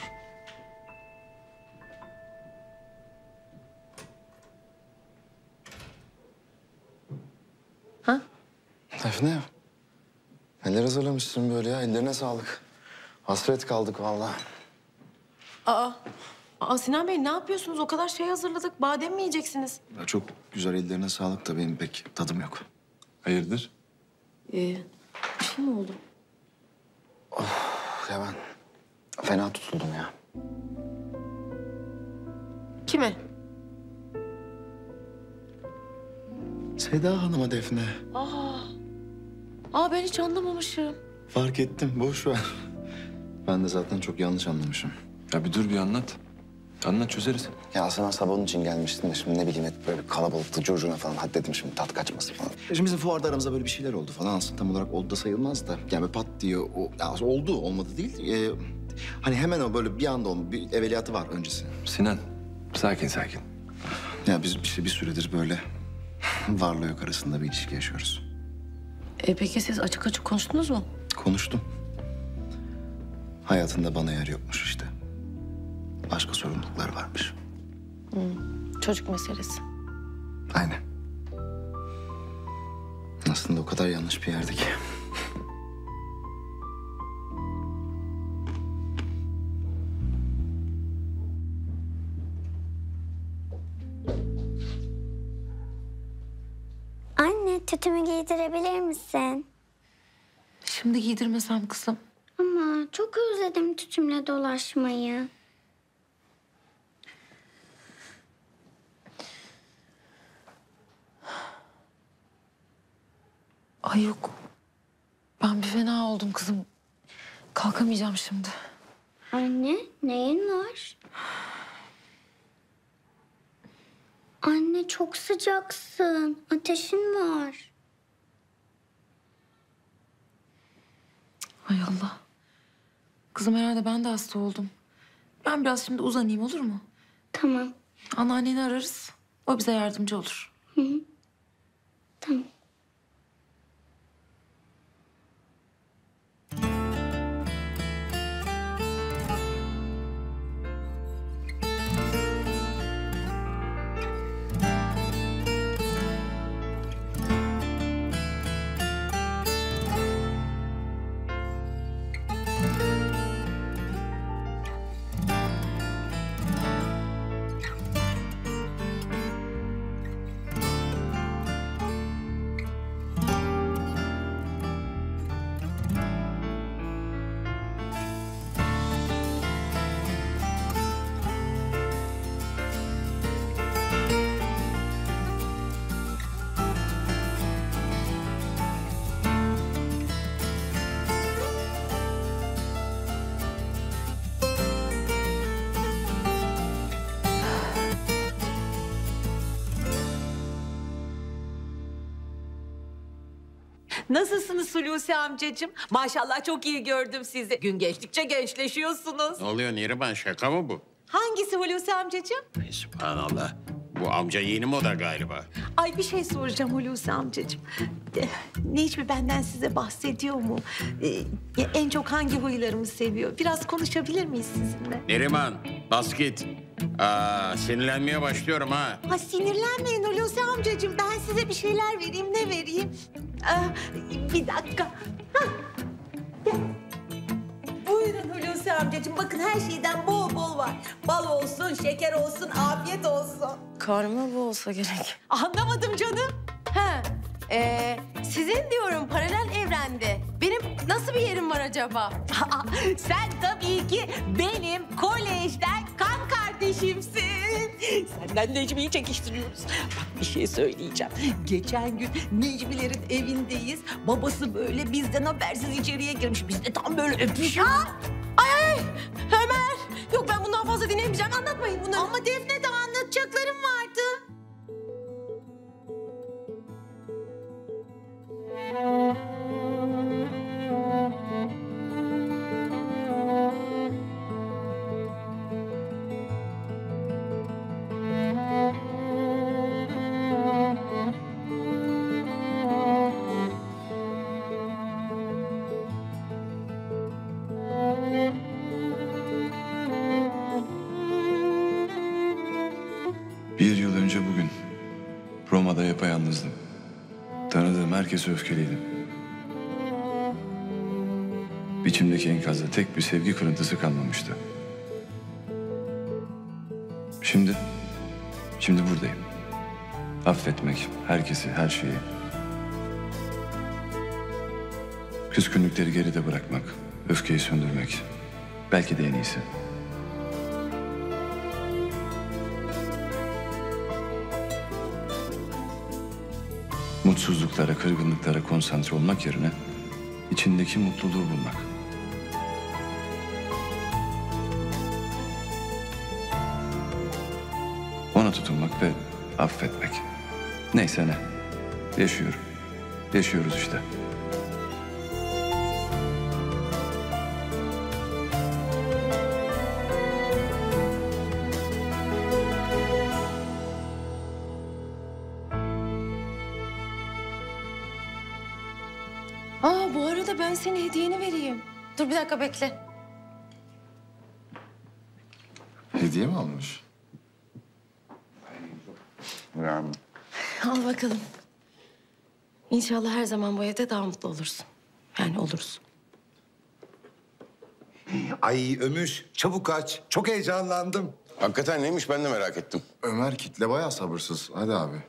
Ha? Defne, neler hazırlamışsın böyle ya? Ellerine sağlık. Hasret kaldık vallahi. Aa. Aa Sinan Bey ne yapıyorsunuz? O kadar şey hazırladık. Badem mi yiyeceksiniz? Ya çok güzel, ellerine sağlık da benim pek tadım yok. Hayırdır? Ee, bir şey mi oldu? Ya ben fena tutuldum ya. Kime? Seda Hanım'a Defne. Aa. Aa ben hiç anlamamışım. Fark ettim, boş ver. Ben de zaten çok yanlış anlamışım. Ya bir dur bir anlat. Anlat çözeriz. Ya sana sabahın için gelmiştim de şimdi ne bileyim hep böyle kalabalıktı, curcuna falan. Hadi dedim şimdi tat kaçmasın falan. Ya şimdi bizim fuarda aramızda böyle bir şeyler oldu falan. Aslında tam olarak oldu da sayılmaz da. Yani böyle pat diye o, ya oldu, olmadı değil. Ee, hani hemen o böyle bir anda oldu, bir evveliyatı var öncesi. Sinan, sakin sakin. Ya biz işte bir süredir böyle varlığı yok arasında bir ilişki yaşıyoruz. E peki siz açık açık konuştunuz mu? Konuştum. Hayatında bana yer yokmuş işte. Başka sorumluluklar varmış. Hı. çocuk meselesi. Aynen. Aslında o kadar yanlış bir yerde ki. Anne, tütümü giydirebilir misin? Şimdi giydirmesem kızım. Ama çok özledim tütümle dolaşmayı. Ay yok. Ben bir fena oldum kızım. Kalkamayacağım şimdi. Anne, neyin var? Anne, çok sıcaksın. Ateşin var. Hay Allah. Kızım herhalde ben de hasta oldum. Ben biraz şimdi uzanayım, olur mu? Tamam. Anneanneni ararız. O bize yardımcı olur. Hı hı. Tamam. Nasılsınız Hulusi amcacığım? Maşallah çok iyi gördüm sizi. Gün geçtikçe gençleşiyorsunuz. Ne oluyor Neriman, şaka mı bu? Hangisi Hulusi amcacığım? Ay, Sübhanallah. Bu amca yeni moda galiba. Ay bir şey soracağım Hulusi amcacığım. Eh, Necmi benden size bahsediyor mu? Eh, en çok hangi huylarımı seviyor? Biraz konuşabilir miyiz sizinle? Neriman, bas git. Aa, sinirlenmeye başlıyorum ha. Ha sinirlenmeyin Hulusi amcacığım. Ben size bir şeyler vereyim. Ne vereyim? Ah, bir dakika. Hah. Gel. Buyurun Hulusi amcacığım. Bakın her şeyden bol bol var. Bal olsun, şeker olsun, afiyet olsun. Karnıma bu olsa gerek. Anlamadım canım. He, ee, sizin diyorum paralel evrende. Benim nasıl bir yerim var acaba? Sen tabii ki benim kolejden kan kardeşimsin. Senden Necmi'yi çekiştiriyoruz. Bak bir şey söyleyeceğim. Geçen gün Necmilerin evindeyiz. Babası böyle bizden habersiz içeriye girmiş. Biz de tam böyle öpüşüyoruz. Ay ay Ömer. Yok ben bundan fazla dinlemeyeceğim. Anlatmayın bunları. Ama Defne daha anlatacaklarım vardı. Bir yıl önce bugün Roma'da yapayalnızdım. Tanıdığım herkese öfkeliydim. İçimdeki enkazda tek bir sevgi kırıntısı kalmamıştı. Şimdi, şimdi buradayım. Affetmek, herkesi, her şeyi. Küskünlükleri geride bırakmak, öfkeyi söndürmek. Belki de en iyisi. Mutsuzluklara, kırgınlıklara konsantre olmak yerine içindeki mutluluğu bulmak. Ona tutunmak ve affetmek. Neyse ne. Yaşıyorum. Yaşıyoruz işte. Aa bu arada ben senin hediyeni vereyim. Dur bir dakika bekle. Hediye mi almış? Yani. Al bakalım. İnşallah her zaman bu evde daha mutlu olursun. Yani oluruz. Ay Ömür, çabuk aç. Çok heyecanlandım. Hakikaten neymiş ben de merak ettim. Ömer kitle bayağı sabırsız. Hadi abi.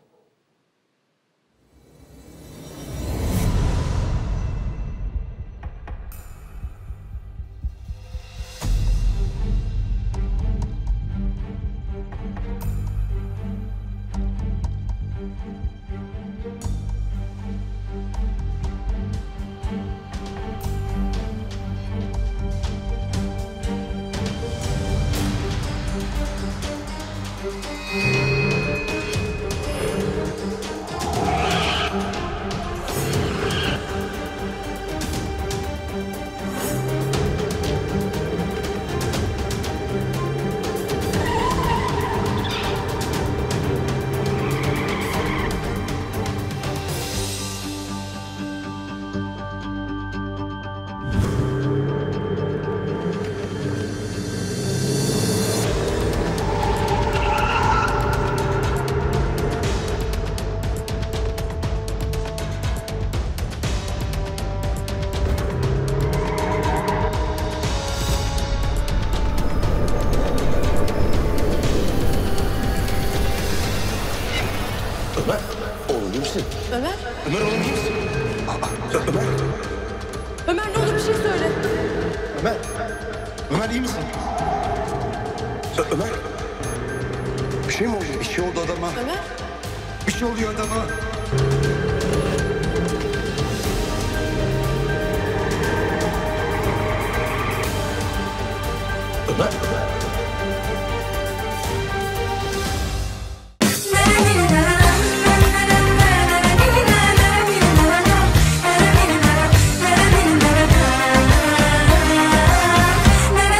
Ömer, oğlum iyi misin? Ömer. Ömer oğlum iyi misin? Aa, Ömer. Ömer ne olur bir şey söyle. Ömer. Ömer iyi misin? Ö- Ömer. Bir şey mi oldu? Bir şey oldu adama. Ömer. Bir şey oluyor adama. Ömer.